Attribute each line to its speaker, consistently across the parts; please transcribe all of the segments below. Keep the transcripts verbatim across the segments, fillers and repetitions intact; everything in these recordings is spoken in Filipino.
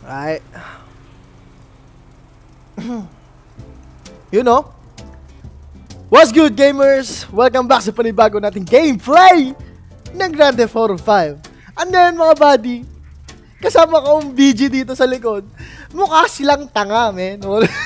Speaker 1: Alright. You know? What's good, gamers? Welcome back sa panibago nating gameplay ng Grand Theft Auto five. And then, mga buddy, kasama ko ang B G dito sa likod. Mukha silang tanga, men.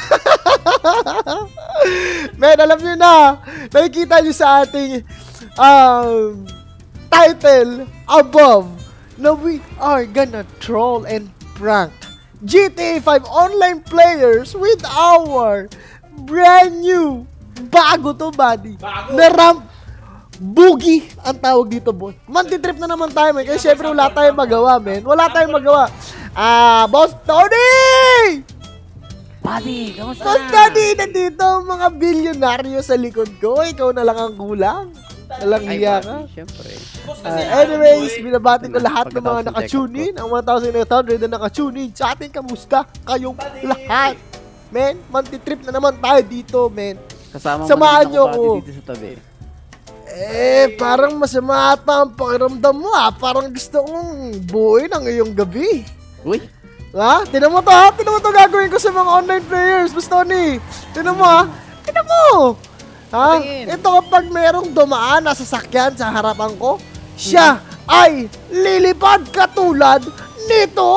Speaker 1: Men, alam nyo na, nakikita nyo sa ating um, title above na we are gonna troll and prank G T A five online players with our brand new bago to, buddy. Bago. Na ramp boogie ang tawag dito, boy. Mantitrip na naman tayo, man. Kasi syempre wala tayong magawa, men. Wala tayong magawa. Ah, Boss Tony!
Speaker 2: Buddy, kamusta?
Speaker 1: Boss Tony, nandito ang mga bilyonaryo sa likod ko. Ikaw na lang ang kulang. Nalang hiya ka.
Speaker 2: Siyempre.
Speaker 1: Uh, anyways, binabati ko lahat ng mga nakatune in. Ang one thousand eight hundred na nakatune in sa ating kamusta kayong lahat. Men, mantitrip na naman tayo dito, men.
Speaker 2: Kasama mo
Speaker 1: samahan
Speaker 2: naman
Speaker 1: nyo
Speaker 2: ako
Speaker 1: ako
Speaker 2: dito sa tabi.
Speaker 1: Eh, parang masama ata ang pakiramdam mo, ah. Parang gusto kong buuin ang iyong gabi.
Speaker 2: Uy!
Speaker 1: Ha? Tinan mo to, ha? Tinan mo to gagawin ko sa mga online players, Boss Tony. Tinan mo, ha? Tinan mo! Ha?
Speaker 2: Patingin.
Speaker 1: Ito kapag merong dumaan na sasakyan sa harapan ko, siya ay lilipad katulad nito.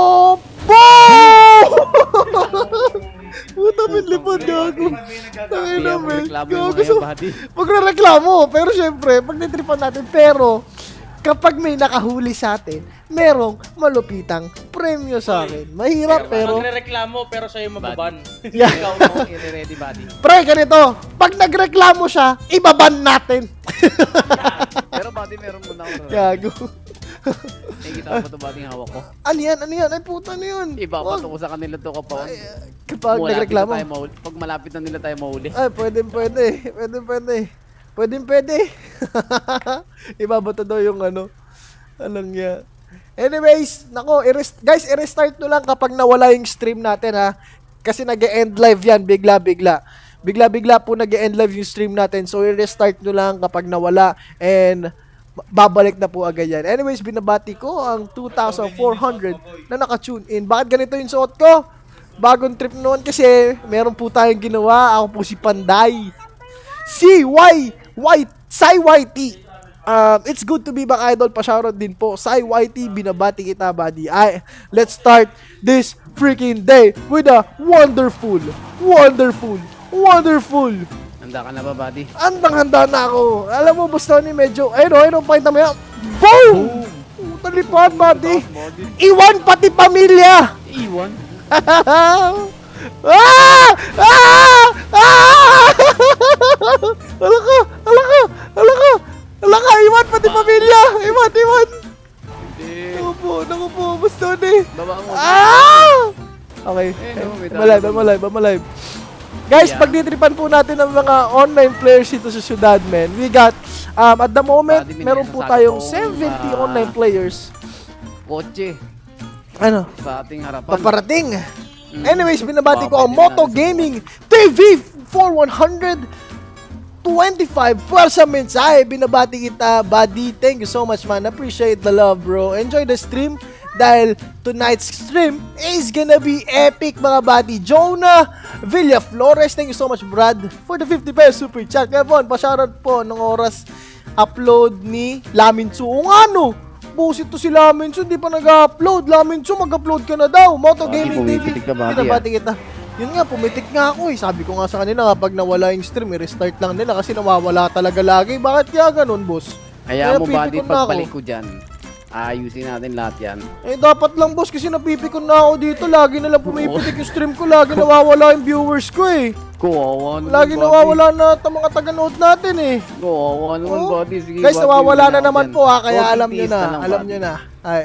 Speaker 1: Boom! Puta, may lipad gago. Tangin na, men. Gago sa... Magre-reklamo. Pero syempre, pag nitripan natin. Pero, kapag may nakahuli sa atin, merong malupitang premyo sa akin. Mahirap, pero...
Speaker 3: Magre-reklamo, pero sa'yo mababan.
Speaker 1: Yeah.
Speaker 2: Ikaw mo, i-ready, buddy.
Speaker 1: Pre, ganito. Pag nagreklamo siya, ibaban natin.
Speaker 2: Pero, buddy, meron muna ako.
Speaker 1: Gago.
Speaker 2: Eh, kita mo ito, buddy, yung hawak ko.
Speaker 1: Ano yan? Ano yan? Ay, puta, ano yun?
Speaker 2: Ibabato ko sa kanila to kapag...
Speaker 1: Ay, kapag nagreklamo.
Speaker 2: Pag malapit na nila tayo mahuli.
Speaker 1: Ay, pwede, pwede. Pwede, pwede. Pwede, pwede. Ibabato daw yung ano. Anong yan. Anyways, nako, i-rest, guys, i-restart nyo lang kapag nawala yung stream natin, ha. Kasi nag-e-end live yan, bigla-bigla. Bigla-bigla po nag-e-end live yung stream natin. So, i-restart nyo lang kapag nawala. And... babalik na po agad yan. Anyways, binabati ko ang two thousand four hundred na naka-tune in. Bakit ganito yung suot ko? Bagong trip noon kasi meron po tayong ginawa. Ako po si Panday. Si Y. Y. Sai Y T. Um, it's good to be back, idol. Pa-shoutout din po. Sai Y T, binabati kita, buddy. Ay, let's start this freaking day with a wonderful, wonderful, wonderful
Speaker 2: Handa ka na ba, buddy?
Speaker 1: Andang-handa na ako. Alam mo, Boss Tony, medyo... Ayun o, ayun o, pakita mo yan. Boom! Talipad, buddy. Iwan pati pamilya.
Speaker 2: Iwan?
Speaker 1: ah! Ah! Ah! Ala ka! Ala ka! Ala ka! Ala ka! Iwan pati pamilya! Iwan! Iwan!
Speaker 2: Hindi.
Speaker 1: Naku po, naku po, Boss Tony.
Speaker 2: Baba mo.
Speaker 1: Ah! Okay.
Speaker 2: Eh, no, may
Speaker 1: Malive, malive, malive. Guys, yeah. Pagtitripan po natin ng mga online players dito sa syudad, man. We got, um, at the moment,
Speaker 2: Buddy,
Speaker 1: meron po tayong
Speaker 2: po,
Speaker 1: seventy
Speaker 2: uh,
Speaker 1: online players.
Speaker 2: Kotse.
Speaker 1: Ano?
Speaker 2: Sa ating harapan.
Speaker 1: Paparating.
Speaker 2: Mm.
Speaker 1: Anyways, binabati ko ang
Speaker 2: Pwede
Speaker 1: Moto
Speaker 2: natin
Speaker 1: Gaming T V for one twenty-five. Pwesa mensahe. Binabati kita, buddy. Thank you so much, man. Appreciate the love, bro. Enjoy the stream. Dahil tonight's stream is gonna be epic, mga buddy. Jonah Villaflores, thank you so much, Brad, for the fifty pesos super chat. Kevon, pa-shoutout po ng oras upload ni Laminsu. O nga, no? Busit to si Laminsu, di pa nag-upload. Laminsu, mag-upload ka na daw. Moto Gaming T V. Pinabati kita. Yun nga, pumitik nga ako eh. Sabi ko nga sa kanila, kapag nawala yung stream, i-restart lang nila kasi nawawala talaga lagi. Bakit kaya ganun, boss?
Speaker 2: Kaya mo, buddy,
Speaker 1: pipikon na ako.
Speaker 2: pagbalik ko dyan, ayusin natin lahat yan.
Speaker 1: Eh, dapat lang, boss, kasi napipikon na ako dito. Lagi na lang pumipitik yung stream ko. Lagi nawawala yung viewers ko eh.
Speaker 2: Kawawa naman,
Speaker 1: Lagi
Speaker 2: buddy.
Speaker 1: nawawala na ito mga taga-nood natin eh.
Speaker 2: Kawawa naman,
Speaker 1: Oh.
Speaker 2: buddy. Sige,
Speaker 1: Guys,
Speaker 2: buddy,
Speaker 1: nawawala
Speaker 2: wala
Speaker 1: na
Speaker 2: ako
Speaker 1: naman
Speaker 2: dyan.
Speaker 1: po, ha. Kaya
Speaker 2: Oh,
Speaker 1: alam nyo
Speaker 2: titiis
Speaker 1: na.
Speaker 2: lang,
Speaker 1: Alam
Speaker 2: buddy.
Speaker 1: nyo na. Ay.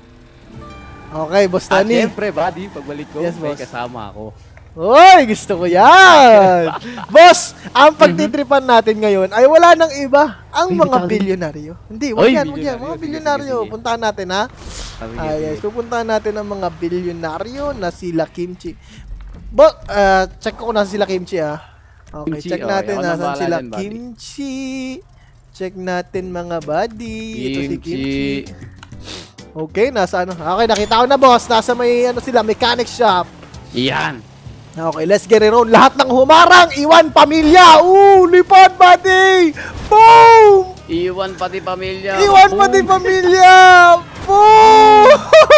Speaker 1: Okay, boss
Speaker 2: At
Speaker 1: Tani.
Speaker 2: syempre, buddy, pagbalik ko,
Speaker 1: Yes,
Speaker 2: may
Speaker 1: boss.
Speaker 2: kasama ako.
Speaker 1: Hoy, gusto ko yan. Boss, ang pagtitripan natin ngayon ay wala nang iba. Ang
Speaker 2: Ay,
Speaker 1: mga
Speaker 2: bitawin.
Speaker 1: bilyonaryo. Hindi, wag
Speaker 2: Ay,
Speaker 1: yan, wag yan.
Speaker 2: bilyonaryo.
Speaker 1: Mga
Speaker 2: Sige,
Speaker 1: bilyonaryo.
Speaker 2: sige, sige.
Speaker 1: Puntahan natin, ha?
Speaker 2: Sabi
Speaker 1: Ah,
Speaker 2: niya,
Speaker 1: yes.
Speaker 2: sige.
Speaker 1: Pupuntahan natin ang mga bilyonaryo na sila Kimchi. Bo, uh, check ko kung nasa sila Kimchi, ha? Okay,
Speaker 2: Kimchi,
Speaker 1: check
Speaker 2: okay.
Speaker 1: natin
Speaker 2: Ako nang
Speaker 1: nasan
Speaker 2: bahala
Speaker 1: sila
Speaker 2: dyan, buddy.
Speaker 1: Kimchi. Check natin mga buddy. Ito si
Speaker 2: Kimchi.
Speaker 1: Kimchi. Okay, nasa ano? Okay, nakita ko na boss. Nasa may ano sila, mechanic shop.
Speaker 2: Yan.
Speaker 1: Okay, let's get it on. Lahat ng humarang, iwan pamilya. Ooh, lipad buddy. Boom!
Speaker 2: Iwan pati pamilya.
Speaker 1: Iwan
Speaker 2: Boom.
Speaker 1: pati pamilya. Boom!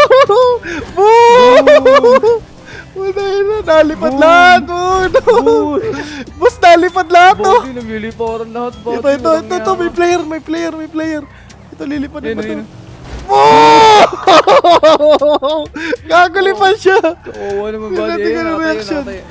Speaker 1: Boom! Wala na, nalipad lahat. Oh, no. Boss, nalipad lahat, oh.
Speaker 2: Body, nagliliparan lahat. Body,
Speaker 1: Ito, ito,
Speaker 2: walang
Speaker 1: ito, ito, may
Speaker 2: yaman.
Speaker 1: player, may player, may player. Ito, lilipad
Speaker 2: Ayun,
Speaker 1: na ito.
Speaker 2: ayun.
Speaker 1: Boom! Gagalipan siya.
Speaker 2: Oo, naman
Speaker 1: Yun
Speaker 2: body.
Speaker 1: natin
Speaker 2: Ayun,
Speaker 1: yung
Speaker 2: nakatayo,
Speaker 1: reaction.
Speaker 2: nakatayo.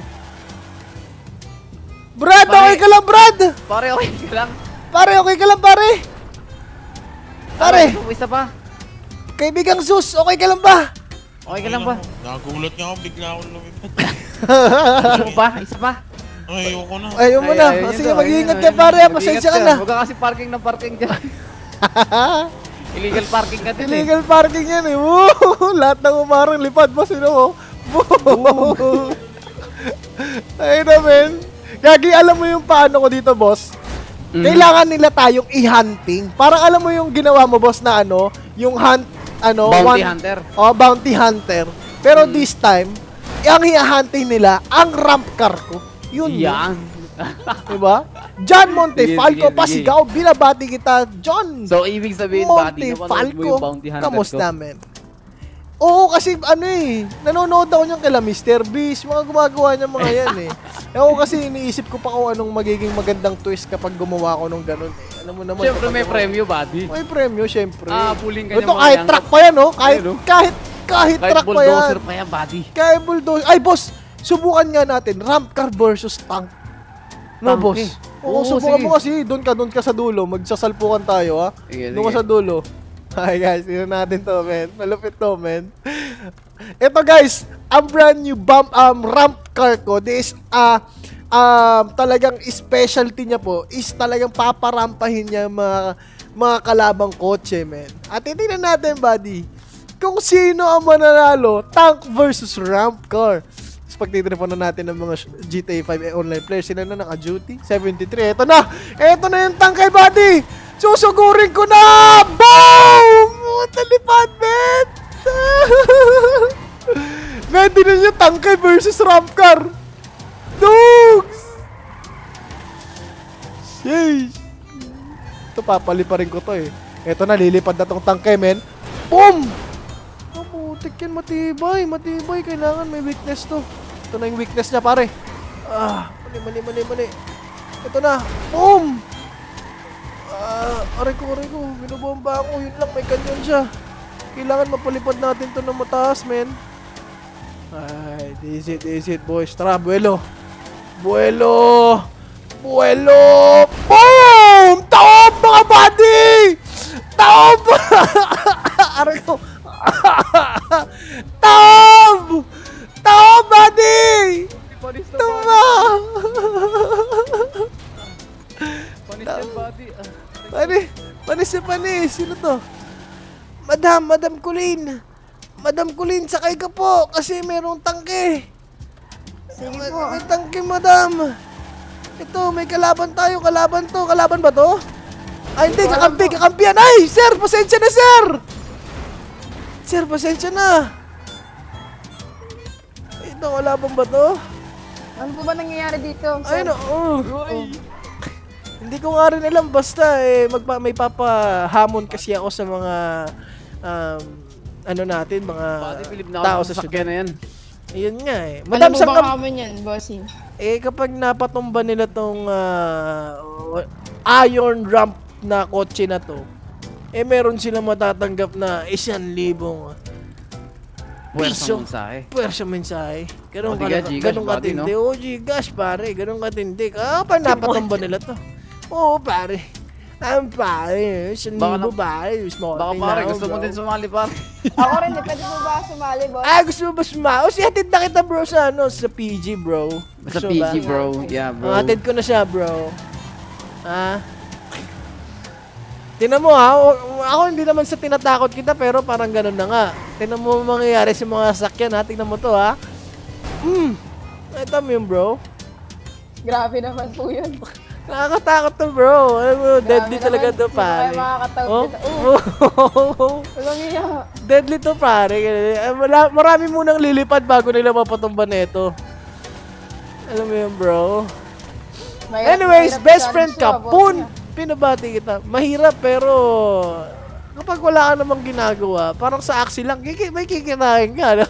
Speaker 1: Brad,
Speaker 2: Pare.
Speaker 1: okay ka lang, Brad.
Speaker 2: Pare, okay ka lang.
Speaker 1: Pare, okay ka lang, pare. Pare,
Speaker 2: Gusto mo isa pa?
Speaker 1: kaibigang Zeus, okay ka lang ba?
Speaker 2: Okay ka lang ba?
Speaker 4: Nagulat nga ako, bigla ako lumipad.
Speaker 2: Gusto mo pa? Isa pa?
Speaker 4: Ay, ayoko na.
Speaker 1: Ayaw mo
Speaker 2: Ay,
Speaker 1: na.
Speaker 2: ayun
Speaker 1: O,
Speaker 2: yun
Speaker 1: sige,
Speaker 2: to,
Speaker 1: mag-iingat
Speaker 2: ayun
Speaker 1: ka,
Speaker 2: yun,
Speaker 1: pare.
Speaker 2: ayun.
Speaker 1: Pasensya ka
Speaker 2: Mag-iingat
Speaker 1: na.
Speaker 2: Huwag ka kasi parking ng parking dyan. Illegal parking ka din eh.
Speaker 1: Illegal parking yan eh. Woo! Lahat ng umarang lipad, boss. Yun ako. Boom! Ayun na, men. Gagi, alam mo yung paano ko dito, boss?
Speaker 2: Mm.
Speaker 1: Kailangan nila tayong i-hunting. Parang alam mo yung ginawa mo, boss, na ano, yung hunt, ano,
Speaker 2: Bounty
Speaker 1: one-
Speaker 2: hunter.
Speaker 1: Oh, bounty hunter. Pero this time, ang hi-hunting nila, ang ramp car ko. Yun.
Speaker 2: Yan.
Speaker 1: Diba? John Montefalco,
Speaker 2: Sige, sige, sige.
Speaker 1: Pasigaw, binabati kita. John
Speaker 2: So, ibig sabihin, buddy, napanood mo
Speaker 1: Montefalco,
Speaker 2: yung bounty hunter ko.
Speaker 1: kamusta, men? Oo, kasi ano eh, nanonood ako niyan kila mister Beast, mga gumagawa niya mga yan eh. Ako kasi iniisip ko pa kung anong magiging magandang twist kapag gumawa ko nung ganun eh. Alam mo naman.
Speaker 2: Siyempre,
Speaker 1: kapag
Speaker 2: may
Speaker 1: gumawa-
Speaker 2: premyo, buddy.
Speaker 1: May premyo, syempre.
Speaker 2: Ah, pulling ka niya
Speaker 1: Ito,
Speaker 2: mga
Speaker 1: kahit
Speaker 2: yang-
Speaker 1: truck pa yan, oh. Kahit,
Speaker 2: Ayun, oh.
Speaker 1: kahit, kahit,
Speaker 2: Kahit
Speaker 1: truck pa yan.
Speaker 2: bulldozer pa yan, buddy.
Speaker 1: Kahit bulldozer. Ay, boss, subukan nga natin, ramp car versus tank. No,
Speaker 2: Tank
Speaker 1: boss?
Speaker 2: eh.
Speaker 1: Oo,
Speaker 2: Oo,
Speaker 1: subukan
Speaker 2: sige.
Speaker 1: mo kasi. Doon ka, doon ka sa dulo. Magsasalpukan tayo, ha?
Speaker 2: Sige,
Speaker 1: Doon ka
Speaker 2: sige.
Speaker 1: sa dulo. Hi, guys. Tignan natin to, man. Malupit to, man. Ito, guys. Ang brand new bump, um, ramp car ko. This is, ah, um, talagang specialty niya po is talagang paparampahin niya yung mga, mga kalabang kotse, man. At titignan natin, buddy, kung sino ang mananalo, tank versus ramp car. Tapos pag titripan na natin ng mga G T A five online players, sila na naka-duty. seventy-three. Ito na! Ito na yung tank kay buddy! Susugurin ko na! Boom! Oh, talipad, man! Man, din nyo tangkay versus ramp car. Dogs! Sheesh! Ito, papaliparin ko to eh. Ito na, lilipad na tong tangkay, men. Boom! Oh, putik yan, matibay, matibay. Kailangan may weakness to. Ito na yung weakness niya, pare. Ah, mali, mali, mali, mali. Ito na. Boom! Ah, aray ko, aray ko. Binubomba ako. Yun lang, may kanyon siya. Kailangan mapalipad natin to ng mataas, men. Ay, this it, this it, boys. Tara, buelo. Buelo! Buelo! Boom! Taob, mga buddy! Taob! Aray ko. Taob! Taob, buddy!
Speaker 2: Panis na,
Speaker 1: Tama!
Speaker 2: Panis yan, buddy. Ah,
Speaker 1: Panis, panis na panis. Sino to? Madam, Madam Colleen. Madam Colleen, sakay ka po kasi merong tangke.
Speaker 5: Sige
Speaker 1: may,
Speaker 5: po.
Speaker 1: may tangke, madam. Ito, may kalaban tayo. Kalaban to. Kalaban ba to? Ay, hindi. Kakampi. Kakampi yan. Ay, sir, pasensya na, sir. Sir, pasensya na. Ito, kalaban ba to?
Speaker 5: Ano po ba nangyayari dito?
Speaker 1: Ay, no. Oh. Hindi ko nga rin alam. Basta, eh, magpa, may papahamon kasi ako sa mga, um, ano natin, mga
Speaker 2: buddy, Philip na
Speaker 1: tao
Speaker 2: ako
Speaker 1: sa
Speaker 2: sa sakyan na yan.
Speaker 1: Ayun nga eh.
Speaker 5: Ano
Speaker 1: Madam,
Speaker 5: po
Speaker 1: sa
Speaker 5: ba kami yan, bossing?
Speaker 1: eh, kapag napatumba nila tong ah, iron ramp na kotse na to, eh, meron silang matatanggap na isang libong
Speaker 2: Puwersa
Speaker 1: piso.
Speaker 2: mensahe.
Speaker 1: Puwersa mensahe. Ganun,
Speaker 2: O, di ka,
Speaker 1: ka,
Speaker 2: Gcash,
Speaker 1: ganun
Speaker 2: buddy,
Speaker 1: katindi. O, Gcash, pare. Ganun katindi. Ah, pa napatumba nila to. Oo, pare. Ang pare. Isang
Speaker 2: Baka
Speaker 1: libo,
Speaker 2: na-
Speaker 1: pare. Small
Speaker 2: Baka
Speaker 1: thing
Speaker 2: pare,
Speaker 1: na ako,
Speaker 2: gusto mo
Speaker 1: bro.
Speaker 2: din sumali, pare.
Speaker 5: Ako rin, eh. Pwede po ba sumali, boss?
Speaker 1: Ah, gusto mo ba sumao? Si hatid na kita, bro, sa ano, sa P G, bro.
Speaker 2: Sa
Speaker 1: Gusto
Speaker 2: P
Speaker 1: ba?
Speaker 2: G, bro. Yeah, bro.
Speaker 1: Ah, hatid ko na siya, bro. Ah. Tinan mo ha, o- ako hindi naman sa tinatakot kita pero parang ganun na nga. Tinan mo mangyayari sa mga sasakyan ha, tingnan mo to ha. Hmm, ito mo yun bro.
Speaker 5: Grabe naman po yun.
Speaker 1: Nakakatakot to, bro. Alam mo, deadly
Speaker 5: Grabe
Speaker 1: talaga
Speaker 5: naman,
Speaker 1: to,
Speaker 5: sino
Speaker 1: pare.
Speaker 5: kaya makakatawid
Speaker 1: Oh?
Speaker 5: dito? Oh, walang iya.
Speaker 1: Deadly to, pare. Eh, wala- Marami munang lilipad bago nila mapatumba nito. Alam mo yun, bro.
Speaker 5: Mahirap-
Speaker 1: Anyways,
Speaker 5: mahirap
Speaker 1: best
Speaker 5: challenge
Speaker 1: friend
Speaker 5: to,
Speaker 1: ka,
Speaker 5: bossing,
Speaker 1: Pun.
Speaker 5: ah.
Speaker 1: Pinabati kita. Mahirap, pero kapag wala ka namang ginagawa, parang sa aksi lang, kiki may kikinain ka, no?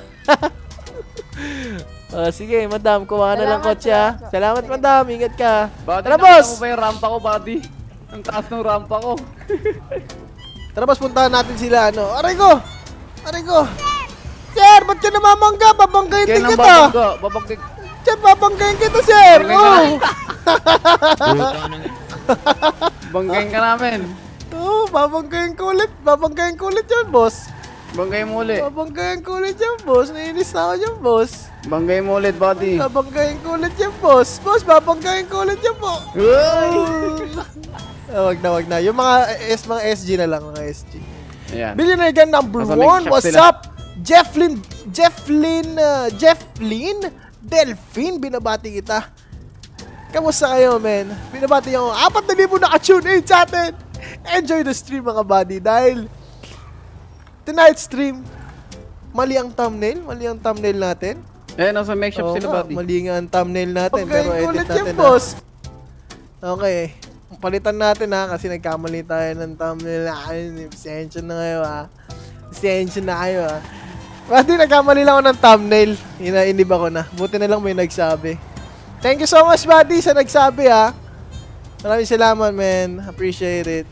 Speaker 1: Oh, sige, madam, kuha na lang
Speaker 5: Salamat,
Speaker 1: kotse, ha?
Speaker 5: salamat.
Speaker 1: Salamat,
Speaker 5: Sige.
Speaker 1: madam. Ingat ka.
Speaker 2: Buddy,
Speaker 1: Tara,
Speaker 2: nakita
Speaker 1: boss!
Speaker 2: mo ba yung rampa ko, buddy? Ang taas ng rampa ko.
Speaker 1: Tara, boss, puntahan natin sila, ano? Aray ko! Aray ko! Sir, ba't ka namamangga? Babanggayin
Speaker 2: Kaya
Speaker 1: din
Speaker 2: nang
Speaker 1: kita!
Speaker 2: babangga, babangga.
Speaker 1: Sir, babanggayin kita, sir! Oh!
Speaker 4: Puta nang...
Speaker 2: Banggayin ka namin.
Speaker 1: Oh, babanggayin ko ulit. Babanggayin ko ulit yan, boss.
Speaker 2: Banggayin mo ulit.
Speaker 1: Babanggayin ko ulit yan, boss. Nainis na ako yan, boss.
Speaker 2: Banggayin mo ulit, buddy.
Speaker 1: Babanggayin ko ulit yan, boss. Boss, babanggayin ko ulit yan, po. Ah, wag na, wag na. Yung mga S, mga S G na lang, mga S G.
Speaker 2: Ayan.
Speaker 1: Billionaire Gun number
Speaker 2: Nasa may
Speaker 1: one.
Speaker 2: shop
Speaker 1: What's
Speaker 2: sila.
Speaker 1: up? Jefflin, Jefflin, uh, Jefflin Delphine, binabati kita. Kamusta kayo, men? Binabati ako. Apat na libo naka-tune in sa atin. Enjoy the stream, mga buddy. Dahil tonight's stream, mali ang thumbnail. Mali ang thumbnail natin.
Speaker 2: Eh, nasa make shop
Speaker 1: Oo
Speaker 2: sila,
Speaker 1: nga,
Speaker 2: buddy.
Speaker 1: mali nga ang thumbnail natin.
Speaker 2: Okay,
Speaker 1: pero edit
Speaker 2: ulit
Speaker 1: natin,
Speaker 2: yan,
Speaker 1: ha?
Speaker 2: boss.
Speaker 1: Okay. Palitan natin, ha? Kasi nagkamali tayo ng thumbnail na. Pasensya na kayo, ha? Pasensya na kayo, ha? Pati nagkamali lang ako ng thumbnail. Ina-inib ako na. Buti na lang may nagsabi. Thank you so much, buddy, sa nagsabi, ha? Maraming salamat, man. Appreciate it.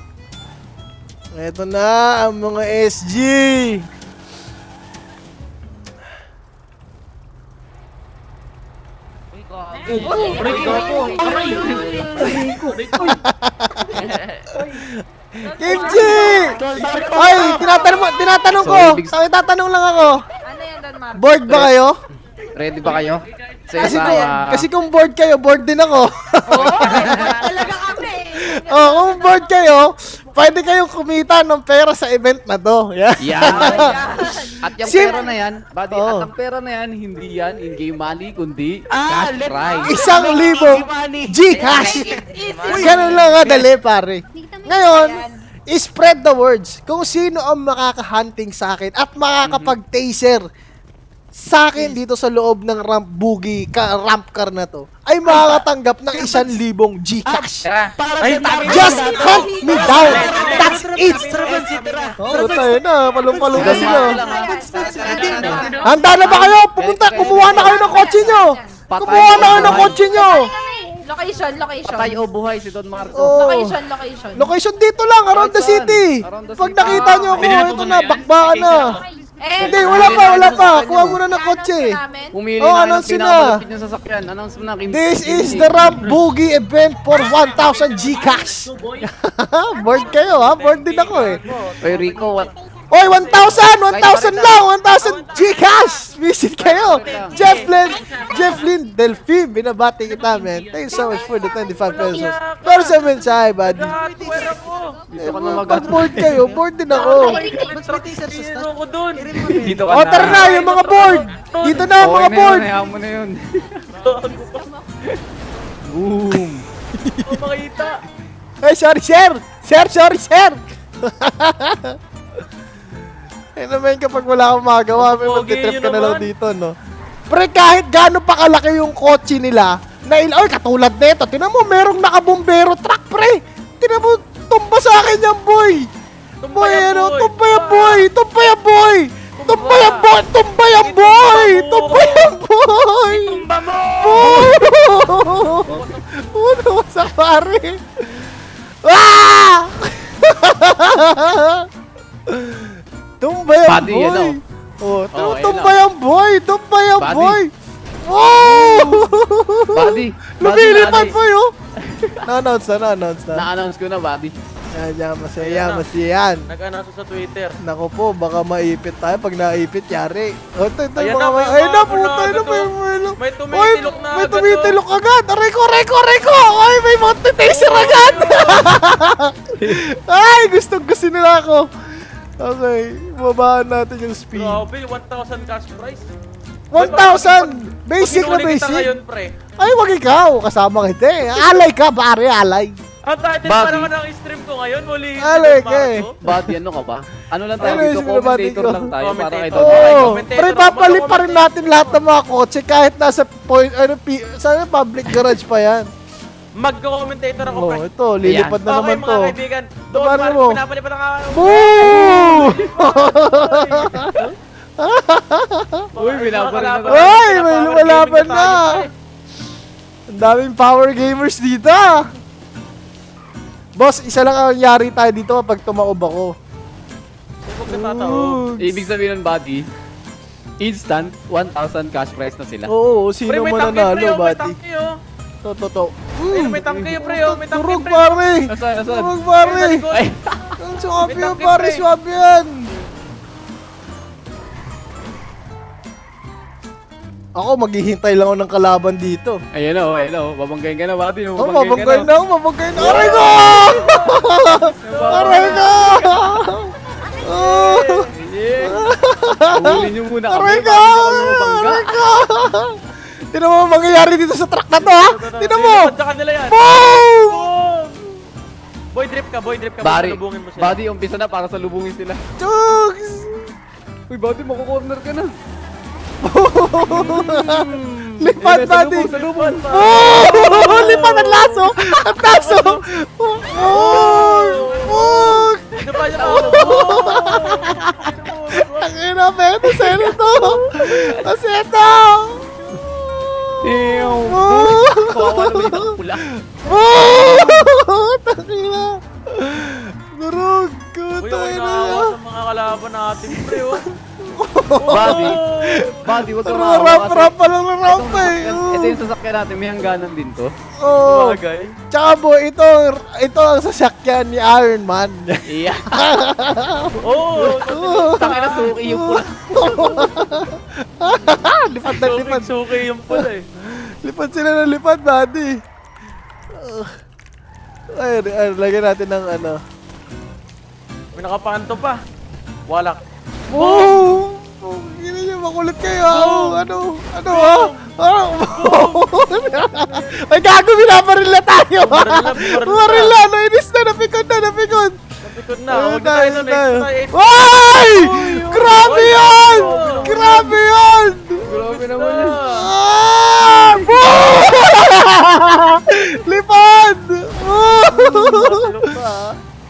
Speaker 1: Ito na ang mga S G. Kimchi! Ay, tinatanong, mo- tinatanong ko.
Speaker 2: Sorry, big-
Speaker 1: Sorry, tatanong lang ako.
Speaker 5: Ano yan, Don Marco?
Speaker 1: Bored ba kayo?
Speaker 2: Ready ba kayo? Sa
Speaker 1: Kasi
Speaker 2: isang,
Speaker 1: kung,
Speaker 2: ah,
Speaker 1: kasi kung bored kayo, bored din ako.
Speaker 5: Talaga kami.
Speaker 1: Oh, kung bored kayo, pwede kayong kumita ng pera sa event na to. Yeah.
Speaker 2: Yan. At yung
Speaker 1: Sim-
Speaker 2: pera na yan, buddy,
Speaker 1: Oo.
Speaker 2: at ang pera na yan, hindi yan in-game money, kundi cash prize.
Speaker 1: Isang libo Gcash. Ganun lang kadali, pare. Ngayon, spread the words. Kung sino ang makaka-hunting sa akin at makakapag-taser sa akin dito sa loob ng ramp boogie ka, ramp car na to, ay makakatanggap ng isang libong Gcash.
Speaker 2: Ay,
Speaker 1: Just hunt me down. That's it. Oh, tayo na. Palong-palong na sila. Handa na ba kayo? Pumunta, kumuha na kayo ng kotse nyo. Kumuha na kayo ng kotse nyo.
Speaker 5: Location, location.
Speaker 2: Patay o buhay si Don Marco.
Speaker 1: Oh.
Speaker 5: Location, location.
Speaker 1: Location dito lang, around the
Speaker 2: Saan?
Speaker 1: city.
Speaker 2: Around the
Speaker 1: Pag
Speaker 2: city.
Speaker 1: nakita nyo ako,
Speaker 4: Pwede na
Speaker 1: ito
Speaker 4: po
Speaker 1: na,
Speaker 4: mamaya.
Speaker 1: bakbakan na.
Speaker 5: Eh,
Speaker 1: Hindi, wala pa, wala pa. Kuha muna ng kotse.
Speaker 2: Pumili
Speaker 1: Oh,
Speaker 2: na kayo ng
Speaker 1: announce na.
Speaker 2: pinakamalapit niyong sasakyan. Announce mo na. Kim-
Speaker 1: This
Speaker 2: Kim-
Speaker 1: is the Ramp Boogie event for one thousand Gcash. Bored kayo, ha? Bored din ako, eh.
Speaker 2: Oy, Rico, what?
Speaker 1: Oy, one thousand! one thousand lang! one thousand Gcash! Visit kayo! Jefflin! Jefflin Delphine! Binabati kita, man. Thank you so much for the twenty-five pesos. Pero sa mensahe, buddy.
Speaker 2: Dito ka na mag-
Speaker 1: Pag bored kayo, bored din ako.
Speaker 2: Dito ka
Speaker 1: O, tara na, yung mga board! Dito na,
Speaker 2: Okay
Speaker 1: mga
Speaker 2: na yun,
Speaker 1: board!
Speaker 2: hayaan mo na yun. Boom!
Speaker 1: Ay, sorry, sir! Sir, sorry, sir! Eh naman kapag wala akong magawa, may magtitrip ka na lang dito, no? Pre, kahit gaano pa kalaki yung kotse nila, na il- Ay, katulad nito, tinan mo, merong nakabombero truck, pre! Tinan mo, tumba sa akin yan, boy! Boy, ano? Tumba yan, boy! Tumba yan, boy! Tumba yan, boy! Tumba yan, boy! Tumba yan, boy! Tumba mo! Uno sa pare! Ah! Tumba yan,
Speaker 2: Buddy,
Speaker 1: boy!
Speaker 2: yan,
Speaker 1: Oh,
Speaker 2: Oh,
Speaker 1: tum-
Speaker 2: ayun
Speaker 1: tumba
Speaker 2: na.
Speaker 1: yan, boy! Tumba yan,
Speaker 2: Buddy.
Speaker 1: boy! Wow!
Speaker 2: Buddy!
Speaker 1: Lumilipad,
Speaker 2: Buddy,
Speaker 1: boy, oh! Na-announce na, na-announce na.
Speaker 2: Na-announce ko na, buddy.
Speaker 1: Yan, yan, masaya, masaya yan.
Speaker 3: Nag-announce sa Twitter.
Speaker 1: Naku po, baka maipit tayo. Pag naipit, yari. O, ito, ito,
Speaker 3: Ayan
Speaker 1: mga
Speaker 3: na,
Speaker 1: may...
Speaker 3: may
Speaker 1: Ayun na,
Speaker 3: umabot
Speaker 1: puta,
Speaker 3: na
Speaker 1: ayun na,
Speaker 3: agad,
Speaker 1: may...
Speaker 3: oh.
Speaker 1: may-
Speaker 3: May
Speaker 1: Oy,
Speaker 3: tumitilok na
Speaker 1: may
Speaker 3: agad,
Speaker 1: tumitilok agad. Reko, reko, reko! Ay, may Monte Taser agad! Ay, gustong gusto nila ako. Okay, babaan natin yung speed.
Speaker 3: Grabe, one thousand cash prize.
Speaker 1: one thousand! Basic na
Speaker 3: Pag kita
Speaker 1: basic.
Speaker 3: ngayon, pre.
Speaker 1: Ay, wag ikaw. Kasama kita eh. Alay ka, pare, alay.
Speaker 3: Ang title
Speaker 2: Bakit?
Speaker 3: pa naman ng stream ko ngayon, muli.
Speaker 1: Alay ka eh.
Speaker 2: Buddy, ano ka ba? Ano lang tayo
Speaker 1: Ano
Speaker 2: dito?
Speaker 1: yung sinabati
Speaker 2: Commentator
Speaker 1: ko?
Speaker 2: lang tayo para kay
Speaker 3: Commentator.
Speaker 2: Don.
Speaker 3: Okay,
Speaker 1: Oo.
Speaker 3: commentator
Speaker 1: Pero
Speaker 3: ako,
Speaker 1: ipapalit pa rin
Speaker 3: mag-commentate.
Speaker 1: natin lahat ng mga kotse kahit nasa point, ano, pi- sana public garage pa yan.
Speaker 3: Mag-commentator ako, pre.
Speaker 1: Oh, ito, lilipad na
Speaker 3: Okay,
Speaker 1: naman
Speaker 3: mga
Speaker 1: to.
Speaker 3: kaibigan. Doon,
Speaker 1: Paano
Speaker 3: parang
Speaker 1: mo?
Speaker 3: pinapalipat ang ako.
Speaker 1: Boom!
Speaker 2: Uy, binabarin na
Speaker 1: Uy, may lumalaban na. Ang daming power gamers dito. ah. Boss, isa lang ang yari tayo dito kapag tumaob ako.
Speaker 3: Huwag ka tataob.
Speaker 2: Ibig sabihin ng buddy, instant, one thousand cash prize na sila.
Speaker 1: Oo,
Speaker 3: Pre,
Speaker 1: sino
Speaker 3: may
Speaker 1: mo
Speaker 3: tangke, pre,
Speaker 1: nanalo,
Speaker 3: oh, may
Speaker 1: buddy?
Speaker 3: tangke, oh.
Speaker 1: To, to, to.
Speaker 3: Ayun, may tangke, pre, oh, may tangke,
Speaker 1: Turog,
Speaker 3: pre.
Speaker 1: pare.
Speaker 2: Nasaan, nasaan?
Speaker 1: Turog, pare.
Speaker 2: Ay,
Speaker 1: Ang swab
Speaker 3: May
Speaker 1: yan,
Speaker 3: tangke,
Speaker 1: pare,
Speaker 3: pre.
Speaker 1: swab yan. Ako, maghihintay lang ako ng kalaban dito.
Speaker 2: ayan o, ayan o. Babanggayin ka na, buddy.
Speaker 1: Oh,
Speaker 2: Babanggayin
Speaker 1: mabagay
Speaker 2: ka
Speaker 1: na ako, mabagay na. Aray ko! Aray ko! Oh,
Speaker 2: Yeah. Uhulin nyo muna kami.
Speaker 1: aray ko!
Speaker 2: bago kami mabangga.
Speaker 1: Aray ko! Tinan mo ang mangyayari dito sa truck na to, ha? Tinan mo!
Speaker 3: Lilipad sa kanila yan.
Speaker 1: Boom!
Speaker 3: Boom! Boy, drip ka, boy, drip ka.
Speaker 2: Buddy,
Speaker 3: Salubungin mo sila.
Speaker 2: buddy, umpisa na para salubungin sila.
Speaker 1: Chugs!
Speaker 2: Uy, buddy, makukorner ka na.
Speaker 1: Lipat,
Speaker 2: Ayun,
Speaker 1: buddy!
Speaker 2: salubong, salubong.
Speaker 1: Oh! Lipat ang laso! Ang laso! Oh! Oh!
Speaker 3: Ito pa siya. Oh, boom!
Speaker 1: Ang ina, Beto, seno to! Aseto!
Speaker 2: Ew.
Speaker 1: Oh!
Speaker 2: Kawawa naman yung pula.
Speaker 1: Oh! Takina! Durog!
Speaker 3: Uy,
Speaker 1: Kuta
Speaker 3: ako
Speaker 1: ina!
Speaker 3: nakawa sa mga kalaban natin, pre, oh.
Speaker 2: Buddy, buddy, wag kang
Speaker 1: Pero
Speaker 2: maawa
Speaker 1: rap,
Speaker 2: kasi
Speaker 1: rap pa lang ng rap eh!
Speaker 2: ito yung sasakyan natin, may hangganan din to.
Speaker 1: Oh!
Speaker 3: Bagay.
Speaker 1: Tsaka bo, ito, ito ang sasakyan ni Iron Man.
Speaker 2: Iya.
Speaker 3: Oh,
Speaker 2: Taka na suki yung pula.
Speaker 1: Lipad na lipad.
Speaker 3: suki yung pula eh.
Speaker 1: Lipad sila ng lipad, buddy. Uh, ay, ay, lagyan natin ng ano.
Speaker 3: May nakapanto pa. Walak.
Speaker 1: Boom! Oh, gila niyo, makulit kayo. Oh, ano? Ano, ha? Ah, ay, gago, binabaril na tayo.
Speaker 3: Baril na, baril na.
Speaker 1: Baril na, ano, inis na, napikon na, napikon.
Speaker 3: Napikot na.
Speaker 1: Ayun
Speaker 3: Huwag na tayo nun.
Speaker 1: tayo.
Speaker 3: Extra tayo.
Speaker 1: Ay! Grabe
Speaker 3: Oy,
Speaker 1: yan!
Speaker 3: oy,
Speaker 1: Grabe yan!
Speaker 2: Grabe naman yun.
Speaker 1: Ah! Boom! Lipad!
Speaker 3: Masilok pa, ah.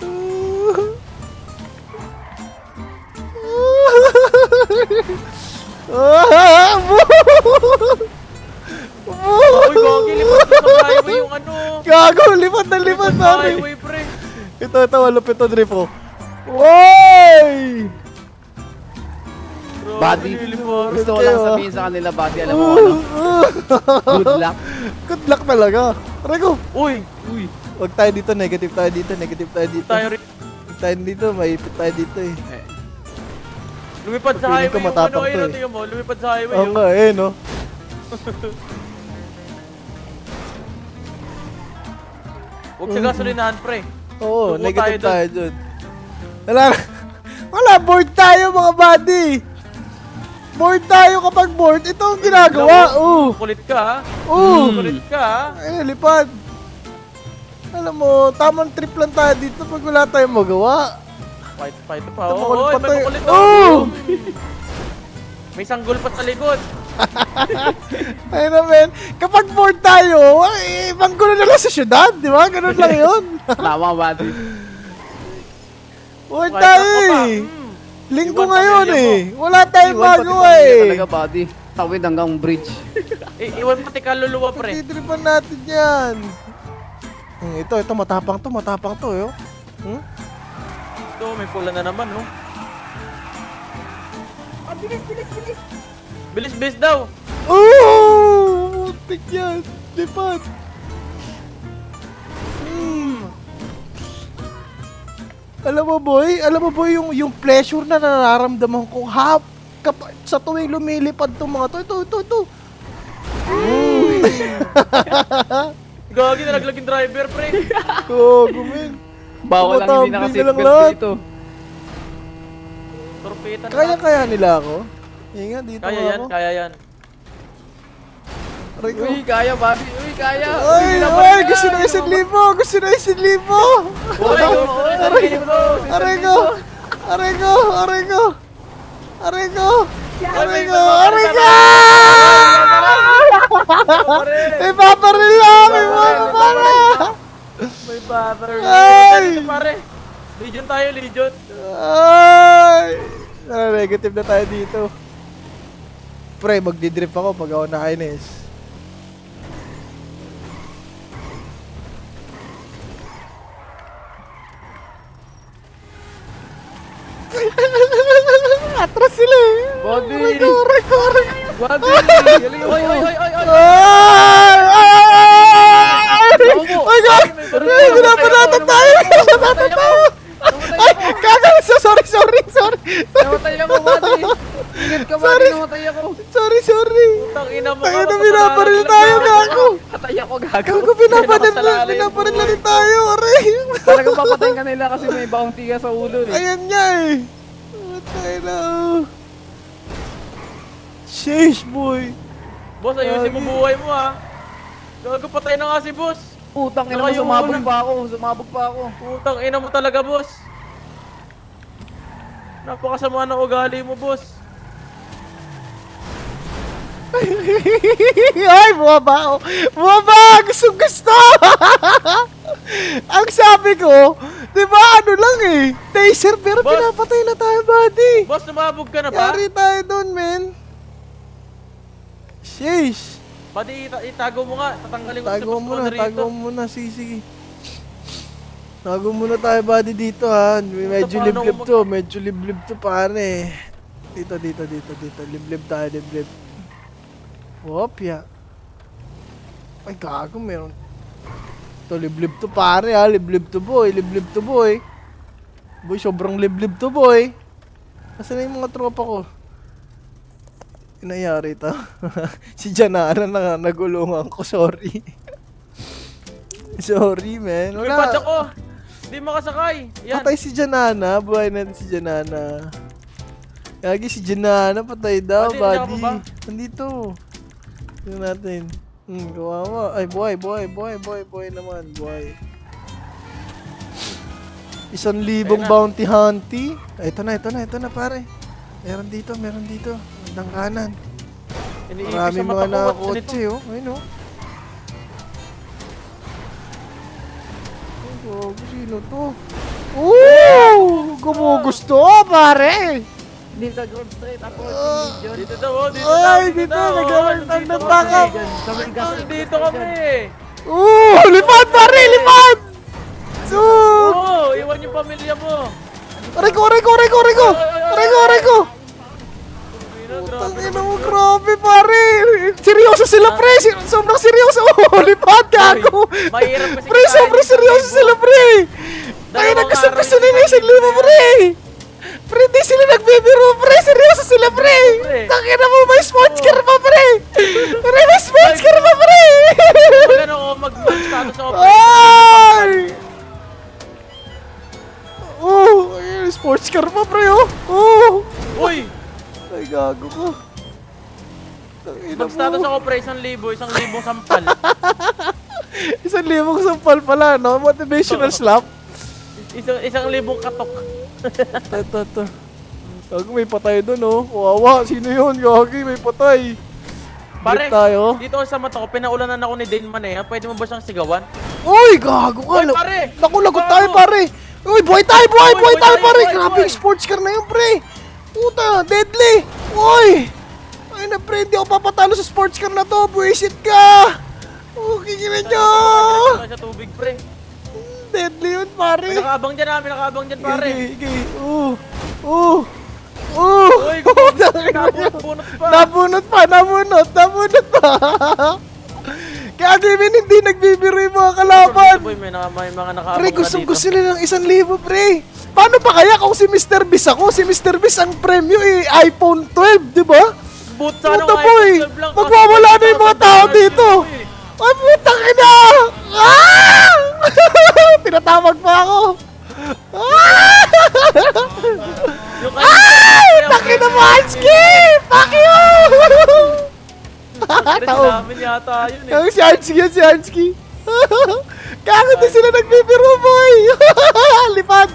Speaker 1: Ah! Boom!
Speaker 3: Uy, gogi, lipat na sa highway yung ano.
Speaker 1: Gago, lipad na lipad
Speaker 3: Lipat
Speaker 1: na.
Speaker 3: sa highway, pre.
Speaker 1: Ito, ito, malupit to, Drifo. Woy!
Speaker 2: Buddy,
Speaker 3: Nililiparan.
Speaker 2: gusto ko lang sabihin sa kanila, buddy, alam mo ano? Good luck.
Speaker 1: Good luck talaga. Rego,
Speaker 3: Uy, uy.
Speaker 1: wag tayo dito, negative tayo dito, negative tayo dito.
Speaker 3: Tayo rin.
Speaker 1: Wag tayo dito, maipit tayo dito eh.
Speaker 2: Eh,
Speaker 3: Lumipad sa
Speaker 1: Feeling ko
Speaker 3: highway yung ano,
Speaker 1: matapang to
Speaker 3: ayun,
Speaker 1: eh.
Speaker 3: tingnan mo. Lumipad sa highway
Speaker 1: Oo
Speaker 3: yung.
Speaker 1: nga eh, no?
Speaker 3: Huwag sa gasolinahan, pre.
Speaker 1: Oo,
Speaker 3: Suko
Speaker 1: negative
Speaker 3: tayo
Speaker 1: tayo dun. Wala, wala, bored tayo mga buddy. Bored tayo kapag bored. Ito ang ginagawa. Oo.
Speaker 3: Kulit ka, ha?
Speaker 1: Oo.
Speaker 3: Kulit ka, ha?
Speaker 1: Eh, lipad. Alam mo, tamang trip lang tayo dito pag wala tayong magawa.
Speaker 3: Fight, fight pa.
Speaker 1: Ito,
Speaker 3: Oh,
Speaker 1: makulit
Speaker 3: oy,
Speaker 1: pa
Speaker 3: may
Speaker 1: tayo.
Speaker 3: makulit.
Speaker 1: Oo.
Speaker 3: Oh. May sanggol pa sa likod.
Speaker 1: Ayun na, men. Kapag bored tayo, ay, manggulo na lang sa syudad, di ba? Ganun lang yun.
Speaker 2: tama, buddy.
Speaker 1: Bored
Speaker 3: Kahit
Speaker 1: tayo
Speaker 3: ako pa.
Speaker 1: eh.
Speaker 3: Hmm.
Speaker 1: Linggo
Speaker 3: Iwan
Speaker 1: ngayon
Speaker 3: pamilya
Speaker 1: eh. Wala tayong
Speaker 2: Iwan pati
Speaker 1: magawa
Speaker 2: pamilya
Speaker 1: eh.
Speaker 2: talaga, buddy. Tawid hanggang bridge.
Speaker 3: I- iwan pati kaluluwa, pre.
Speaker 1: Pagtitripan natin yan. Hmm, ito, ito, matapang to, matapang to, yo. Hmm?
Speaker 3: Ito, may pula na naman, no? Bilis, bilis daw.
Speaker 1: Oh! Putik yan. Lipat. Hmm. Alam mo, boy, alam mo, boy, yung, yung pleasure na nararamdaman ko hap kap- sa tuwing lumilipad tong mga to. Ito, ito, ito.
Speaker 3: Gagi na naglaging driver, pre.
Speaker 1: Oh, gumin.
Speaker 2: Bawal lang hindi
Speaker 1: Tumatambling na lang
Speaker 2: naka-seatbelt
Speaker 1: lahat.
Speaker 2: dito.
Speaker 3: Torpeta na.
Speaker 1: Kaya-kaya nila ako. Ingat, dito
Speaker 3: Kaya
Speaker 1: nga
Speaker 3: yan,
Speaker 1: ako.
Speaker 3: kaya yan.
Speaker 1: Aray ko.
Speaker 2: Uy, kaya, Bobby. Uy, kaya.
Speaker 1: Ay, ay, gusto na isang libo! Gusto na isang libo!
Speaker 2: Uy, uy,
Speaker 1: Aray ko! Aray ko! Aray ko! Aray ko! Aray ko! Aray ko! Aray ko! May paparil lang! May paparil!
Speaker 3: May butter.
Speaker 1: Ay!
Speaker 3: Dito, pare. Legion tayo, Legion.
Speaker 1: Ay! Ah, negative na tayo dito. Pre, magdidrip ako pag ako nakainis. Atras sila eh.
Speaker 2: Bobby.
Speaker 1: Aray ko, aray ko, aray ko.
Speaker 2: Bobby. Galing mo.
Speaker 3: Oy, oy, oy, oy, oy.
Speaker 1: Ay! Ay! Ay, God! Ay, pinapanatan tayo! Pinapanatan tayo! Ay! Kaga! Sorry, sorry, sorry!
Speaker 2: Namatay ako, Bobby. Ingat ka, Bobby.
Speaker 1: Sorry.
Speaker 2: Namatay ako.
Speaker 1: Sorry, sorry!
Speaker 3: Putang ina mo.
Speaker 1: Tayo na pinaparil tayo, gago!
Speaker 2: Patay ako, gago.
Speaker 1: Gago, pinaparil na, pinaparil na rin tayo, aray!
Speaker 2: Talagang papatay ka nila kasi may bounty ka sa ulo eh.
Speaker 1: Ayan niya eh! Patay na! Sheesh, boy!
Speaker 3: Boss, ayusin mo buhay mo ha. Gago, patay na nga si boss.
Speaker 2: Putang ina mo,
Speaker 3: Nakayong
Speaker 2: sumabog
Speaker 3: ulo.
Speaker 2: pa ako. Sumabog pa ako.
Speaker 3: Putang ina mo talaga, boss. Napakasama ng ugali mo, boss.
Speaker 1: Ay, bumaba ako! Bumaba! Gusto gusto! Ang sabi ko, di ba ano lang eh, taser pero
Speaker 3: Boss.
Speaker 1: pinapatay na tayo, buddy!
Speaker 3: Boss, sumabog ka na ba?
Speaker 1: Yari tayo doon, men! Sheesh!
Speaker 3: Pati ita itago mo nga. Tatanggalin ko si
Speaker 1: Tago
Speaker 3: boss
Speaker 1: mo na,
Speaker 3: Ron
Speaker 1: tago
Speaker 3: rito.
Speaker 1: mo muna, sige, sige. Tago muna tayo, buddy, dito ha. Medyo
Speaker 3: paano
Speaker 1: liblib
Speaker 3: ako mag-
Speaker 1: to, medyo liblib to, pare. Dito, dito, dito, dito. Liblib tayo, liblib. Wopya. Ay, gago, meron. Ito, liblib to, pare ha. Liblib to, boy. Liblib to, boy. Boy, sobrang liblib to, boy. Nasaan na yung mga tropa ko? Inayari ito. Si Janara na nagulungan ko, sorry. Sorry, man.
Speaker 3: May
Speaker 1: Wala.
Speaker 3: patch ako. Hindi makasakay. Yan.
Speaker 1: Patay si Janana. Buhay natin si Janana. Yagi si Janana. Patay daw,
Speaker 3: Buddy, nandiyan ka
Speaker 1: buddy.
Speaker 3: pa ba?
Speaker 1: Nandito. Tingnan natin. Hmm, kawawa. Ay, buhay, buhay, buhay, buhay, buhay naman. Buhay. Isang libong
Speaker 3: Ayun na.
Speaker 1: bounty hunty. Ay, ito na, ito na, ito na, pare. Meron dito, meron dito. Bandang kanan.
Speaker 3: Iniipis
Speaker 1: Marami
Speaker 3: sa
Speaker 1: mga
Speaker 3: mata ko. What's
Speaker 1: nakakotse,
Speaker 3: nito?
Speaker 1: oh. Ayun, oh. Ay, gago, sino to? Ooh! Gumugusto, pare!
Speaker 2: Dito, ground straight. Ako,
Speaker 1: Ah.
Speaker 2: John.
Speaker 3: Dito daw, oh, dito
Speaker 1: Ay,
Speaker 3: daw,
Speaker 1: dito,
Speaker 3: daw, oh,
Speaker 1: nagkaroon
Speaker 3: dito
Speaker 1: ng
Speaker 3: kami.
Speaker 1: backup.
Speaker 2: Sa may gas.
Speaker 3: Dito kami.
Speaker 1: Ooh! Lipad, pare! Lipad! So!
Speaker 3: Oo, iwan yung pamilya mo.
Speaker 1: Aray ko, aray ko, aray ko, aray ko! Aray ko, aray ko!
Speaker 3: Ina,
Speaker 1: Putang
Speaker 3: grabe
Speaker 1: ina
Speaker 3: naman
Speaker 1: mo,
Speaker 3: yun.
Speaker 1: grabe, pare! Seryoso sila, pre! Si- Sobrang seryoso! Oh, lipad, gago!
Speaker 3: Uy, mahirap kasi
Speaker 1: Pre,
Speaker 3: kakain
Speaker 1: sobrang
Speaker 3: yung
Speaker 1: seryoso
Speaker 3: libo.
Speaker 1: sila, pre! Tayo na
Speaker 3: Dalawang
Speaker 1: gusto
Speaker 3: araw
Speaker 1: gusto
Speaker 3: yung
Speaker 1: nila isang libo, pre! Pre, di sila nagbibiro, pre! Seryoso sila, pre!
Speaker 3: Pre.
Speaker 1: Tangina mo, may sports car pa, pre! Pre, may sports car pa, pre!
Speaker 3: Pag ano ko, mag-status ako.
Speaker 1: Ay! Oh, ayun, sports car pa, pre, oh! Oh!
Speaker 3: Uy,
Speaker 1: Ay, gago ko. Tangina
Speaker 3: mag-status
Speaker 1: mo.
Speaker 3: ako pre, isang libo, isang libong sampal.
Speaker 1: Isang libong sampal pala, no? Motivational slap.
Speaker 3: Isang, isang libong katok.
Speaker 1: Ito, ito, ito. Gago, may patay doon, oh. Wawa, sino yun? Gagi, may patay.
Speaker 3: Pare,
Speaker 1: Dito tayo.
Speaker 3: dito ako sa mata ko, pinaulan ako ni Dane Manea. Pwede mo ba siyang sigawan?
Speaker 1: Uy, gago ka.
Speaker 3: Uy, pare!
Speaker 1: Naku, lagot
Speaker 3: Gago!
Speaker 1: tayo, pare. Uy, buhay tayo, buhay,
Speaker 3: Uy,
Speaker 1: buhay
Speaker 3: buhay
Speaker 1: tayo,
Speaker 3: tayo,
Speaker 1: pare.
Speaker 3: buhay,
Speaker 1: Grabe
Speaker 3: buhay.
Speaker 1: yung sports car na yun, pre. Puta, deadly. Uy. Ay na, pre, hindi ako papatalo sa sports car na to. Buwisit ka. Oh, kikinan nyo.
Speaker 3: Sa sa tubig pre.
Speaker 1: Deadly yun,
Speaker 3: May
Speaker 1: pare.
Speaker 3: nakaabang dyan ha, may nakaabang dyan pare.
Speaker 1: Okay, okay. Uh, uh, uh.
Speaker 3: Uy, nabunot pa.
Speaker 1: Nabunot pa, nabunot, nabunot pa. Kaya Kevin, hindi nagbibiro yung mga kalaban.
Speaker 3: Boy, may, naka, may mga nakaabang
Speaker 1: Pre,
Speaker 3: na
Speaker 1: gusto
Speaker 3: dito.
Speaker 1: gusto nila ng isang libo, pre. Paano pa kaya kung si mister Beast ako? Si mister Beast ang premyo eh, iPhone twelve, di ba?
Speaker 3: Boot sana
Speaker 1: Puta
Speaker 3: ng
Speaker 1: boy,
Speaker 3: iPhone twelve lang,
Speaker 1: magwawala
Speaker 3: kasi
Speaker 1: na yung mga tao
Speaker 3: iPhone
Speaker 1: dito.
Speaker 3: twelve eh.
Speaker 1: Ay, putang ina! Ah! Tinatawag pa ako. Ah!
Speaker 3: Yung
Speaker 1: Ay!
Speaker 3: kanya-
Speaker 1: Taki na mo, Hanski! Fuck you!
Speaker 3: Pre,
Speaker 1: taob.
Speaker 3: namin yata yun eh.
Speaker 1: Ang si Archie yun, si Archie. Gago din sila nagbibiro, boy. Lipad.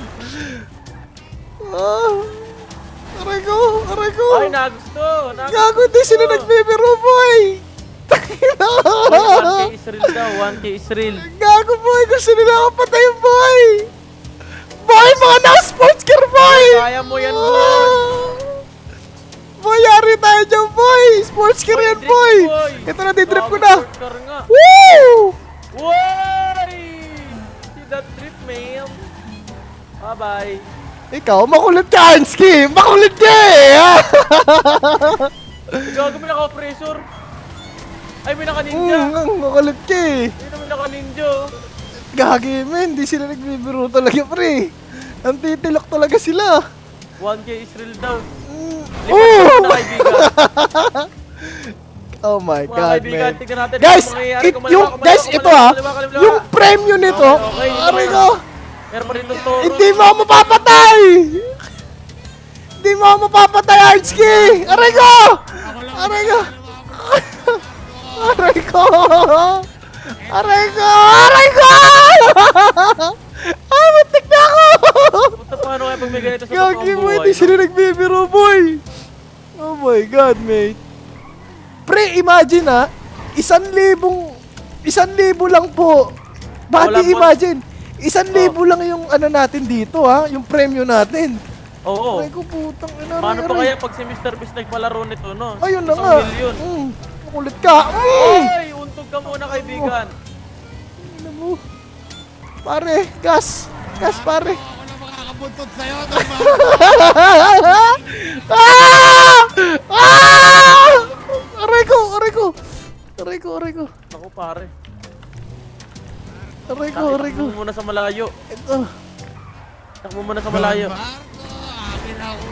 Speaker 1: Ah. Aray ko, aray ko.
Speaker 3: Ay, nagusto. Nagusto.
Speaker 1: Gago din sila nagbibiro, boy. Takina.
Speaker 3: one K is real daw. one K is real.
Speaker 1: Gago, boy. Gusto nila ako patayin, boy. Boy, mga naka-sports car, boy.
Speaker 3: Kaya mo yan, boy.
Speaker 1: Ah. Boy, yari tayo dyan, boy. Sports car
Speaker 3: Boy,
Speaker 1: yan,
Speaker 3: drip,
Speaker 1: boy.
Speaker 3: boy.
Speaker 1: Ito na, didrip ko
Speaker 3: Gago,
Speaker 1: na.
Speaker 3: sports car nga.
Speaker 1: Woo!
Speaker 3: Why? See that trip, man. Bye-bye.
Speaker 1: Ikaw, makulit ka, Ansky. Makulit ka eh.
Speaker 3: Gago, may naka-pressure. Ay, may naka-ninja.
Speaker 1: Mm, makulit ka eh.
Speaker 3: May naman naka-ninja.
Speaker 1: Gagi, men. Di sila nagbibiro talaga, pre. Ang titilok talaga sila.
Speaker 3: one K is real daw.
Speaker 1: Mm.
Speaker 3: Lipat
Speaker 1: Oh!
Speaker 3: na kaibigan.
Speaker 1: Oh my
Speaker 3: Mga
Speaker 1: God,
Speaker 3: kaibigan,
Speaker 1: man.
Speaker 3: tignan natin.
Speaker 1: Guys,
Speaker 3: ano mangyayari
Speaker 1: it,
Speaker 3: kung
Speaker 1: yung,
Speaker 3: maliwa,
Speaker 1: guys,
Speaker 3: kaliwa,
Speaker 1: ito
Speaker 3: kaliwa,
Speaker 1: ah.
Speaker 3: kaliwa, kaliwa.
Speaker 1: Yung premyo nito.
Speaker 3: Okay, okay, ito
Speaker 1: Aray
Speaker 3: na.
Speaker 1: ko.
Speaker 3: Meron pa rin itong toro.
Speaker 1: Hindi mo ako mapapatay. Hindi mo ako mapapatay, Archie. Aray ko. Aray ko. Aray ko. Aray ko. Aray ko. Ah, matik na ako.
Speaker 3: Punta paano kaya pag may ganito sa
Speaker 1: Gagi
Speaker 3: totoong
Speaker 1: mo,
Speaker 3: buhay?
Speaker 1: hindi sila nagbibiro, boy. Oh my God, mate. Pre, imagine ha, isang libong, isang libo lang po.
Speaker 3: Wala
Speaker 1: Buddy,
Speaker 3: po.
Speaker 1: imagine, isang
Speaker 3: Oh.
Speaker 1: libo lang yung ano natin dito ha, yung premyo natin.
Speaker 3: Oo.
Speaker 1: Ay ko putang ina.
Speaker 3: Paano pa
Speaker 1: Aray.
Speaker 3: kaya pag si mister Beast nagpalaro nito, no?
Speaker 1: Ayun na
Speaker 3: Isang
Speaker 1: nga.
Speaker 3: milyon.
Speaker 1: Mm, makulit ka. Mm.
Speaker 3: Ay, untog ka muna, kaibigan.
Speaker 1: Ano mo? Pare, gas. Gas, pare.
Speaker 4: Ako na makakabuntot sa'yo.
Speaker 1: Ah! Ah! Aray ko, aray ko. Aray ko, aray ko.
Speaker 3: Ako, pare.
Speaker 1: Aray ko, aray ko.
Speaker 3: Takbo mo muna sa malayo.
Speaker 1: Ito.
Speaker 3: Takbo mo muna sa malayo.
Speaker 4: Akin ako.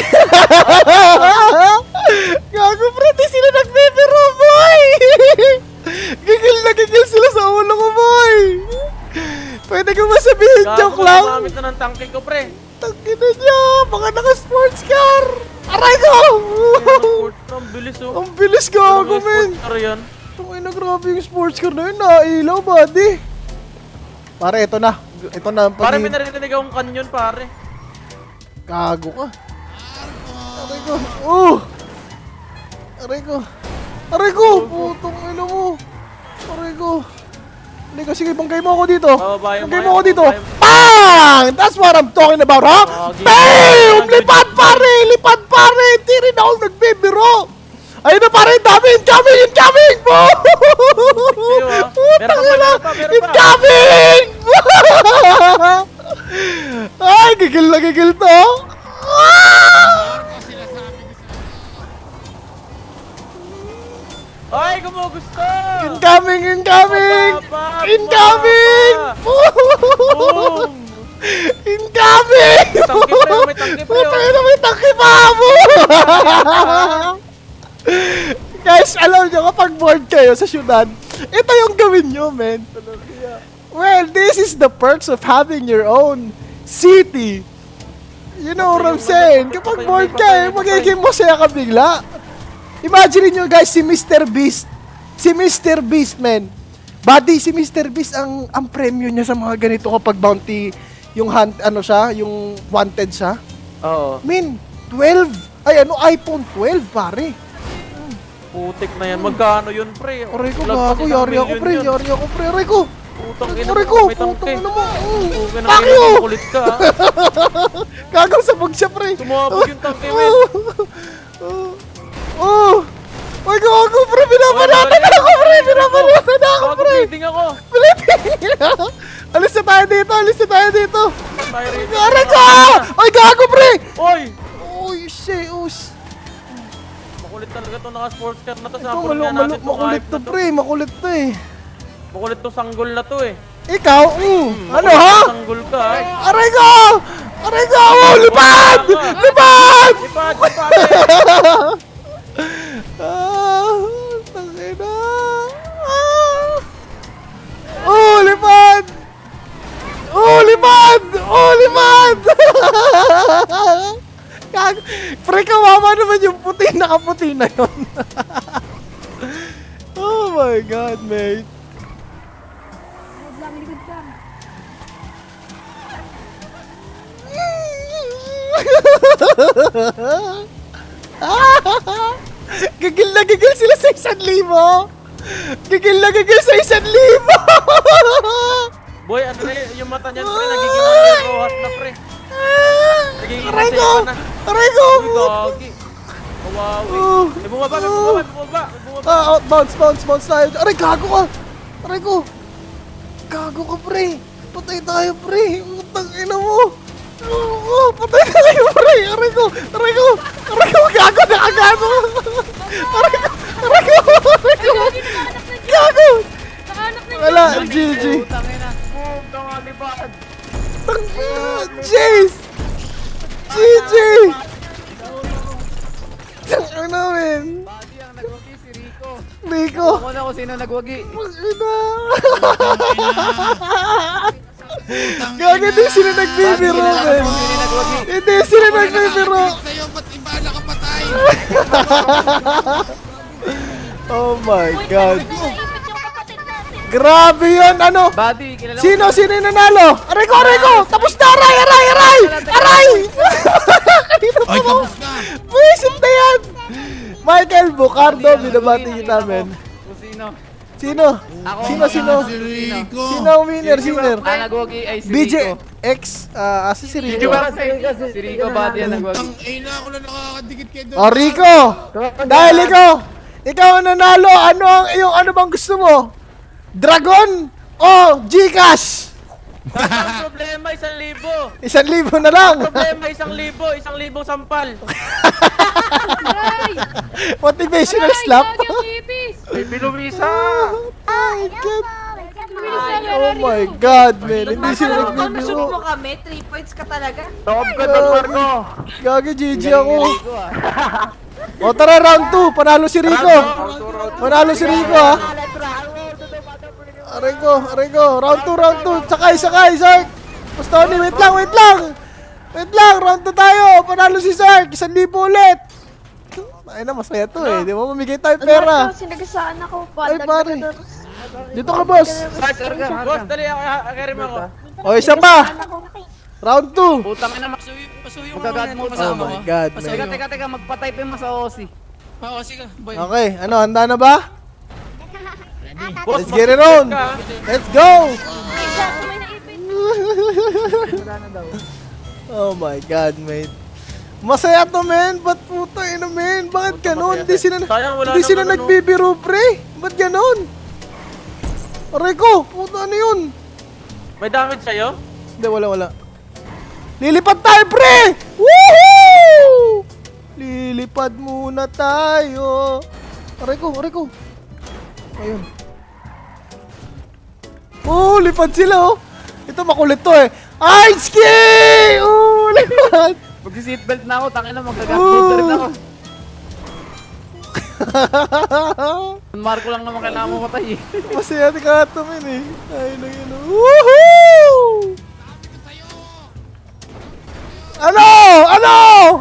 Speaker 1: Gago, pre, di sila nagbibiro, boy! Gigil na gigil sila sa ulo ko, boy! Pwede ko ba sabihin, joke lang?
Speaker 3: Gumamit na ng tangke ko, pre.
Speaker 1: Tangina niya, mga naka-sports car! Aray ko!
Speaker 3: Ang bilis, oh.
Speaker 1: Ang bilis gago, men!
Speaker 3: Sports car yan.
Speaker 1: Tungina, grabe yung sports car na yun, nailaw, buddy! Pare, ito na. Ito na ang
Speaker 3: Pare, may
Speaker 1: pag-
Speaker 3: narinig akong kanyon, pare.
Speaker 1: Gago ka. Aray ko. Oh! Aray ko. Aray ko! Putong ilo mo. Aray ko. Halika, sige, banggay mo ako dito.
Speaker 3: Bababayan mo
Speaker 1: Banggay
Speaker 3: yan,
Speaker 1: mo ako dito.
Speaker 3: bababayan mo.
Speaker 1: Bang! That's what I'm talking about, ha?
Speaker 3: Gagi.
Speaker 1: Bam!
Speaker 3: Gagi.
Speaker 1: Lipad, pare! Lipad, pare! Hindi rin ako nagbibiro. Ayun na, pare! Dami! Incoming! Incoming!
Speaker 3: ah. Meron pa,
Speaker 1: Putang ina!
Speaker 3: meron pa, meron pa.
Speaker 1: Incoming! Ay, gigil na gigil to. Ah!
Speaker 3: Ay, gumugusto!
Speaker 1: Incoming! Incoming!
Speaker 3: Baba,
Speaker 1: Incoming!
Speaker 3: Boom!
Speaker 1: Incoming!
Speaker 3: May tangke pa yun, may tangke pa yun.
Speaker 1: Putang ina, may tangke pa mo! Guys, alam nyo, kapag bored kayo sa syudad, ito yung gawin nyo, men. Well, this is the perks of having your own city. You know what I'm saying? Kapag bored ka, eh, magiging masaya ka bigla. Imagine nyo guys, si mister Beast. Si mister Beast, man. Buddy, si mister Beast, ang, ang premyo niya sa mga ganito kapag bounty, yung hunt, ano siya, yung wanted siya.
Speaker 3: Oo.
Speaker 1: Min, twelve. Ay, ano, iPhone twelve, pare.
Speaker 3: Putik na yan. Magkano yun, pre?
Speaker 1: Aray ko,
Speaker 3: Lagpas
Speaker 1: gago,
Speaker 3: isang
Speaker 1: yari ako,
Speaker 3: milyon
Speaker 1: pre,
Speaker 3: yun.
Speaker 1: yari ako, pre, aray ko.
Speaker 3: Putang ina
Speaker 1: Aray
Speaker 3: mo,
Speaker 1: ko,
Speaker 3: may tangke.
Speaker 1: putang ano mo. Mm.
Speaker 3: Putang ina
Speaker 1: Fuck
Speaker 3: mo,
Speaker 1: you!
Speaker 3: kulit ka, ha?
Speaker 1: Gagaw sa bag siya, pre.
Speaker 3: Sumabog yung tangke, men.
Speaker 1: Oh! Oh! Ay, gago, pre, binabanatan ako, pre, binabanatan ako,
Speaker 3: Bago
Speaker 1: pre.
Speaker 3: bleeding ako.
Speaker 1: Alis na tayo dito, alis na tayo dito.
Speaker 3: Tayo rito.
Speaker 1: Aray ko! Ay, gago, pre.
Speaker 3: Oy!
Speaker 1: Uy, shit, us.
Speaker 3: Makulit talaga to naka-sports car na to.
Speaker 1: Ito,
Speaker 3: Sample
Speaker 1: malu,
Speaker 3: nga
Speaker 1: malu,
Speaker 3: natin to.
Speaker 1: makulit
Speaker 3: hype
Speaker 1: to,
Speaker 3: na to.
Speaker 1: pre, makulit to eh.
Speaker 3: Makulit to sanggol na to, eh.
Speaker 1: Ikaw, mm, ano
Speaker 3: Makulit
Speaker 1: ha?
Speaker 3: to Sanggol ka, ha?
Speaker 1: Aray ko! Aray ko! Oh, lipad! Lipad!
Speaker 3: Ipad, ipad,
Speaker 1: Ah, tangina. Ah. Oh, lipad! Oh, lipad! Oh, lipad! Kag, pre, kawawa naman yung puti, nakaputi na yun. my God, mate.
Speaker 5: Likod lang, likod lang.
Speaker 1: Gigil na gigil sila sa isang libo. Gigil na gigil sa isang libo.
Speaker 3: Boy, ano na yun? Yung mata niyan, pre, nagiging mga rohat na, pre. Nagiging
Speaker 1: Aray ko!
Speaker 3: masaya na.
Speaker 1: Aray ko!
Speaker 3: Uy, gagi. Kawawi.
Speaker 1: Oh.
Speaker 3: May bumaba, may bumaba, may bumaba, may bumaba.
Speaker 1: Ah, out, bounce, bounce, bounce tayo. Aray, gago ka! Aray ko! Gago ka, pre! Patay tayo, pre! Utang ina mo! Oo, patay tayo, pre! Aray ko! Aray ko! Aray ko! Gago! Nakagago! Aray ko! Aray ko! Aray ko! Gago!
Speaker 5: Nakahanap na
Speaker 1: Wala, G G!
Speaker 2: Utangin na.
Speaker 3: Boom, tangalibad.
Speaker 1: Jace! G G! Ano namin?
Speaker 2: Buddy, ang nagwagi si Rico.
Speaker 1: Rico!
Speaker 2: Ako na kung sino nagwagi.
Speaker 1: Ina! Gagi, hindi sila nagbibiro,
Speaker 2: Buddy,
Speaker 1: men!
Speaker 2: kung sino nagwagi.
Speaker 1: Hindi sila nagbibiro!
Speaker 4: Sa'yo, ba't iba nakapatay?
Speaker 1: Oh my God!
Speaker 5: Naipit yung kapatid natin.
Speaker 1: Grabe yun! Ano?
Speaker 2: Buddy, kilala ko.
Speaker 1: Sino? Sino yung nanalo? Aray ko! Aray ko! Tapos na! Aray! Aray! Aray! Aray! Kanina pa
Speaker 4: Ay,
Speaker 1: mo!
Speaker 4: tapos na.
Speaker 1: Buisit na yan! Michael Bucardo, binabati
Speaker 2: Nakita
Speaker 1: kita, men.
Speaker 2: Kung sino.
Speaker 1: Sino?
Speaker 2: Ako.
Speaker 1: Sino? Sino?
Speaker 4: Si Rico.
Speaker 1: Sino ang winner? Sinner?
Speaker 2: Ang nagwagi ay si
Speaker 1: B J
Speaker 2: Rico.
Speaker 1: X, ah, asa si Rico?
Speaker 2: Si Rico, buddy, ang nagwagi.
Speaker 4: Tang ina ako na nakakadikit kay Don.
Speaker 1: Oh, Rico! Dahil ikaw, ikaw ang nanalo, ano ang iyong ano bang gusto mo? Dragon o Gcash?
Speaker 3: Ang problema, isang libo.
Speaker 1: Isang libo na lang.
Speaker 3: Problema, isang libo. Isang libo sampal.
Speaker 5: Aray!
Speaker 1: Motivational
Speaker 5: Aray,
Speaker 1: slap.
Speaker 5: gagi ang ipis!
Speaker 3: May bilumisa.
Speaker 1: Oh my God.
Speaker 5: Ay,
Speaker 1: Oh my God, man. Hindi sila
Speaker 5: Akala ko nashoot mo
Speaker 1: nagbibiro.
Speaker 5: kami, three points ka talaga.
Speaker 3: Top ka doon, Marco.
Speaker 1: Gagi, G G ako.
Speaker 2: Rico, ah.
Speaker 1: O tara, round two. Panalo si Rico. Panalo si Rico, ha. Aray ko, aray ko. Round two, round two. Sakay, sakay, Zark. Mas Tony, wait lang, wait lang. Wait lang, round two tayo. Panalo si Zark. Isang libo ulit. Ay na, masaya to eh. Di ba mamigay tayo pera?
Speaker 5: Sinagasaan ako.
Speaker 1: Ay, pare. Dito ka, boss.
Speaker 3: Boss, dali ako. Akarim ako.
Speaker 1: O, isa pa. Round two.
Speaker 2: Putang ina,
Speaker 6: Pasuyo, pasuyo mo
Speaker 2: magkagat mo
Speaker 6: muna
Speaker 1: Oh
Speaker 6: kasama
Speaker 1: my
Speaker 6: mo.
Speaker 1: God,
Speaker 6: Pasuyo.
Speaker 2: Teka,
Speaker 1: man.
Speaker 2: teka, teka, magpa-type mo sa O C.
Speaker 6: Oo, sige, boy.
Speaker 1: Okay, ano, handa na ba?
Speaker 3: Boss,
Speaker 1: Let's get it on.
Speaker 3: ka.
Speaker 1: Let's go.
Speaker 5: May naipit.
Speaker 1: Oh my God, mate. Masaya to, men. Ba't puto, ino, men? Bakit ganun? Hindi sila,
Speaker 3: Sayang, wala
Speaker 1: hindi sila
Speaker 3: naman, ano.
Speaker 1: nagbibiro, pre. Ba't ganun? Aray ko, puto, ano yun?
Speaker 3: May damage sa'yo?
Speaker 1: Hindi, wala, wala. Lilipad tayo, pre! Woohoo! Lilipad muna tayo. Aray ko, aray ko. Ayun. Oh, lipad sila, oh. Ito, makulit to, eh. Ice ski! Oh, lipad.
Speaker 2: Mag-seatbelt na ako, tangin na, magkagat-motor rin ako. Marco lang naman kailangan mo matay eh.
Speaker 1: Masaya ni Kato, men, eh. Ay, na yun, oh. Woohoo! Ano? Ano?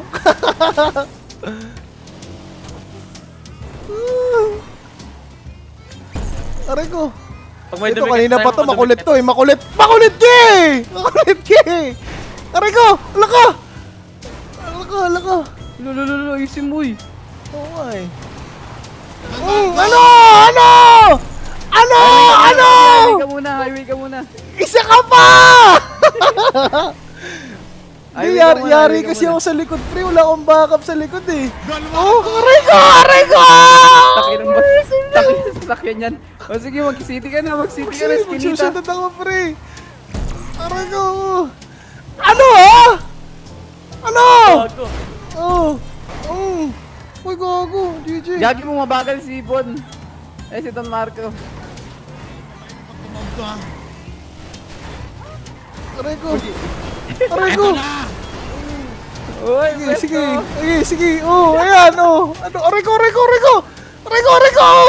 Speaker 1: Aray ko.
Speaker 3: Pag may
Speaker 1: Ito
Speaker 3: dumikit
Speaker 1: kanina
Speaker 3: tayo,
Speaker 1: pa to,
Speaker 3: mga
Speaker 1: makulit
Speaker 3: dumikit.
Speaker 1: to eh. Makulit. Makulit ka eh! Makulit ka eh! Aray ko! Ala ka! Ala ka, ala ka.
Speaker 2: Lulululu, isim mo eh.
Speaker 1: Oo nga eh. Mm, ano? Ano? Ano? Ano?
Speaker 2: Highway ka muna, highway ka muna.
Speaker 1: Isa ka pa! Hindi,
Speaker 2: Highway ka
Speaker 1: yari,
Speaker 2: muna,
Speaker 1: yari
Speaker 2: highway ka
Speaker 1: kasi
Speaker 2: muna.
Speaker 1: ako sa likod, pre. Wala akong backup sa likod eh. Oh, aray ko! Aray ko!
Speaker 2: Takin ng bas. Takin ng sasakyan yan. O sige, mag-city ka na, mag-city ka na,
Speaker 1: Sige,
Speaker 2: skinita.
Speaker 1: magsusunod ako, pre. Aray ko! Ano ah? Ano?
Speaker 3: Gago.
Speaker 1: Oh! Oh! Uy, gago! G G!
Speaker 2: Gagi mo mabagal si Bon. Eh, si Don Marco.
Speaker 4: Tumawag ka.
Speaker 1: Aray ko! Aray ko!
Speaker 2: Uy,
Speaker 1: Sige, sige! Sige, sige! Oh, ayan, oh! Ano? Aray ko, aray ko, aray ko! Aray ko, aray ko!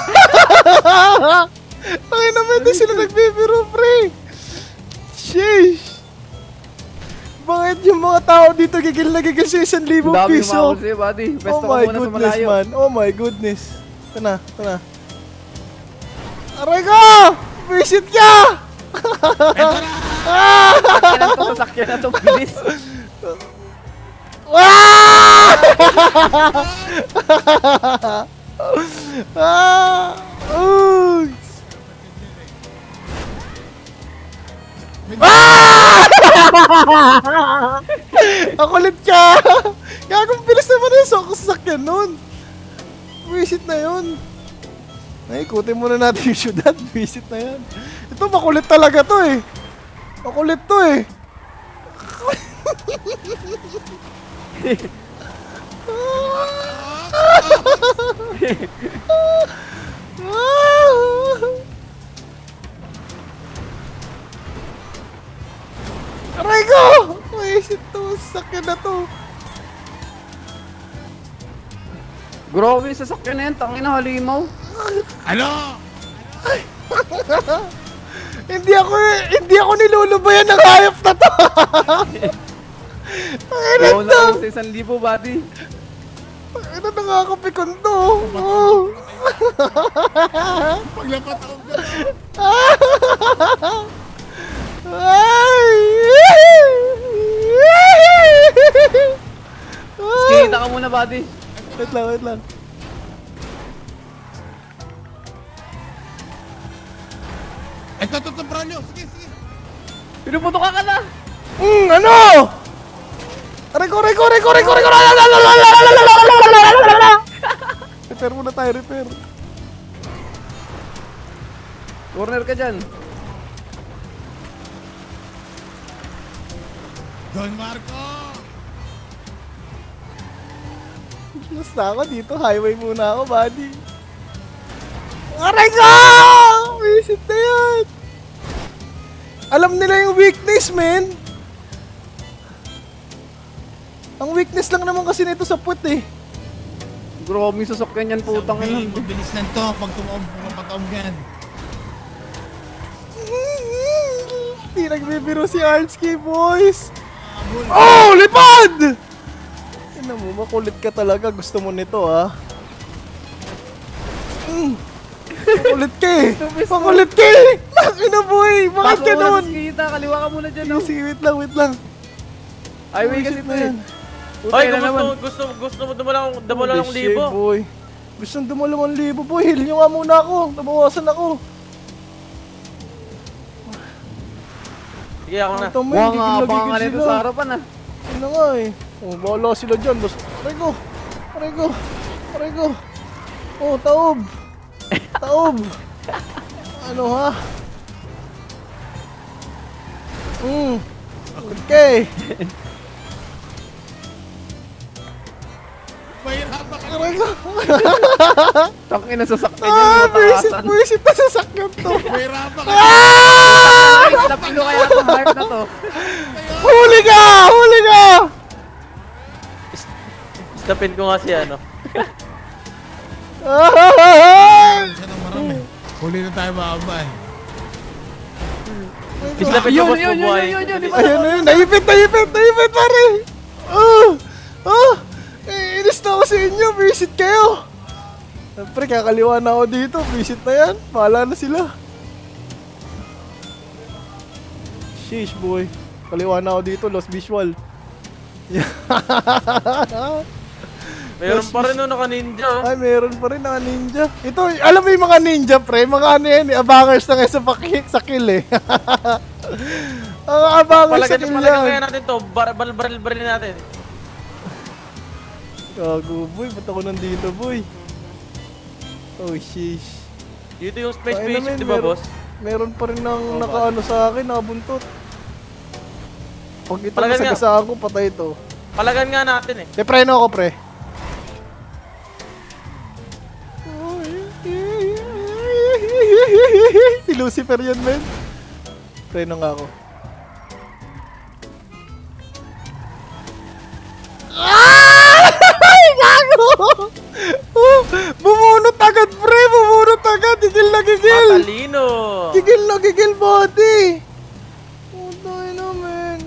Speaker 1: Tangin naman, di sila nagbibiro, pre! Sheesh! Bakit yung mga tao dito gigil na gigil sa isang libong
Speaker 2: Dami
Speaker 1: piso?
Speaker 2: umawal sa'yo, buddy.
Speaker 1: Oh
Speaker 2: Pwesto ka
Speaker 1: my
Speaker 2: muna sa
Speaker 1: goodness,
Speaker 2: malayo.
Speaker 1: man. Oh my goodness. Ito na, ito na. Aray ko! Visit ka!
Speaker 2: Sakyan na to, sasakyan na to, bilis.
Speaker 1: Ah! Ah! Uy! Ah! Ang kulit ka! Gagong bilis naman yung sasakyan nun. Visit na yun. Ay, ikutin muna natin yung syudad. Visit na yan. Ito, makulit talaga to eh. Makulit to eh. Aray ko! Visit to. Sakyan na to.
Speaker 2: Grabe, sasakyan na yan, tangin na halimaw.
Speaker 4: Ano?
Speaker 1: Hindi ako, hindi ako nilulubayan ng hayop na to. Ano
Speaker 2: Oo
Speaker 1: to?
Speaker 2: na ako sa isang libo, buddy.
Speaker 1: Ano nakakapikon to? Oh.
Speaker 4: Paglapat ako ka.
Speaker 1: Ay!
Speaker 2: Kita ka muna, buddy.
Speaker 1: Wait lang, wait lang.
Speaker 4: Ito, ito, ito, Branyo. Sige, sige.
Speaker 2: Pinuputo ka ka na.
Speaker 1: Hmm, ano? Aray ko, aray ko, aray ko, aray ko, aray ko. Repair muna tayo, repair.
Speaker 2: Corner ka dyan.
Speaker 4: Don Marco.
Speaker 1: Basta ako dito, highway muna ako, buddy. Aray ko! Visit na yan! Alam nila yung weakness, man. Ang weakness lang naman kasi nito sa puwet eh.
Speaker 2: Grabe, sasakyan yan, putang ina.
Speaker 4: Sabi, mabilis lang to. Pag tumaom, pumapataom yan.
Speaker 1: Hindi nagbibiro si Artsky, boys.
Speaker 4: Abol.
Speaker 1: Oh, lipad! Ina mo, makulit ka talaga. Gusto mo nito, ha? Mm. Makulit ka eh. Makulit ka eh. Ina boy, bakit
Speaker 2: Pasok
Speaker 1: ka
Speaker 2: mo na
Speaker 1: nun?
Speaker 2: sa skita, kaliwa ka muna dyan.
Speaker 1: Sige,
Speaker 2: Oh.
Speaker 1: sige, wait lang, wait lang.
Speaker 2: Highway kasi
Speaker 1: Visit
Speaker 2: ito
Speaker 1: na
Speaker 2: eh.
Speaker 1: yan.
Speaker 2: Putay
Speaker 3: Hoy,
Speaker 2: na
Speaker 3: gusto,
Speaker 2: naman.
Speaker 3: gusto, gusto mo dumalang, dumalang
Speaker 1: Holy shit,
Speaker 3: libo.
Speaker 1: boy. Gusto dumalawang libo, boy. Heal nyo nga muna ako. Nabawasan ako.
Speaker 3: Sige, ako na.
Speaker 1: Ito, man,
Speaker 2: Buwang
Speaker 1: gigil
Speaker 2: nga
Speaker 1: na
Speaker 2: baka
Speaker 1: gigil
Speaker 2: nga nito
Speaker 1: sila.
Speaker 2: sa harapan ah.
Speaker 1: Ano nga eh. Oh, bahala sila dyan. Bas aray ko. Aray ko. Aray ko. Oh, taob. Taob. Ano ha? Hmm. Okay.
Speaker 4: Mahirap ka.
Speaker 1: Aray ko.
Speaker 2: Tangin na sasakyan yan,
Speaker 1: Ah, buisit,
Speaker 2: matakasan.
Speaker 1: buisit na sasakyan to.
Speaker 4: Mahirap ka.
Speaker 1: Ah!
Speaker 2: Ay, napilo kaya itong heart na to.
Speaker 1: Huli ka! Huli ka!
Speaker 3: Stopin ko nga si ano.
Speaker 1: Ah!
Speaker 4: Siya nang marami. Huli na tayo babay.
Speaker 3: Stopin ko
Speaker 2: Yun,
Speaker 3: boss
Speaker 2: yun,
Speaker 3: mo
Speaker 2: yun, yun, yun, di ba?
Speaker 1: Ayun na yun, naipit, naipit, naipit, pare! Ah! Ah! Eh, inis na ako sa inyo, visit kayo! Siyempre, kakaliwa na ako dito, visit na yan, pahala na sila. Sheesh, boy. Kaliwa na ako dito, lost visual.
Speaker 3: Mayroon pa rin no, naka-ninja. oh.
Speaker 1: Ay, meron pa rin mga ninja. Ito, alam mo yung mga ninja, pre? Mga ano yan, eh, abangers na kayo sa, paki- sa kill, eh. Ang abangers sa
Speaker 3: Palagay,
Speaker 1: kill
Speaker 3: palagay kaya
Speaker 1: yan.
Speaker 3: natin to. Bar, bal, baril, baril natin.
Speaker 1: Gago, boy. Ba't ako nandito, boy? Oh, sheesh.
Speaker 3: Dito yung space
Speaker 1: Ay,
Speaker 3: spaceship,
Speaker 1: naman,
Speaker 3: di ba,
Speaker 1: meron-
Speaker 3: boss?
Speaker 1: Meron pa rin ng nakaano sa akin, nakabuntot. Pag ito
Speaker 3: Palagan nga.
Speaker 1: nasagasaan ko, patay ito.
Speaker 3: Palagan nga natin eh.
Speaker 1: Eh, preno ako, pre. Si Lucifer yan, men. Preno nga ako. Ah! Ay, gago! Oh, bumunot agad, pre! Bumunot agad! Gigil na gigil!
Speaker 3: Matalino!
Speaker 1: Gigil na gigil, body! Putay na, men.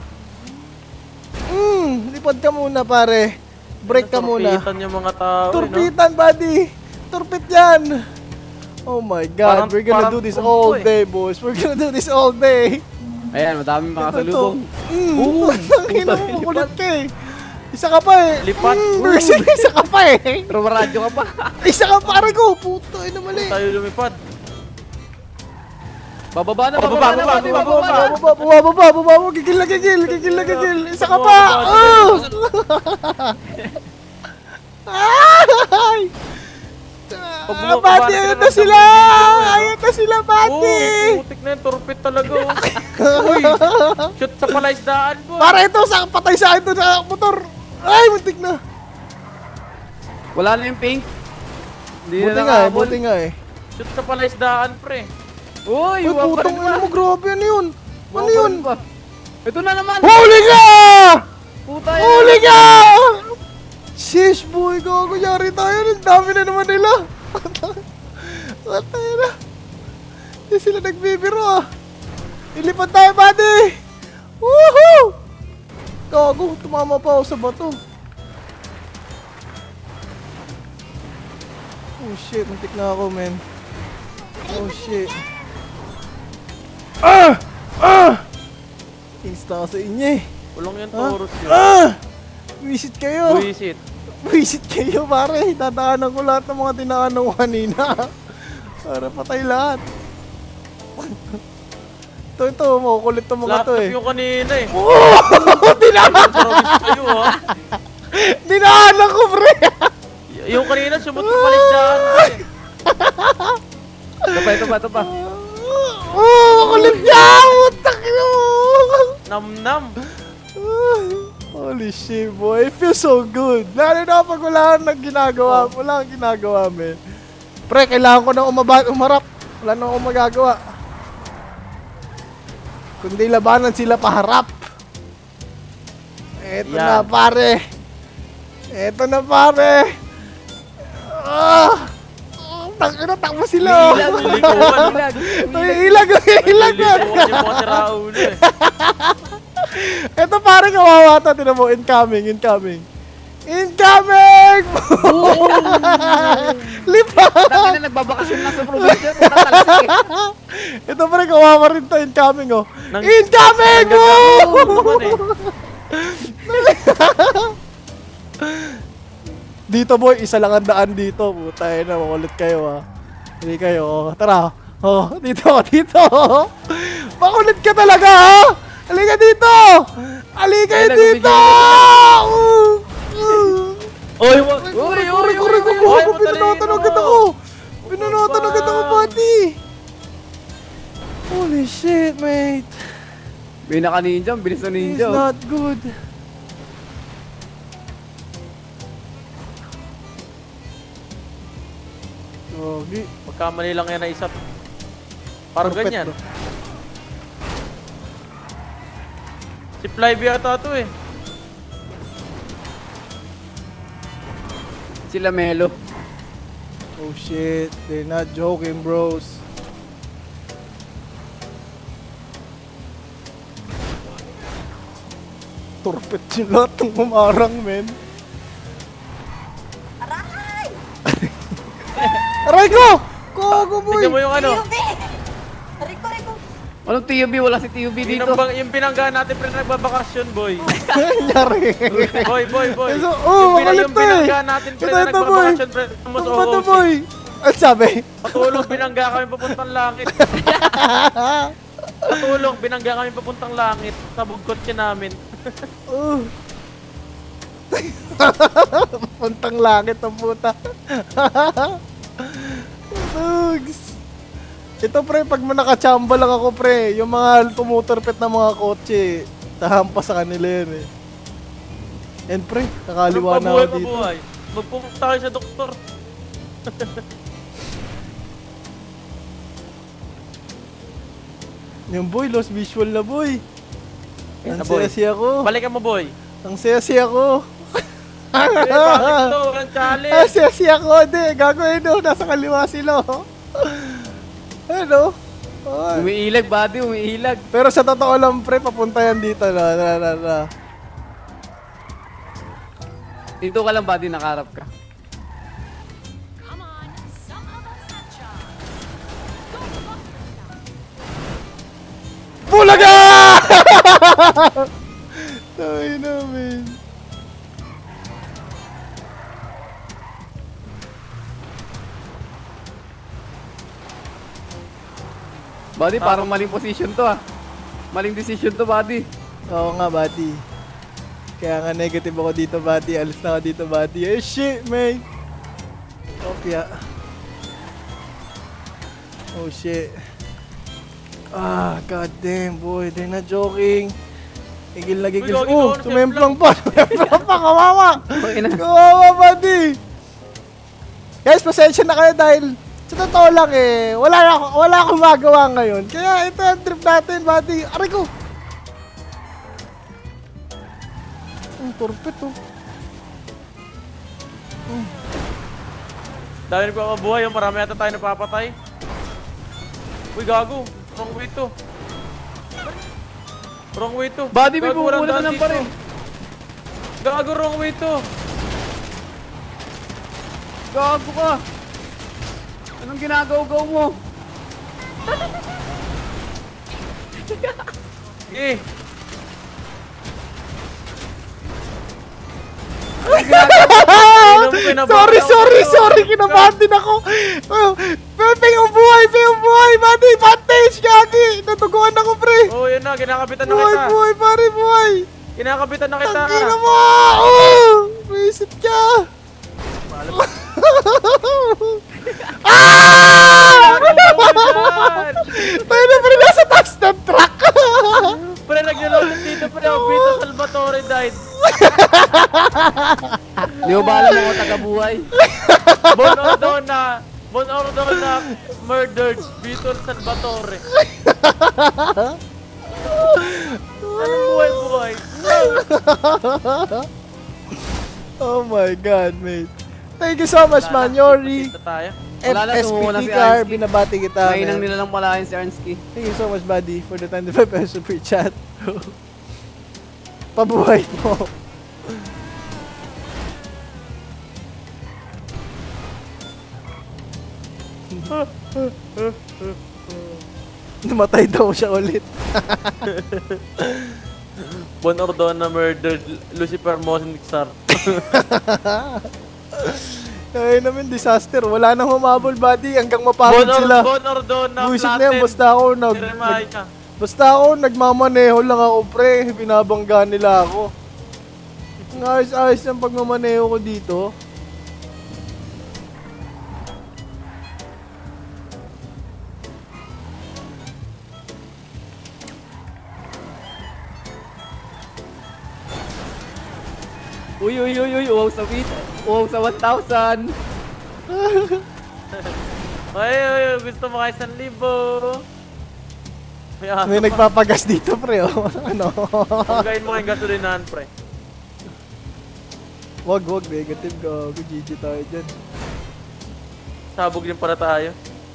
Speaker 1: Hmm, lipad ka muna, pare. Break ka muna.
Speaker 3: Turpitan yung mga tao. eh, no?
Speaker 1: Turpitan, buddy! Turpit yan! Oh my God,
Speaker 3: Parang-
Speaker 1: we're gonna
Speaker 3: parang
Speaker 1: do this
Speaker 3: trumpo
Speaker 1: all
Speaker 3: eh.
Speaker 1: day, boys. We're gonna do this all day.
Speaker 2: Ayan, madaming makasalubong.
Speaker 1: Mm,
Speaker 2: Oo,
Speaker 1: ang ina mo, kulit ka eh. Isa ka pa eh.
Speaker 3: Lipat.
Speaker 1: Mm, Mercy, isa ka pa eh.
Speaker 2: Pero maradyo ka pa.
Speaker 1: Isa ka pa rin ko. Puto, ina mali.
Speaker 3: Tayo lumipad.
Speaker 2: Bababa na,
Speaker 3: Bababa,
Speaker 2: bababa na,
Speaker 3: bababa,
Speaker 2: buddy,
Speaker 3: bababa.
Speaker 2: bababa na.
Speaker 1: Baba, baba, baba, baba, baba, gigil na gigil, gigil na gigil. Isa ka pa. Oh! Ay!
Speaker 3: Pag
Speaker 1: Ah,
Speaker 3: bumaba
Speaker 1: Bati,
Speaker 3: na
Speaker 1: ayun
Speaker 3: ka,
Speaker 1: na sila!
Speaker 3: ramdam mo yung video,
Speaker 1: Ayun na sila, Bati!
Speaker 3: Oh, putik na yun. Turpit talaga. oh. Uy, shoot sa palaisdaan, boy.
Speaker 1: Para ito, sa patay sa akin to sa motor. Ay, muntik na.
Speaker 2: Wala na yung pink. Hindi
Speaker 1: Buti
Speaker 2: na
Speaker 1: nga eh,
Speaker 2: nakahabol.
Speaker 1: buti nga eh.
Speaker 3: Shoot sa palaisdaan, pre.
Speaker 2: Uy,
Speaker 1: Uy,
Speaker 2: wala pa
Speaker 1: putong
Speaker 2: rin
Speaker 1: ina
Speaker 2: ba?
Speaker 1: mo, grabe, ano yun? Ano
Speaker 2: Wala pa
Speaker 1: yun?
Speaker 2: rin ba? Ito na naman.
Speaker 1: Huli ka!
Speaker 2: Puta yan.
Speaker 1: Huli ka! Shish, boy, gago, yari tayo. Ang dami na naman nila. Patay na. Hindi sila nagbibiro ah. Ilipad tayo, buddy! Woohoo! Gago, tumama pa ako sa bato. Oh shit, muntik na ako, man. Oh shit. Ah! Ah! Insta ka sa inyo eh.
Speaker 3: Ulong yan,
Speaker 1: Ah!
Speaker 3: Taurus yun.
Speaker 1: Ah! Visit kayo!
Speaker 3: Buisit.
Speaker 1: Visit kayo, pare. Dadaanan ko lahat ng mga tinaanan ko kanina. Para patay lahat. Ito, ito. Makukulit to mga to
Speaker 3: Laptop
Speaker 1: eh.
Speaker 3: yung kanina eh.
Speaker 1: Oh! Dinaanan!
Speaker 3: Promise kayo, ha.
Speaker 1: Dinaanan ko, pre!
Speaker 3: Y- yung kanina, sumot sa palaisdaan, pre.
Speaker 2: Ito pa, ito pa, ito pa.
Speaker 1: Oh! Makulit niya! Utak mo!
Speaker 3: Nam-nam.
Speaker 1: Holy shit, boy. It feels so good. Lalo na pag wala kang ginagawa. Wala kang ginagawa, man. Pre, kailangan ko na umaba- umarap. Wala na akong magagawa. Kundi labanan sila paharap. Eto
Speaker 3: Yan.
Speaker 1: na, pare. Eto na, pare. Ah! Takbo na, takbo sila.
Speaker 2: Ilag,
Speaker 3: Nilikuan.
Speaker 2: ilag.
Speaker 1: Ay, ilag, ilag.
Speaker 3: Nilikuan yung mga si Raul eh.
Speaker 1: Ito pare kawawa to. Tinan mo, incoming, incoming. Incoming! Lipa!
Speaker 2: Tangin na nagbabakasyon lang sa probinsya. Puta talasik eh.
Speaker 1: Ito pare kawawa rin to, incoming oh.
Speaker 3: Nang-
Speaker 1: Incoming!
Speaker 3: Nanggagawa
Speaker 1: Oh!
Speaker 3: naman eh.
Speaker 1: Dito boy, isa lang ang daan dito. Putay na, makulit kayo ah. Hindi kayo, oh. Tara. Oh, dito, dito. Makulit ka talaga ha. Halika dito. Halika
Speaker 2: Ay,
Speaker 1: dito.
Speaker 2: nagbibigyan
Speaker 3: Oy, wag.
Speaker 1: Uy, uy, uy, uy,
Speaker 3: Oy,
Speaker 1: uy, pinanotan
Speaker 3: matalino.
Speaker 1: agad ako. Pinanotan agad ako, buddy. Holy shit, mate.
Speaker 2: Binaka ninja, bilis na
Speaker 1: It's
Speaker 2: ninja. oh.
Speaker 1: not good. Gogi.
Speaker 3: Magkamali lang yan na isa. Parang
Speaker 1: Perfect,
Speaker 3: ganyan.
Speaker 1: bro.
Speaker 3: Si Flyby ata to eh.
Speaker 2: Sila Melo.
Speaker 1: Oh shit, they're not joking, bros. Turpet yung lahat ng umarang, men. Aray! Aray ko! Kogo, boy!
Speaker 3: Tignan mo yung ano.
Speaker 5: Rico, Rico.
Speaker 2: Anong T U B? Wala si T U B
Speaker 3: Yung,
Speaker 2: dito.
Speaker 3: bang, yung pinanggahan natin pre nagbabakasyon, boy.
Speaker 1: Nangyari.
Speaker 3: Boy, boy, boy.
Speaker 1: So, oh,
Speaker 3: yung, pina-
Speaker 1: makulit
Speaker 3: yung
Speaker 1: to eh.
Speaker 3: pinanggahan natin pre
Speaker 1: Ito,
Speaker 3: na
Speaker 1: ito, boy.
Speaker 3: nagbabakasyon, pre. Mas
Speaker 1: Ano ba to,
Speaker 3: O O C.
Speaker 1: boy? At sabi?
Speaker 3: Patulong, binangga kami papuntang langit. Patulong, binangga kami papuntang langit. Sa bugkotse namin.
Speaker 1: Oh. Puntang langit ang puta. Tugs. Ito pre, pag nakachamba lang ako pre, yung mga tumuturpet na mga kotse, tahampas sa kanila yun eh. And pre, nakaliwa na
Speaker 3: Pabuhay,
Speaker 1: ako dito.
Speaker 3: pabuhay. Magpumunta tayo sa doktor.
Speaker 1: Yung boy, lost visual na boy.
Speaker 3: Yan
Speaker 1: Ang
Speaker 3: na, boy.
Speaker 1: sexy ako.
Speaker 3: Balikan mo, boy.
Speaker 1: Ang sexy ako.
Speaker 3: Eh, bakit to? Walang
Speaker 1: Ang
Speaker 3: challenge.
Speaker 1: sexy ako. Hindi, gagawin no. Nasa kaliwa sila. oh. Ano? Ay.
Speaker 2: Umiilag, buddy, umiilag.
Speaker 1: Pero sa totoo lang pre, papunta yan dito na, na, na, na.
Speaker 2: Dito ka lang, buddy, nakaharap ka.
Speaker 1: bulaga! Tayo namin.
Speaker 2: Buddy, parang maling position to ah. Maling decision to, buddy.
Speaker 1: Oo nga, buddy. Kaya nga negative ako dito, buddy. Alis na ako dito, buddy. Eh, shit, man. Kopya. Oh, shit. Ah, goddamn, boy. They're not joking. Igil na gigil.
Speaker 3: Uy, gagi
Speaker 1: Oh,
Speaker 3: ka,
Speaker 1: tumemplang pa. Tumemplang pa, kawawa.
Speaker 2: Ina.
Speaker 1: Kawawa, buddy. Guys, pasensya na kayo dahil sa totoo lang eh, wala na ako, wala akong magawa ngayon. Kaya ito ang trip natin, buddy. Aray ko. Ang torpet oh.
Speaker 3: Dahil nagpapakabuhay, yung marami yata tayo napapatay. Uy, gago. Wrong way to. Wrong way to.
Speaker 2: Buddy, may
Speaker 3: Gago, walang
Speaker 2: bumula
Speaker 3: daan
Speaker 2: na ng
Speaker 3: dito.
Speaker 2: parin.
Speaker 3: Gago, wrong way to.
Speaker 2: Gago ka. Anong ginagaw-gaw mo?
Speaker 3: Eh,
Speaker 1: Sorry, sorry, sorry. Kinabahan din ako. Oh, Pepe, yung buhay, Pepe, yung buhay. Buddy, vantage, gagi. Natuguan ako, pre.
Speaker 3: oh, yun na, kinakapitan na
Speaker 1: Buhay,
Speaker 3: kita.
Speaker 1: buhay, pare, buhay.
Speaker 3: Kinakapitan na kita.
Speaker 1: Tangina mo. Oh, visit ka. Ah! Tayo na, pre, nasa taas ng truck.
Speaker 3: Pre, nag-reloaded dito, pre. Ang Vito Salvatore died.
Speaker 2: Di mo ba alam mga taga-buhay?
Speaker 3: Bon Ordona. Bon Ordona murdered Vito Salvatore. Anong buhay-buhay?
Speaker 1: Oh my God, mate. Thank you so much, man. Yori.
Speaker 3: Kita tayo.
Speaker 2: Wala na,
Speaker 1: F S P
Speaker 2: sumuko na
Speaker 1: T
Speaker 2: si
Speaker 1: car,
Speaker 2: Ansky.
Speaker 1: binabati kita.
Speaker 2: Mainang
Speaker 1: man.
Speaker 2: nila lang palahin si Arnsky.
Speaker 1: Thank you so much, buddy, for the twenty-five pesos super chat. Pabuhay mo. Namatay daw siya ulit.
Speaker 3: Bon Ordona murdered Lucifer Mosnixar.
Speaker 1: Ay naman, disaster. Wala nang humabol, buddy, hanggang
Speaker 3: Bon,
Speaker 1: mapagod
Speaker 3: Or
Speaker 1: sila.
Speaker 3: bon Ordona
Speaker 1: Buisit na yan, basta ako nag... nag
Speaker 3: Jeremiah.
Speaker 1: basta ako, nagmamaneho lang ako, pre. Binabangga nila ako. Ang ayos-ayos yung pagmamaneho ko dito.
Speaker 2: Uy, uy, uy, uy, uwaw sa beat. Uwaw sa one thousand.
Speaker 3: Ay, ay, gusto mo kayo isang libo. May aso
Speaker 1: May
Speaker 3: pa.
Speaker 1: nagpapagas dito, pre. Oh. Ano?
Speaker 3: Pagayin mo kayong gasolinahan, pre.
Speaker 1: Wag, wag. Negative. Gago. G G tayo dyan.
Speaker 3: Sabog din pala tayo.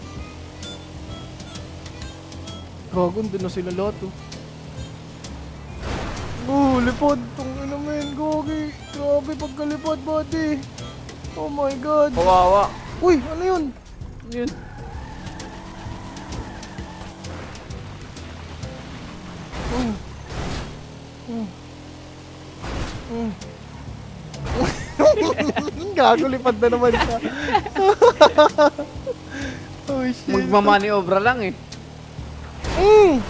Speaker 1: Gago, doon na sila lahat, oh. Oh, lipod. Tong ina men, gogi. Grabe pagkalipod, buddy. Oh my God.
Speaker 3: Kawawa.
Speaker 1: Uy, ano yun?
Speaker 2: Yun.
Speaker 1: Mm. Mm. Mm. Gago, lipad na naman siya. Oh shit.
Speaker 2: Magmamaniobra lang eh.
Speaker 1: Mm.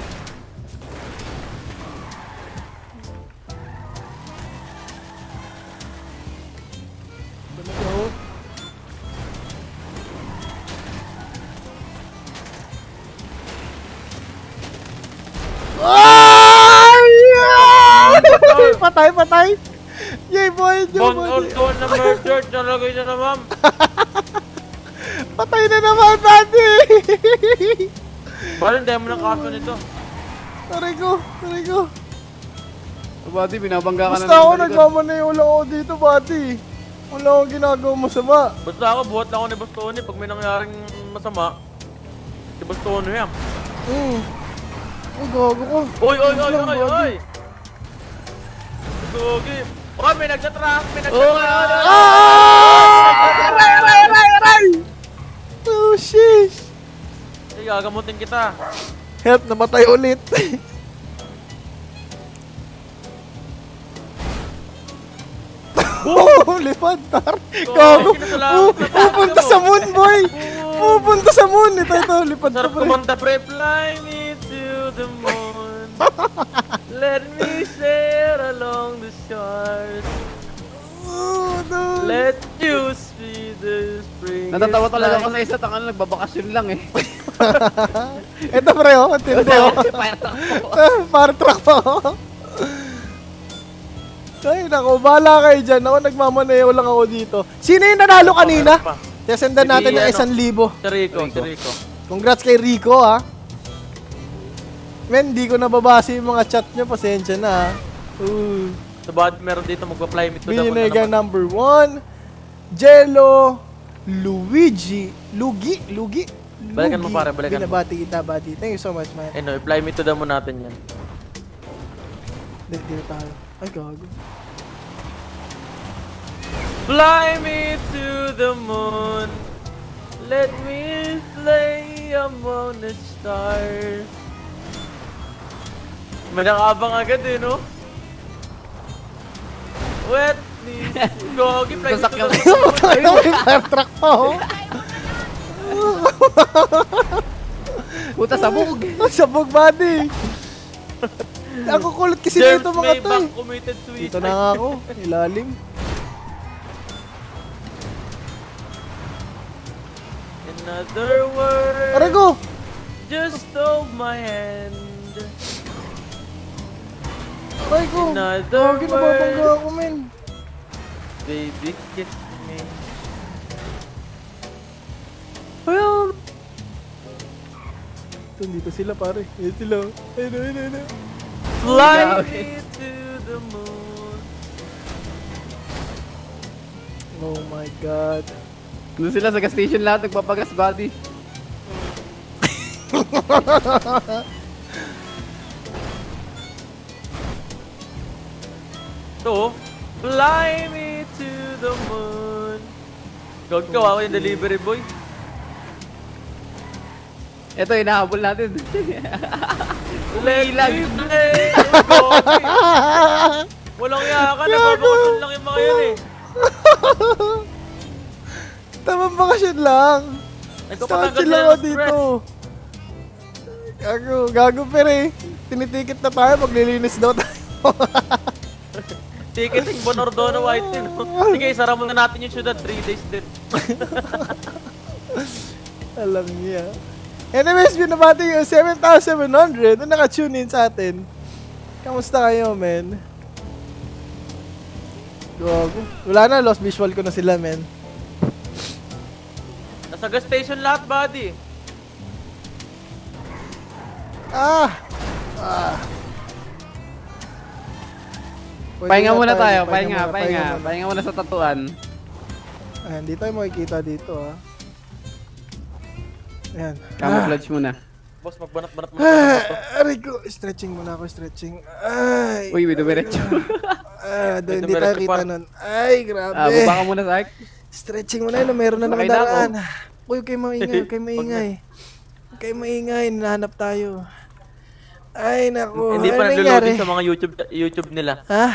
Speaker 1: Ay! Patay, patay! Yay, boy! Yay,
Speaker 3: Bon
Speaker 1: boy!
Speaker 3: Ordona murdered. Nalagay na naman.
Speaker 1: Patay na naman, buddy!
Speaker 3: Parang demo ng kaso nito.
Speaker 1: Taray ko, taray ko.
Speaker 2: So, buddy, binabangga ka na
Speaker 1: Basta ako
Speaker 2: sa likod.
Speaker 1: nagmamaneho lang ako dito, buddy. Wala akong ginagawa masama.
Speaker 3: Basta ako, buhat lang ako ni Bastoni. Pag may nangyaring masama, si Bastoni yan.
Speaker 1: Hmm. Ay, gago ko.
Speaker 3: Oy, oy, oy,
Speaker 1: Lang,
Speaker 3: oy,
Speaker 1: buddy.
Speaker 3: oy! Gogi! Oy, may nagtatrack! May
Speaker 2: Oh,
Speaker 3: nagtatrack!
Speaker 1: Ah! Aray, aray, aray, aray! Oh, sheesh.
Speaker 3: Sige, gagamutin kita.
Speaker 1: Help, namatay ulit. Lipad, tar. Gago. Pu- Pupunta sa moon, boy. Pupunta sa moon. Ito, ito. Lipad ka,
Speaker 3: Sarap
Speaker 1: pre.
Speaker 3: kumanta, pre. Fly me to the moon. Let me sail along the shores.
Speaker 1: Oh, no.
Speaker 3: Let you see the spring.
Speaker 2: Natatawa
Speaker 3: is
Speaker 2: talaga
Speaker 3: like-
Speaker 2: ako sa isa, tangan nagbabakasyon lang eh.
Speaker 1: Ito, pre, oh. Tindi, oh.
Speaker 2: Fire truck po.
Speaker 1: Fire truck pa, oh. Ay, naku, bahala kayo dyan. Ako, nagmamanayaw lang ako dito. Sino yung nanalo kanina?
Speaker 3: Pa.
Speaker 1: Tesendan
Speaker 3: Si
Speaker 1: natin yung
Speaker 3: ano?
Speaker 1: isang libo.
Speaker 3: Si Rico, si Rico.
Speaker 1: Congrats kay Rico, ha. Men, di ko nababasa yung mga chat nyo. Pasensya na, ha. Uh.
Speaker 3: Sa bad, meron dito magpa-fly me to the moon.
Speaker 1: Binega
Speaker 3: Ano naman?
Speaker 1: number one. Jello. Luigi. Lugi. Lugi.
Speaker 3: Balikan mo,
Speaker 1: Lugi.
Speaker 3: pare, balikan mo.
Speaker 1: Binabati kita, buddy. Thank you so much, man.
Speaker 3: Eh no, i-fly me to the moon natin yan.
Speaker 1: Dito, dito tayo. Ay, gago.
Speaker 3: Fly me to the moon. Let me play among the stars. May nakabang agad eh, no? Wet me. Gogi, fly me to the
Speaker 2: Sasakyan.
Speaker 3: moon.
Speaker 1: Tayo may fire truck pa, oh.
Speaker 2: Puta sabog.
Speaker 1: Sabog, buddy. Ako kulit kasi
Speaker 3: James
Speaker 1: dito mga to,
Speaker 3: Maybach
Speaker 1: eh.
Speaker 3: committed suicide.
Speaker 1: Dito na nga ako. Ilalim.
Speaker 3: Another word.
Speaker 1: Aray ko!
Speaker 3: Just hold my hand.
Speaker 1: Aray ko!
Speaker 3: Another
Speaker 1: Gagi, nababangga
Speaker 3: word.
Speaker 1: ako, men.
Speaker 3: Baby, kiss me.
Speaker 1: Well... Ito, dito sila, pare. Dito sila. Ayun, ayun, ayun.
Speaker 3: Fly
Speaker 2: Okay.
Speaker 3: me to the moon.
Speaker 1: Oh my God.
Speaker 2: Doon sila sa gas station lahat, nagpapagas body.
Speaker 3: So, fly me to the moon. Gagawa ko yung delivery boy.
Speaker 2: Ito, inahabol natin.
Speaker 3: Let me play. Gogi. Walang yaka, nababakasyon lang yung mga yan eh.
Speaker 1: Tamang bakasyon lang.
Speaker 3: Nagpapatanggal
Speaker 1: Start
Speaker 3: na
Speaker 1: lang
Speaker 3: ng
Speaker 1: ako
Speaker 3: stress.
Speaker 1: dito. Gago, gago pere. Tinitikit na tayo, maglilinis daw tayo.
Speaker 3: Ticketing Bonordono White din. Sige, isara muna natin yung syudad. three days din.
Speaker 1: Alam niya. Anyways, binabati yung seven thousand seven hundred na naka-tune in sa atin. Kamusta kayo, men? Gago. Wala na, lost visual ko na sila, men.
Speaker 3: Nasa gas station lahat, buddy.
Speaker 1: Ah! Ah! Pwede
Speaker 2: Pahinga
Speaker 1: na
Speaker 2: muna tayo,
Speaker 1: pahinga
Speaker 2: pahinga,
Speaker 1: muna,
Speaker 2: pahinga.
Speaker 1: muna.
Speaker 2: Pahinga muna sa tatuan.
Speaker 1: Ayan, di tayo makikita dito, ha. Ayan.
Speaker 2: Camouflage muna.
Speaker 3: Boss, magbanat-banat muna.
Speaker 1: Ah, aray ko. Stretching muna ako, stretching. Ay!
Speaker 2: Uy, may dumiretso.
Speaker 1: Ah, doon,
Speaker 3: May
Speaker 1: hindi tayo
Speaker 3: dumiretso
Speaker 1: kita
Speaker 3: pa.
Speaker 1: nun. Ay, grabe.
Speaker 2: Ah, baba ka muna, Sark.
Speaker 1: Stretching mo na yun, meron na
Speaker 2: Sakay
Speaker 1: naman
Speaker 2: na ako.
Speaker 1: daraan. Uy, huwag kayo maingay, huwag kayo maingay. Huwag kayo maingay, nahanap tayo. Ay, naku.
Speaker 3: Hindi pa
Speaker 1: Ano nangyari?
Speaker 3: naglo-loading sa mga YouTube YouTube nila.
Speaker 1: Ha?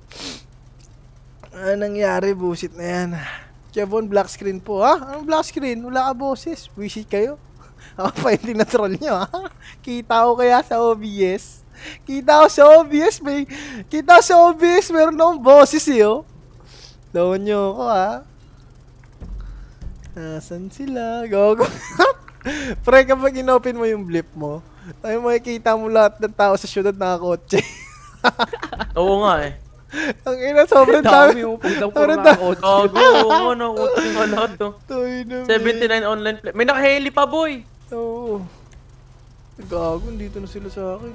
Speaker 1: Ano nangyari? Busit na yan. Chavon, black screen po, ha? Anong black screen? Wala ka boses. Wisit kayo? Ako pa yung tinatroll nyo, ha? Kita ko kaya sa O B S? Kita ko sa O B S, may... Kita ko sa O B S, meron akong boses, eh, oh. Dawan nyo ako, ha? Nasaan sila? Gogo. Pre, kapag inopen mo yung blip mo, ay makikita mo lahat ng tao sa syudad nakakotse.
Speaker 3: Oo nga eh.
Speaker 1: Ang ina, sobrang dami.
Speaker 2: Dami mo, putang puro
Speaker 1: Sobrang
Speaker 2: na
Speaker 1: dami.
Speaker 2: kotse.
Speaker 3: Gago, oo nga, nakutin nga lahat to.
Speaker 1: Toy na,
Speaker 3: seventy-nine online play. May naka-heli pa, boy.
Speaker 1: Oo. Gago, dito na sila sa akin.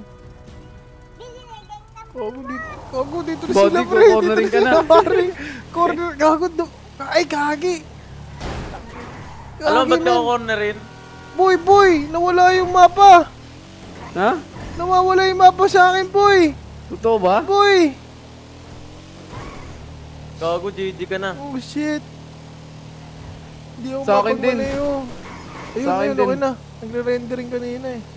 Speaker 1: Gago, dito. Gago, dito na
Speaker 2: Body
Speaker 1: sila,
Speaker 2: ko,
Speaker 1: pre. Dito
Speaker 2: cornering
Speaker 1: na
Speaker 2: ka
Speaker 1: sila,
Speaker 2: na.
Speaker 1: pare. Corner. Gago, do- ay, gagi.
Speaker 3: Alam mo ba't
Speaker 1: Gagi,
Speaker 3: ako
Speaker 1: man.
Speaker 3: cornerin?
Speaker 1: Boy, boy, nawala yung mapa.
Speaker 2: Ha?
Speaker 1: Nawawala yung mapa sa akin, boy.
Speaker 2: Totoo ba?
Speaker 1: Boy.
Speaker 3: Gago, G G ka na.
Speaker 1: Oh, shit. Hindi ako
Speaker 2: Sa akin din.
Speaker 1: mapagmanayo. Ayun,
Speaker 2: Sa akin
Speaker 1: ayun,
Speaker 2: din.
Speaker 1: okay na. Nagre-rendering kanina eh.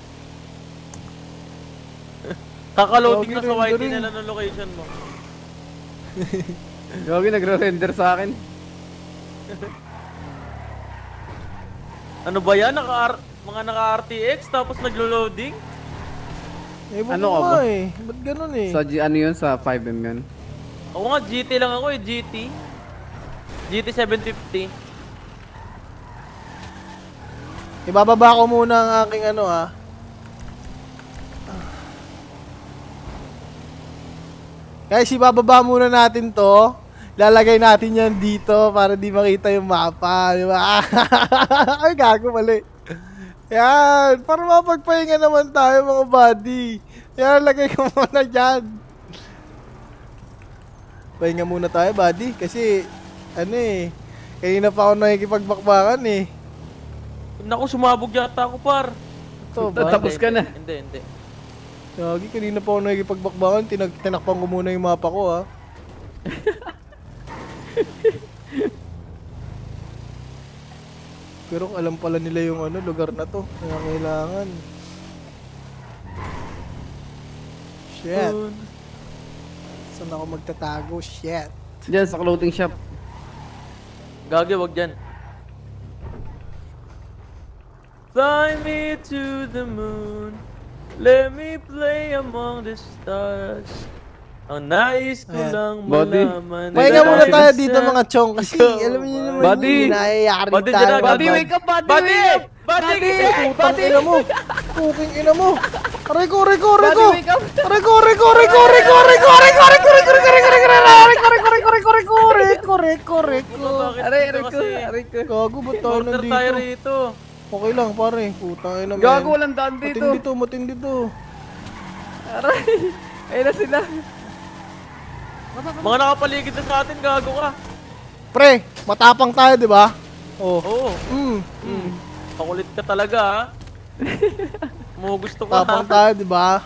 Speaker 3: Kakaloading
Speaker 1: Gago,
Speaker 3: na sa Y T
Speaker 1: rendering.
Speaker 3: nila ng location mo.
Speaker 2: Gagi, nagre-render sa akin.
Speaker 3: Ano ba yan? Naka mga naka-R T X tapos naglo-loading?
Speaker 1: Ewan
Speaker 2: Ano
Speaker 1: ko
Speaker 2: ka
Speaker 1: nga
Speaker 2: ba?
Speaker 1: eh. Ba't ganun eh?
Speaker 2: Sa G, ano yun? Sa five M yun.
Speaker 3: Ako nga, G T lang ako eh, G T. G T seven fifty.
Speaker 1: Ibababa ko muna ang aking ano ah. Guys, ibababa muna natin to. Lalagay natin yan dito para di makita yung mapa. Di ba? Ay, gago, mali. Yan. Para mapagpahinga naman tayo mga buddy. Yan, lagay ko muna dyan. Pahinga muna tayo, buddy. Kasi, ano eh. Kanina pa ako nakikipagbakbakan eh.
Speaker 3: Naku, sumabog yata ako, par.
Speaker 1: Ito ba?
Speaker 2: Tapos ka na.
Speaker 3: Hindi, hindi.
Speaker 1: Gagi, kanina pa ako nakikipagbakbakan. Tinag tinakpan ko muna yung mapa ko ha. Pero alam pala nila yung ano, lugar na to. Kaya kailangan. Shit. Saan ako magtatago? Shit.
Speaker 2: Diyan sa clothing shop.
Speaker 3: Gagi, wag dyan. Fly me to the moon. Let me play among the stars. Ang nais ko
Speaker 1: Ayan.
Speaker 3: lang
Speaker 2: Buddy.
Speaker 3: malaman.
Speaker 1: Pahinga
Speaker 2: Dito
Speaker 1: muna
Speaker 2: ako
Speaker 1: tayo
Speaker 3: Isa-
Speaker 1: dito mga chong. Kasi
Speaker 3: Ikaw.
Speaker 1: alam niyo naman
Speaker 2: Buddy.
Speaker 1: yun. Nayayari
Speaker 3: Buddy,
Speaker 1: tayo.
Speaker 3: dyan na,
Speaker 2: Buddy, wake up, buddy,
Speaker 3: Buddy!
Speaker 2: wake up!
Speaker 3: Buddy!
Speaker 1: Putang ina mo. Puking ina mo. Reko, reko,
Speaker 2: Buddy,
Speaker 1: reko.
Speaker 2: wake up!
Speaker 1: Reko, reko, reko, reko, reko, reko, reko, reko, reko, reko, reko, reko, reko, reko, reko, reko, reko, reko, reko.
Speaker 3: Bakit
Speaker 2: Aray,
Speaker 3: dito
Speaker 2: aray ko,
Speaker 3: kasi?
Speaker 2: aray ko.
Speaker 1: Gago, ba't tayo
Speaker 3: Order tayo
Speaker 1: nandito?
Speaker 3: rito.
Speaker 1: Okay lang, pare. Putang ina mo.
Speaker 2: Gago, walang daan dito.
Speaker 1: Matindi to, matindi to.
Speaker 2: Aray. Ayun na sila.
Speaker 3: Mga nakapaligid na sa atin, gago ka.
Speaker 1: Pre, matapang tayo, di ba? Oh.
Speaker 3: Oo.
Speaker 1: Mm.
Speaker 3: Mm. Pakulit ka talaga, ha? Mo gusto ko,
Speaker 1: Tapang
Speaker 3: ha?
Speaker 1: tayo, di ba?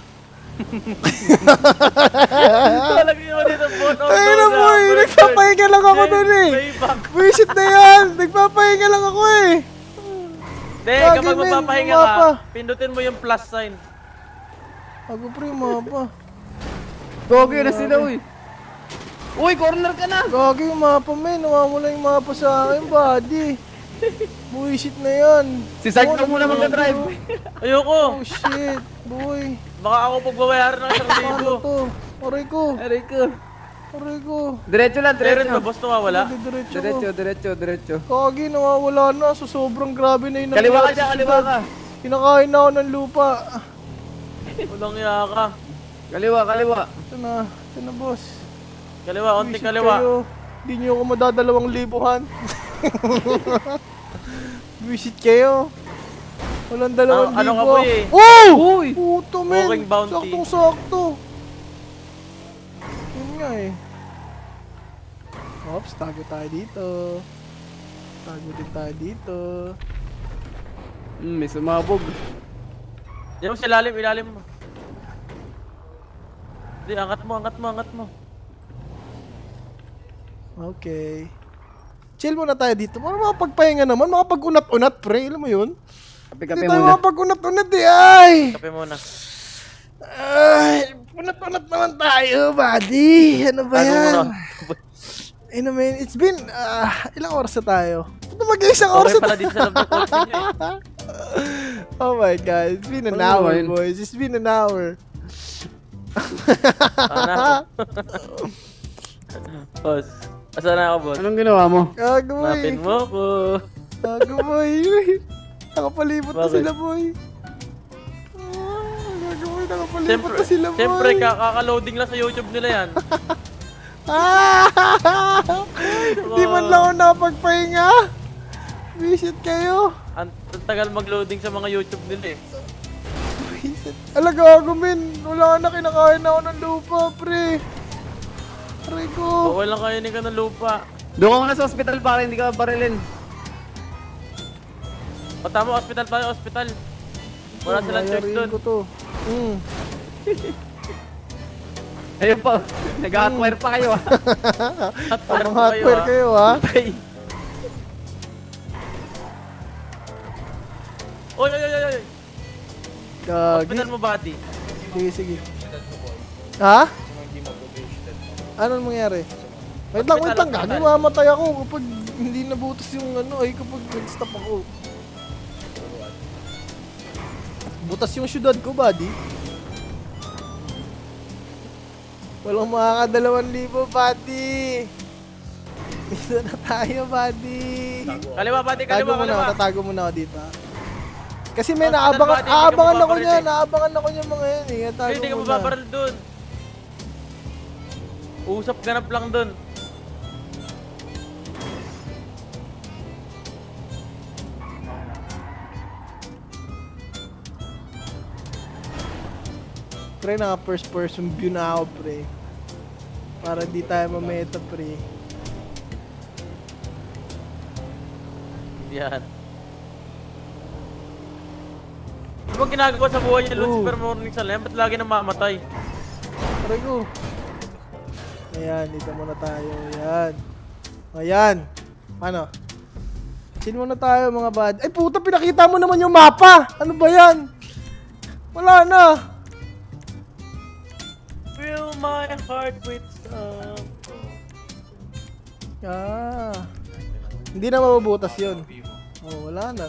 Speaker 3: Talaga yun dito, bon.
Speaker 1: Tayo na mo eh. Nagpapahinga lang ako dun eh.
Speaker 3: Payback.
Speaker 1: Visit na yan. Nagpapahinga lang ako eh.
Speaker 3: Hindi,
Speaker 1: Gagi,
Speaker 3: kapag
Speaker 1: men,
Speaker 3: mapapahinga
Speaker 1: yung
Speaker 3: ka,
Speaker 1: mapa.
Speaker 3: pindutin mo yung plus sign.
Speaker 1: Ako pre, mapa.
Speaker 2: Gago, yun na sila, uy. Uy, corner ka na.
Speaker 1: Gagi yung mapa, men. Nawawala yung mapa sa akin, buddy. Buisit na yan.
Speaker 2: Si Sark na muna magka-drive.
Speaker 3: Ayoko.
Speaker 1: Oh shit, boy.
Speaker 3: Baka ako pagbabayaran ng isang
Speaker 1: Paano
Speaker 3: libo.
Speaker 1: to? Aray ko.
Speaker 2: Aray ko.
Speaker 1: Aray ko.
Speaker 2: Diretso lang,
Speaker 3: Meron
Speaker 2: diretso.
Speaker 3: ba, boss, nawawala?
Speaker 1: Diretso ko.
Speaker 2: Diretso, diretso, diretso.
Speaker 1: Gagi, nawawala na. So, sobrang grabe na yung
Speaker 2: Kaliwa ka
Speaker 1: nangyari
Speaker 2: dyan,
Speaker 1: sa
Speaker 2: kaliwa
Speaker 1: syudad.
Speaker 2: ka.
Speaker 1: Kinakain na ako ng lupa.
Speaker 3: Walang iya ka.
Speaker 2: Kaliwa, kaliwa.
Speaker 1: Ito na. Ito na, boss.
Speaker 3: Kaliwa, onti
Speaker 1: Visit
Speaker 3: kaliwa.
Speaker 1: kayo. Hindi nyo ako madadalawang libuhan. Visit kayo. Walang dalawang
Speaker 3: Ano- ano ka,
Speaker 1: libo.
Speaker 3: boy eh?
Speaker 1: Oh!
Speaker 2: Uy!
Speaker 1: Puto, men.
Speaker 3: Walking bounty.
Speaker 1: Saktong sakto. Yun nga eh. Oops, tago tayo dito. Tago din tayo dito.
Speaker 2: Hmm, may sumabog.
Speaker 3: Diyan mo sa ilalim, ilalim mo. Hindi, angat mo, angat mo, angat mo.
Speaker 1: Okay. Chill muna tayo dito. Para makapagpahinga naman. Makapag-unat-unat, pre. Alam mo yun?
Speaker 2: Kape-kape
Speaker 1: Hindi tayo
Speaker 2: muna.
Speaker 1: makapag-unat-unat eh. Ay!
Speaker 3: Kape muna.
Speaker 1: Ay! Unat-unat naman tayo, buddy. Ano ba
Speaker 3: Ano
Speaker 1: yan?
Speaker 3: muna?
Speaker 1: Ano man, it's been, ah, ilang oras na tayo? Ito mag-isang oras
Speaker 3: Okay
Speaker 1: na
Speaker 3: pala
Speaker 1: tayo.
Speaker 3: dito sa loob ng kotse niyo eh.
Speaker 1: Oh my God, it's been an
Speaker 2: Ano
Speaker 1: hour,
Speaker 2: ba yun?
Speaker 1: boys. It's been an hour.
Speaker 3: Sana. Boss. Asa na ako, boss?
Speaker 2: Anong ginawa mo?
Speaker 1: Gago, boy.
Speaker 3: Napin mo ko.
Speaker 1: Gago, boy. Nakapalibot na
Speaker 3: Bakit?
Speaker 1: sila, boy. Ah, gago, boy. Nakapalibot
Speaker 3: Siyempre,
Speaker 1: na sila, boy.
Speaker 3: siyempre kakaka-loading lang sa YouTube nila yan.
Speaker 1: Ah! Hindi man lang ako nakapagpahinga. Visit kayo.
Speaker 3: Ang ang tagal mag-loading sa mga YouTube nila eh.
Speaker 1: Visit. Ala, gago, men. Wala na, kinakain na ako ng lupa, pre. Aray ko.
Speaker 3: Okay lang kainin ka ng lupa.
Speaker 2: Doon ka muna sa hospital para hindi ka barilin.
Speaker 3: O tama, hospital tayo, hospital. Wala silang choice
Speaker 1: Bayarin
Speaker 3: doon.
Speaker 1: ko to. Hmm.
Speaker 2: Ayun pa, nag-hotwire pa kayo ah.
Speaker 3: At parang
Speaker 1: Ang hardware kayo, ha?
Speaker 3: Ay. Oy, oy, oy, oy.
Speaker 1: Gagi.
Speaker 3: Hospital mo, buddy.
Speaker 1: Sige, sige. Ha? Anong mangyari? Wait lang, wait lang.
Speaker 2: Hospital,
Speaker 1: Gagi,
Speaker 2: hospital.
Speaker 1: mamatay ako kapag hindi nabutas yung ano, ay kapag nag-stop ako. Butas yung syudad ko, buddy. Walang makakadalawan libo, buddy. Dito na tayo, buddy.
Speaker 2: Kaliwa, pati
Speaker 1: Tago
Speaker 2: kaliwa,
Speaker 1: muna
Speaker 2: kaliwa.
Speaker 1: ako, tatago muna ako dito. ah. Kasi may
Speaker 2: Hospital,
Speaker 1: naabangan,
Speaker 2: buddy, hindi ka
Speaker 1: aabangan ako
Speaker 2: mababaril
Speaker 1: niyan,
Speaker 2: eh.
Speaker 1: naabangan ako niyan mga yan eh. Tago
Speaker 2: Hindi ka
Speaker 1: muna.
Speaker 2: mababaril dun. Usap ganap lang dun.
Speaker 1: Pre, naka first person view na ako, pre. Para di tayo mameta, pre.
Speaker 2: Yan. Ano ba ginagawa sa buhay niya, Lucifer Morning sa Lem? Ba't lagi namamatay?
Speaker 1: Aray ko. Ayan, dito muna tayo. Ayan. Ayan. Paano? Sin muna tayo mga bad. Ay puta, pinakita mo naman yung mapa! Ano ba yan? Wala na.
Speaker 2: Fill my heart with some.
Speaker 1: Ah. Hindi na mabubutas yun. Oh, wala na.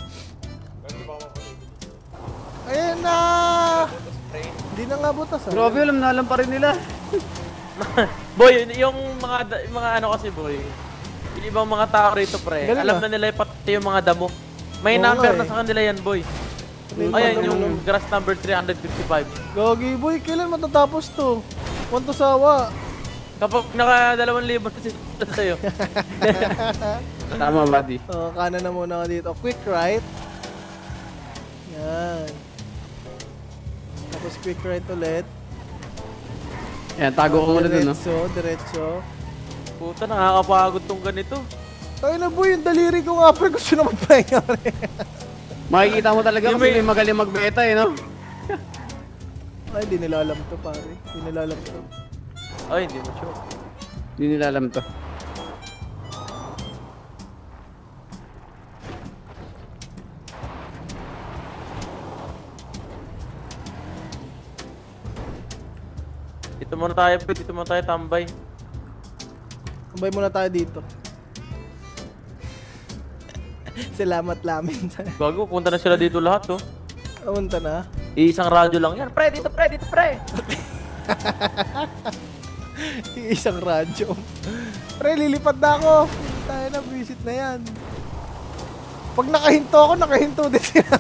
Speaker 1: Ayan na! Hindi na nga butas ah.
Speaker 3: Grabe, alam na alam pa rin nila.
Speaker 2: Boy, yung mga da- yung mga ano kasi boy. Yung ibang mga tao rito pre,
Speaker 1: Galing
Speaker 2: alam
Speaker 1: ah.
Speaker 2: na nila pati yung mga damo. May
Speaker 1: Oo
Speaker 2: number
Speaker 1: nga
Speaker 2: na
Speaker 1: eh.
Speaker 2: sa kanila yan boy.
Speaker 1: May
Speaker 2: Ayan
Speaker 1: mga
Speaker 2: yung
Speaker 1: damo.
Speaker 2: grass number three fifty-five.
Speaker 1: Gogi boy, kailan matatapos to? Kwanto sawa?
Speaker 2: Kapag naka dalawang libo na sila sa'yo.
Speaker 3: Tama, buddy.
Speaker 1: Oh, kanan na muna ako dito. Quick right. Yan. Tapos quick right ulit.
Speaker 3: Yan, tago ko muna dun, no?
Speaker 1: Diretso, diretso.
Speaker 2: Puta, nakakapagod tong ganito.
Speaker 1: Tayo na boy, yung daliri ko nga pre, gusto na magpahinga pre.
Speaker 3: Makikita mo talaga
Speaker 2: Yung
Speaker 3: kasi
Speaker 2: may-
Speaker 3: may magaling magbeta, eh, no?
Speaker 1: Ay, di nila alam to pare. Di nila alam to.
Speaker 2: Ay, hindi mo sure.
Speaker 3: Hindi nila alam to.
Speaker 2: Dito muna tayo, pre. Dito muna tayo tambay.
Speaker 1: Tambay muna tayo dito. Salamat lamin.
Speaker 2: Bago, punta na sila dito lahat, oh.
Speaker 1: Amunta na.
Speaker 2: Iisang radyo lang yan. Pre, dito pre, dito pre.
Speaker 1: Isang radyo. Pre, lilipad na ako. Tayo na, visit na yan. Pag nakahinto ako, nakahinto din sila.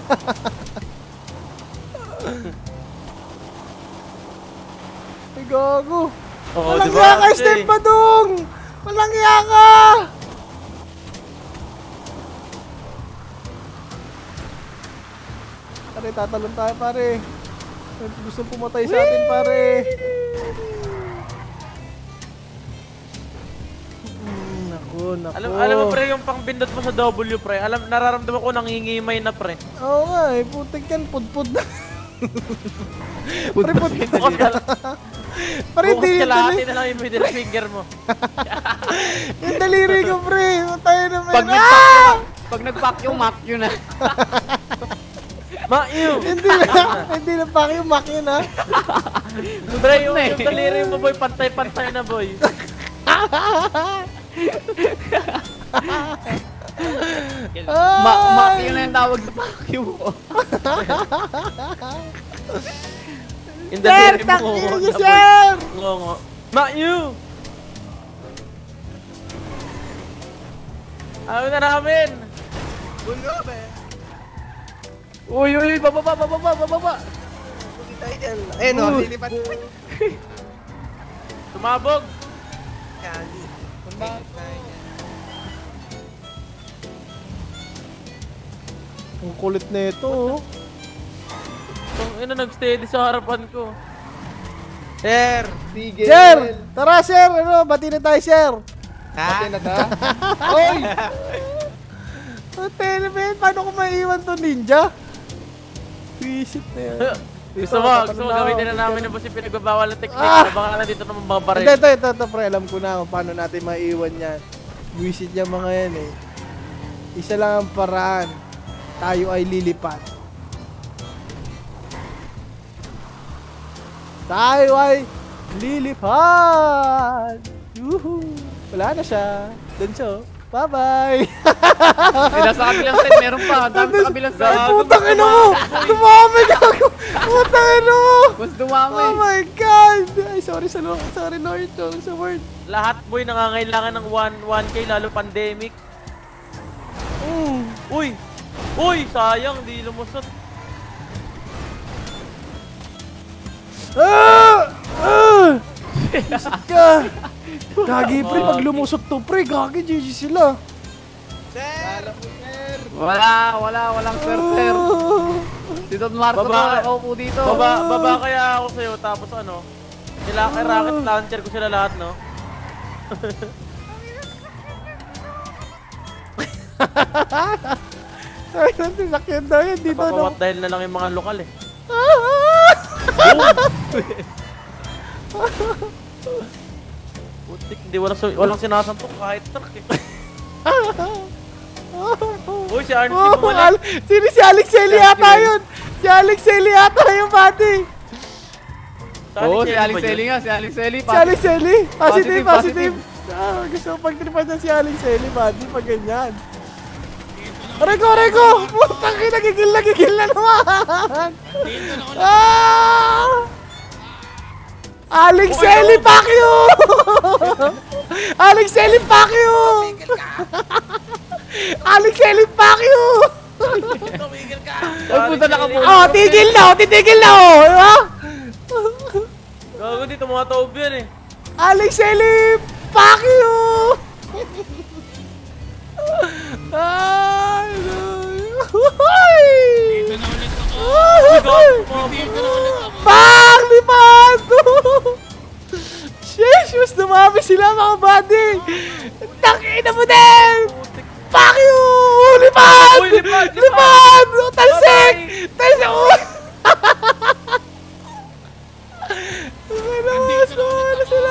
Speaker 1: Ay, gago.
Speaker 2: Oo,
Speaker 1: Walang
Speaker 2: diba?
Speaker 1: iya ka,
Speaker 2: Kasi-
Speaker 1: Step Badung! Walang iya ka! Pare, tatalon tayo, pare. Gusto pumatay sa atin, pare. Hmm, naku, naku.
Speaker 2: Alam, alam mo pre, yung pangbindot mo sa W pre, alam, nararamdaman ko nangingimay na pre.
Speaker 1: Oo nga, eh, putik yan, pudpud na. Pare, pudpud.
Speaker 2: Bukas ka,
Speaker 1: Pare,
Speaker 2: bukas
Speaker 1: hindi
Speaker 2: ka
Speaker 1: yung
Speaker 2: lahat
Speaker 1: dali-
Speaker 2: na lang yung middle finger mo.
Speaker 1: yung daliri ko, pre. Tayo na,
Speaker 3: Pag
Speaker 1: men.
Speaker 3: nag-pack
Speaker 1: Ah!
Speaker 3: yung, pag nag-pack yung Mac yun, ah.
Speaker 2: Ma-ew!
Speaker 1: Hindi na, hindi na pa yung mak yun, ha?
Speaker 2: Pre, yung, yung daliri mo boy, pantay-pantay na boy.
Speaker 3: Ma Mac yun na yung tawag sa pack yung.
Speaker 2: Yung
Speaker 1: Sir,
Speaker 2: daliri mo,
Speaker 1: takino
Speaker 2: na,
Speaker 1: niyo,
Speaker 2: boy.
Speaker 1: sir!
Speaker 2: Ngongo. Ma-ew! Ayaw na namin!
Speaker 3: Uy, uy, uy, bababa, bababa, bababa.
Speaker 7: Eh no, lilipat.
Speaker 2: Tumabog!
Speaker 7: Kali.
Speaker 1: Ang kulit na ito, oh.
Speaker 2: Kung ina nag-steady sa harapan ko.
Speaker 7: Sir, sige.
Speaker 1: Sir! Tara, sir! Ano, bati na tayo, sir!
Speaker 7: Ha? na ta?
Speaker 1: Oy! Hotel, man, paano ko maiiwan to ninja? Visit na yan.
Speaker 2: Gusto mo, gusto mo gamitin na namin yung boss yung pinagbabawal ng technique.
Speaker 1: Ah!
Speaker 2: Baka na dito naman mga baril.
Speaker 1: Hindi, ito, ito, ito, pre. Alam ko na kung paano natin maiiwan yan. Visit niya mga yan, eh. Isa lang ang paraan. Tayo ay lilipat. Tayo ay lilipad! Yuhu! Wala na siya. Doon siya. oh. Bye-bye!
Speaker 3: Sila sa kabilang side, meron pa. Dami sa kabilang
Speaker 1: Ay,
Speaker 3: side.
Speaker 1: putang ina mo! Dumami gago! Putang ina mo!
Speaker 3: Mas dumami.
Speaker 1: Oh my God! Ay, sorry sa Lord. Sorry Lord. Sorry sa word.
Speaker 2: Lahat boy nangangailangan ng one K lalo pandemic.
Speaker 1: Mm.
Speaker 2: Uy! Uy! Sayang, di lumusot.
Speaker 1: Ah! Ah! Isip ka! Gagi pre, pag lumusot to pre, gagi G G sila.
Speaker 7: Sir!
Speaker 3: Wala, wala, walang sir-sir.
Speaker 1: Ah!
Speaker 3: Si Don Marco
Speaker 2: Baba.
Speaker 3: na nakaupo dito.
Speaker 2: Baba, baba kaya ako sa'yo tapos ano? Nila kay rocket launcher ko sila lahat, no?
Speaker 1: Ay, natin sakyan daw yan dito, no?
Speaker 2: Papawat dahil na lang yung mga lokal eh. Putik, hindi walang, su- walang sinasantok kahit truck eh. Uy, si Arns
Speaker 1: Oh,
Speaker 2: di bumalik.
Speaker 1: Al- Sino si Alex Eli yata yun? Si Alex Eli yata yung buddy.
Speaker 3: Oo, si
Speaker 2: Alex
Speaker 3: Alex
Speaker 2: ba yun?
Speaker 3: Eli nga, si Alex Eli.
Speaker 1: Si Alex Eli. Positive,
Speaker 3: Positive,
Speaker 1: positive. Ah, gusto ko pagtripan niya si Alex Eli, buddy, pag ganyan. Aray ko, aray ko! Putang ina, gigil na, gigil na naman! Ah! Alex Eli, fuck you! Alex Eli, fuck you! Alex Eli, fuck you!
Speaker 3: Ay, punta na ka po.
Speaker 1: Oh, tigil na, oh, titigil na, oh! Diba?
Speaker 2: Gago, di tumataob yan eh.
Speaker 1: Alex Eli, fuck you! Ay, no. Hoy!
Speaker 4: Dito na ulit ako. Dito na ulit ako.
Speaker 1: Bang! Lipad! Sheesh! Mas dumami sila mga buddy! Tangina mo din! Fuck you! Lipad!
Speaker 2: Uy, lipad, lipad!
Speaker 1: Lipad! Talsik! Talsik! Uy! Mas dumami sila!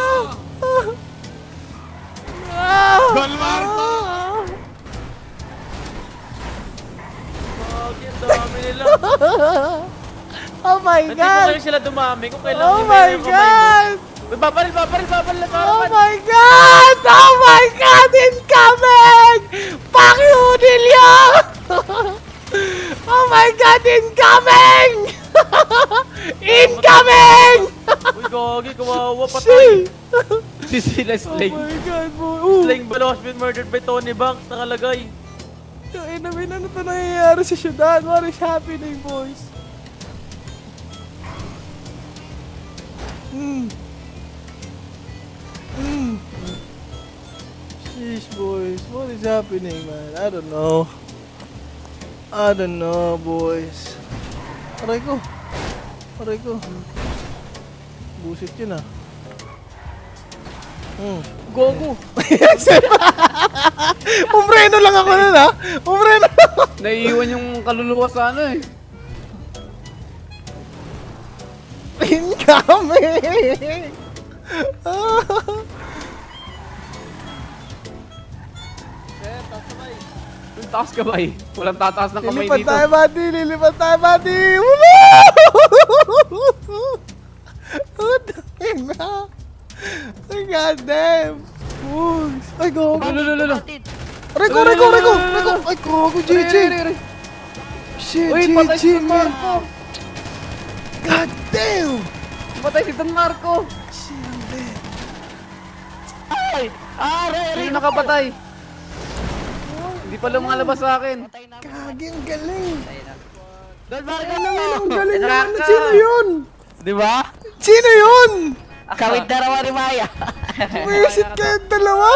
Speaker 1: Ah!
Speaker 4: Don Marco!
Speaker 2: Gagi, ang dami nila.
Speaker 1: Oh my
Speaker 2: Hindi mo
Speaker 1: God!
Speaker 2: kayo sila dumami kung kailangan
Speaker 1: Oh
Speaker 2: yung
Speaker 1: my
Speaker 2: yung kamay mo.
Speaker 1: God!
Speaker 2: Uy, babaril, babaril, babaril na sa
Speaker 1: Oh
Speaker 2: harapan.
Speaker 1: my God! Oh my God! Incoming! Fuck you, Delia! Oh my God! Incoming! Incoming!
Speaker 2: Uy, gagi, kawawa, patay.
Speaker 1: Shit!
Speaker 3: Si sila
Speaker 1: Oh
Speaker 3: Sling.
Speaker 1: my God, boy! Ooh!
Speaker 2: Sling Balo has been murdered by Tony Banks, nakalagay.
Speaker 1: Ina, may ano to nangyayari sa syudad? What is happening, boys? Hmm. Hmm. Sheesh, boys. What is happening, man? I don't know. I don't know, boys. Aray ko. Aray ko. Busit yun, ah. Hmm.
Speaker 3: Gogo.
Speaker 1: Pumreno lang ako nun, ha? Pumreno lang ako.
Speaker 3: Naiiwan yung kaluluwa sa ano eh.
Speaker 1: Incoming! Ah.
Speaker 3: Yung taas ka ba eh? Walang tataas ng kamay
Speaker 1: Lilipad
Speaker 3: dito.
Speaker 1: tayo, buddy! Lilipad tayo, buddy! Putang na! Ay, goddamn! Pugs! Ay, go!
Speaker 3: Lolo, lolo, lolo.
Speaker 1: Reko, reko, reko! Reko! Ay, gogo, G G! Shit,
Speaker 3: Uy,
Speaker 1: G
Speaker 3: patay
Speaker 1: G,
Speaker 3: si Don
Speaker 1: man!
Speaker 3: Marco.
Speaker 1: God damn!
Speaker 3: Patay si Don Marco.
Speaker 1: Shit, I'm dead.
Speaker 3: Ay! Ah, Sino nakapatay? Hindi pa lumalabas sa akin.
Speaker 1: Kagi, ang galing!
Speaker 3: Don Marco
Speaker 1: Ang galing naman! Sino yun?
Speaker 3: Di ba?
Speaker 1: Sino yun?
Speaker 3: Kawit na raw ni Maya.
Speaker 1: Wisit kayong dalawa!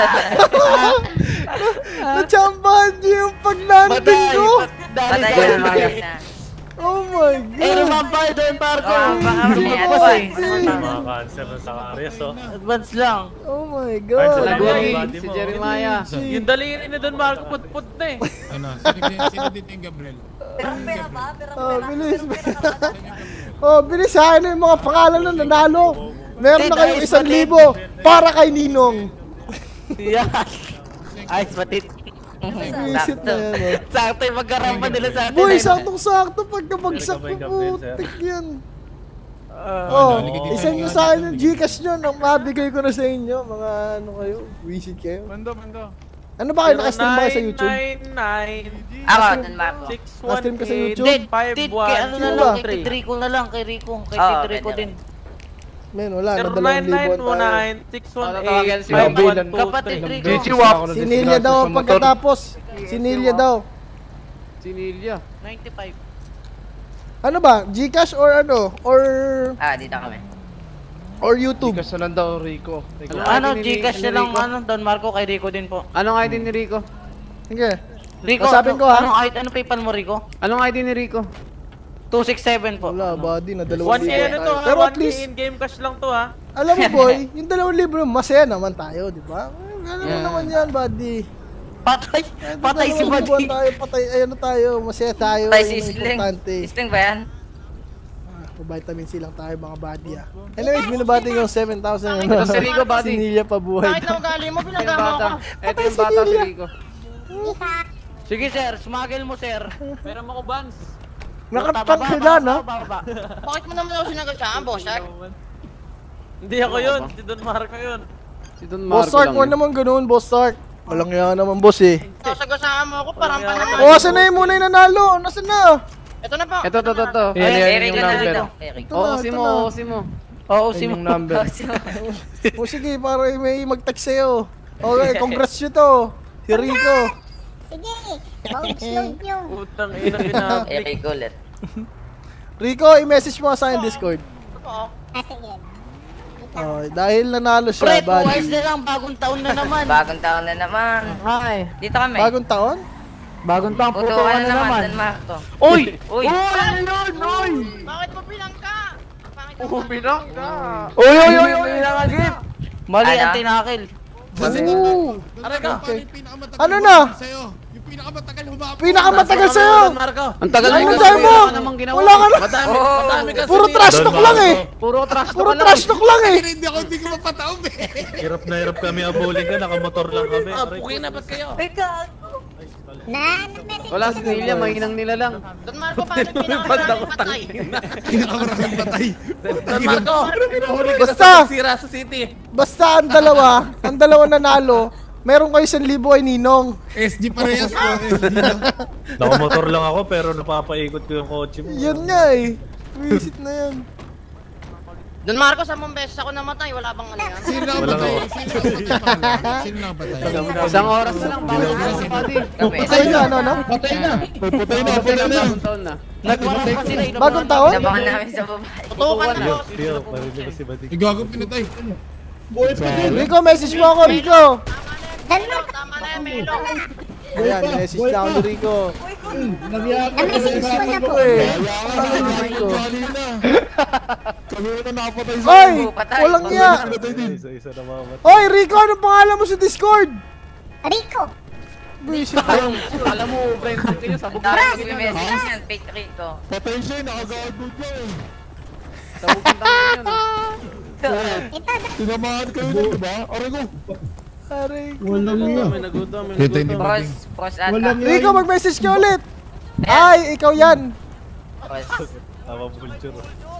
Speaker 1: Nachambahan niyo yung pag-landing ko!
Speaker 3: Dahil sa Maya.
Speaker 1: Oh my God!
Speaker 3: Rumampay Don Marco.
Speaker 5: Lumabas
Speaker 3: eh.
Speaker 2: Mga cancer na sa Aries, oh.
Speaker 3: Advance lang.
Speaker 1: Oh my
Speaker 2: Ay,
Speaker 1: God!
Speaker 2: salamat.
Speaker 3: Laguri,
Speaker 2: Body
Speaker 3: si
Speaker 2: mo.
Speaker 3: Jeremiah.
Speaker 2: Yung daliri ni Don Marco, put-put na eh.
Speaker 4: Ano? Sino din, sino dito yung Gabriel?
Speaker 5: Perang pera ba? Perang
Speaker 1: Oh,
Speaker 5: pera.
Speaker 1: bilis!
Speaker 5: Perang pera ka ba?
Speaker 1: Oh, bilis sa akin yung mga pangalan na nanalo! Meron na kayong isang libo para kay Ninong!
Speaker 3: Yan. Ice patit.
Speaker 1: Wisit na yan, oh.
Speaker 3: Sakto yung magkarampan nila sa atin.
Speaker 1: Boy,
Speaker 3: eh.
Speaker 1: saktong-sakto pagkabagsak ko
Speaker 2: Gabriel,
Speaker 1: po!
Speaker 2: sir.
Speaker 1: Tik yan! Oh,
Speaker 4: halika dito,
Speaker 1: isend nyo
Speaker 4: halika
Speaker 1: sa akin
Speaker 4: dito,
Speaker 1: yung
Speaker 4: halika.
Speaker 1: Gcash nyo nang mabigay ko na sa inyo. Mga ano kayo, visit kayo.
Speaker 7: Mando, mando.
Speaker 1: Ano ba kayo, nakastream ba kayo sa YouTube?
Speaker 2: nine nine
Speaker 5: Ako, Don Marco.
Speaker 2: six
Speaker 1: Naka-stream ka sa
Speaker 2: one eight
Speaker 1: YouTube?
Speaker 8: Dead,
Speaker 2: five
Speaker 8: dead,
Speaker 2: one
Speaker 8: kay ano na
Speaker 1: Sino
Speaker 8: lang,
Speaker 1: ba?
Speaker 8: kay Rico na lang, kay Rico, kay
Speaker 5: Oo,
Speaker 8: Rico
Speaker 5: pwede
Speaker 8: din.
Speaker 1: Men, wala,
Speaker 2: zero
Speaker 1: na dalawang
Speaker 2: nine nine
Speaker 1: libo
Speaker 2: one
Speaker 1: tayo.
Speaker 2: nine six one
Speaker 3: Tatawagan
Speaker 2: eight
Speaker 3: si
Speaker 2: five
Speaker 3: Bobby.
Speaker 2: one two
Speaker 8: Kapatid
Speaker 2: three.
Speaker 8: Rico,
Speaker 1: Sinilya daw pagkatapos. Sinilya daw.
Speaker 3: Sinilya.
Speaker 8: ninety-five.
Speaker 1: Ano ba? Gcash or ano? Or
Speaker 5: Ah, dito kami.
Speaker 1: or YouTube?
Speaker 3: Gcash na lang daw, Rico. Rico.
Speaker 8: Ano,
Speaker 3: I D ni-
Speaker 8: Gcash
Speaker 3: ni
Speaker 8: na lang,
Speaker 3: Rico?
Speaker 8: ano, Don Marco, kay Rico din po.
Speaker 3: Anong I D ni Rico?
Speaker 1: Sige.
Speaker 8: Rico,
Speaker 1: Kasapin ko, ha?
Speaker 8: Anong, ano PayPal mo, Rico?
Speaker 3: Anong I D ni Rico?
Speaker 8: two six seven po.
Speaker 1: Wala, buddy, na dalawang
Speaker 2: one
Speaker 1: libo
Speaker 2: K ano to
Speaker 1: tayo.
Speaker 2: ha?
Speaker 1: Pero
Speaker 2: one
Speaker 1: at
Speaker 2: K
Speaker 1: least,
Speaker 2: in-game cash lang to ha?
Speaker 1: alam mo boy, yung dalawang libo, masaya naman tayo, di ba? Alam mo
Speaker 3: Yeah.
Speaker 1: naman yan, buddy.
Speaker 8: Patay,
Speaker 1: Kahit
Speaker 8: patay si
Speaker 1: dalawang libuan
Speaker 8: Buddy.
Speaker 1: tayo, patay, ayun na tayo, masaya tayo.
Speaker 5: Tay,
Speaker 1: yun
Speaker 5: si
Speaker 1: ang
Speaker 5: Isling.
Speaker 1: importante.
Speaker 5: Isling ba yan?
Speaker 1: Ah, vitamin C lang tayo, mga buddy ah. Anyways, binabati yung seven thousand.
Speaker 3: Ito si Rico, buddy.
Speaker 1: Sinilya pa buhay.
Speaker 8: Bakit na ugali mo?
Speaker 3: Ito yung
Speaker 8: Pinagamo
Speaker 3: bata.
Speaker 8: ka.
Speaker 3: Ito yung bata si Rico.
Speaker 8: Sige sir, smuggle mo sir.
Speaker 2: Pero mo ko bans.
Speaker 1: Nakatang sila, no?
Speaker 8: Bakit mo naman ako sinagasaan, Bosak?
Speaker 2: Hindi ako yun, si Don Marco yun.
Speaker 3: Si Don
Speaker 1: Boss
Speaker 3: Marco
Speaker 1: Sark,
Speaker 3: lang
Speaker 1: huwag
Speaker 3: yun.
Speaker 1: naman ganun, Boss Sark. Walang yan naman, boss eh.
Speaker 8: Sasagasaan mo ako, parang panalo.
Speaker 1: O, asan na yung muna yung nanalo? Nasaan na?
Speaker 8: Ito na po.
Speaker 3: Ito, ito, ito, ito.
Speaker 5: Ay,
Speaker 3: Yan, yan,
Speaker 5: Eric
Speaker 3: yung
Speaker 5: na
Speaker 3: number.
Speaker 5: dito. Eric.
Speaker 1: Ito
Speaker 3: Oo,
Speaker 1: na,
Speaker 3: si
Speaker 1: ito
Speaker 3: mo,
Speaker 1: na.
Speaker 3: oo, si mo.
Speaker 8: Oo,
Speaker 3: Yan
Speaker 8: si
Speaker 3: yung number.
Speaker 1: O sige, para may mag-text sa'yo. Okay, congrats nyo to. Si Rico.
Speaker 9: Sige, pa-upload nyo.
Speaker 2: Putang ina pinaplik.
Speaker 5: Eric ulit.
Speaker 1: Rico, i-message mo sa akin Discord.
Speaker 9: Ah, sige.
Speaker 1: Oh, dahil nanalo
Speaker 8: Pre,
Speaker 1: siya,
Speaker 8: two hours
Speaker 1: buddy.
Speaker 8: na lang, bagong taon na naman.
Speaker 5: Bagong taon na naman.
Speaker 8: Ay,
Speaker 5: Dito kami.
Speaker 1: Bagong taon?
Speaker 8: bagong taon,
Speaker 5: Puto ka na naman, Don Marco.
Speaker 8: Uy!
Speaker 5: Uy!
Speaker 8: Ano yun? Uy! Bakit mo pinangka?
Speaker 3: Oo, pinangka.
Speaker 1: Uy, uy, uy, uy!
Speaker 8: Mali
Speaker 5: Ano?
Speaker 8: ang tinakil.
Speaker 1: Ooh.
Speaker 4: Aray ka,
Speaker 1: Okay.
Speaker 4: yung pinakamatagal
Speaker 1: Ano na?
Speaker 4: humabol sa'yo. Yung pinakamatagal humabol.
Speaker 1: Pinakamatagal sa'yo!
Speaker 2: Don Marco.
Speaker 3: Ang tagal
Speaker 1: Ano
Speaker 3: mo
Speaker 1: tayo mo?
Speaker 3: wala ka namang ginawa.
Speaker 1: Wala ka na!
Speaker 2: Madami,
Speaker 5: Oh.
Speaker 2: madami kasi.
Speaker 1: Puro trash talk lang eh!
Speaker 3: Puro trash
Speaker 1: Puro
Speaker 3: talk lang.
Speaker 1: trash talk lang eh!
Speaker 4: Pero hindi ako, hindi ko mapataob eh.
Speaker 10: Hirap na hirap kami abulin ka, nakamotor lang kami.
Speaker 2: Ah, pukin na ba't kayo?
Speaker 9: Na, nag-message
Speaker 3: Wala si Nelia, mahinang nila lang.
Speaker 8: Don Marco, paano pinakamaraming patay?
Speaker 4: Pinakamaraming patay.
Speaker 2: Don Marco, pinahuli ka
Speaker 1: Basta!
Speaker 2: sa pagsira sa city.
Speaker 1: Basta ang dalawa, ang dalawa nanalo, meron kayo isang libo ay ninong.
Speaker 4: S G parehas po. S G lang.
Speaker 10: Nakamotor lang ako pero napapaikot ko yung kotse mo.
Speaker 1: Yan nga eh. Visit na yan.
Speaker 8: Don Marco, samang beses ako namatay, wala bang ano yan?
Speaker 4: Sino na
Speaker 10: Wala
Speaker 4: patay?
Speaker 10: nga.
Speaker 4: Sino na patay? Sino na patay?
Speaker 3: Isang oras na lang bago na si Buddy.
Speaker 5: Kami.
Speaker 1: Patay na, ano, no?
Speaker 4: Patay na. Patay na, patay na.
Speaker 3: Bagong taon na.
Speaker 8: Nagwarap pa sila, inubuhan
Speaker 1: Bagong taon?
Speaker 5: Nabangan namin sa babae.
Speaker 8: Tutukan na
Speaker 10: Tiyo,
Speaker 8: boss.
Speaker 10: tiyo, parinig ko si Buddy.
Speaker 4: Igago pinatay.
Speaker 1: Rico, message mo ako, Rico.
Speaker 9: Dalawa.
Speaker 8: Tama na yan, Melo.
Speaker 1: Ayan, message na ako ni Rico.
Speaker 9: Na-message ko na po.
Speaker 1: Eh,
Speaker 4: Rico. Kami na nakapatay sa
Speaker 1: Oy!
Speaker 5: patay.
Speaker 1: Walang niya!
Speaker 10: Isa-isa na mamat.
Speaker 1: Oy, Rico, anong pangalan mo sa Discord?
Speaker 9: Rico.
Speaker 1: Visit
Speaker 3: Alam, alam mo, friend, kayo sabog na
Speaker 5: Tapos
Speaker 3: lang
Speaker 5: may
Speaker 3: yun.
Speaker 5: message yan, fake Rico.
Speaker 4: Patay siya, nakagagod niya eh.
Speaker 3: Sabog na lang yun.
Speaker 9: Ito,
Speaker 4: Tinamahan kayo na, diba? Aray ko.
Speaker 1: Aray ko.
Speaker 4: Walang nga.
Speaker 2: May nagutom, may
Speaker 4: Kita ni
Speaker 2: nagutom.
Speaker 5: Pros, pros ata.
Speaker 4: Walang nga.
Speaker 1: Rico, mag-message ka ulit. Ay, ikaw yan.
Speaker 5: Pros.
Speaker 10: Tama vulture.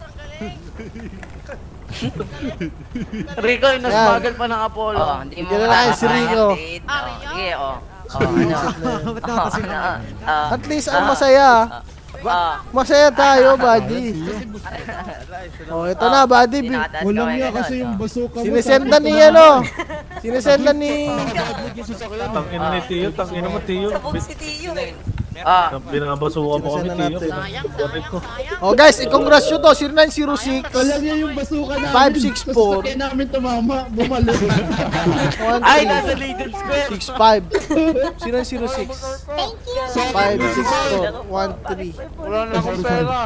Speaker 8: Rico, yung nasmuggle pa ng Apollo.
Speaker 5: Oh, hindi mo
Speaker 1: Bigyan na lang si Rico.
Speaker 5: update. Oh, sige, oh. Oh, ano? Oh, ano? Ah,
Speaker 1: At least ang masaya.
Speaker 5: ah.
Speaker 1: Masaya tayo, buddy. Oh, ito na, buddy. Bi-
Speaker 5: Tinataas
Speaker 4: Walang
Speaker 5: kamay
Speaker 4: nga
Speaker 5: ganun,
Speaker 4: kasi yung
Speaker 5: oh.
Speaker 4: basuka mo.
Speaker 1: Sinisendan ni ano. Sinisendan ni...
Speaker 10: Tangin ni Tiyo, tangin mo Tiyo.
Speaker 5: Sabog si Tiyo eh. Ah,
Speaker 10: Binabasukan mo kami
Speaker 1: Sinisendan
Speaker 10: Tiyo.
Speaker 1: natin. Oh guys, i-congrats nyo to. zero nine zero six
Speaker 4: Walang nga yung basuka namin.
Speaker 1: five six four
Speaker 4: Sasakyan namin tumama, bumalik.
Speaker 1: one
Speaker 8: Ay,
Speaker 1: three
Speaker 8: nasa Legion Square.
Speaker 1: six five zero nine zero six
Speaker 9: thank you.
Speaker 1: five six four one three.
Speaker 3: Wala na akong pera.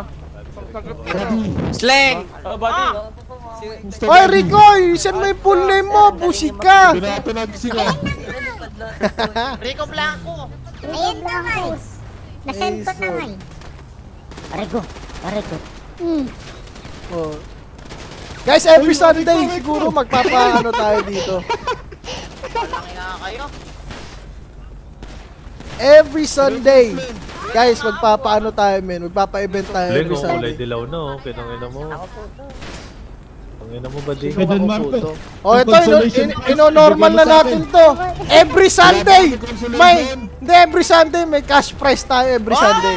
Speaker 8: Slang!
Speaker 2: Oh, buddy.
Speaker 1: Oy, Rico! Send mo yung full name mo. Busi ka.
Speaker 4: Binato na sila.
Speaker 8: Rico Blanco.
Speaker 9: Ayan na guys. Nasend ko na nga eh. Rico, Rico.
Speaker 1: Oh. Guys, every Sunday siguro magpapaano tayo dito.
Speaker 8: Walang nga kayo.
Speaker 1: Every Sunday. Guys, magpapaano tayo, men? Magpapa-event tayo
Speaker 10: Len,
Speaker 1: every
Speaker 10: kung
Speaker 1: Sunday.
Speaker 10: kulay dilaw na, oh. Kinangina mo. Kinangina mo ba, di?
Speaker 1: Ako puto. Oh, ito, ino- in- ino-normal na natin to. Every Sunday! May, hindi, every Sunday, may cash prize tayo every Sunday.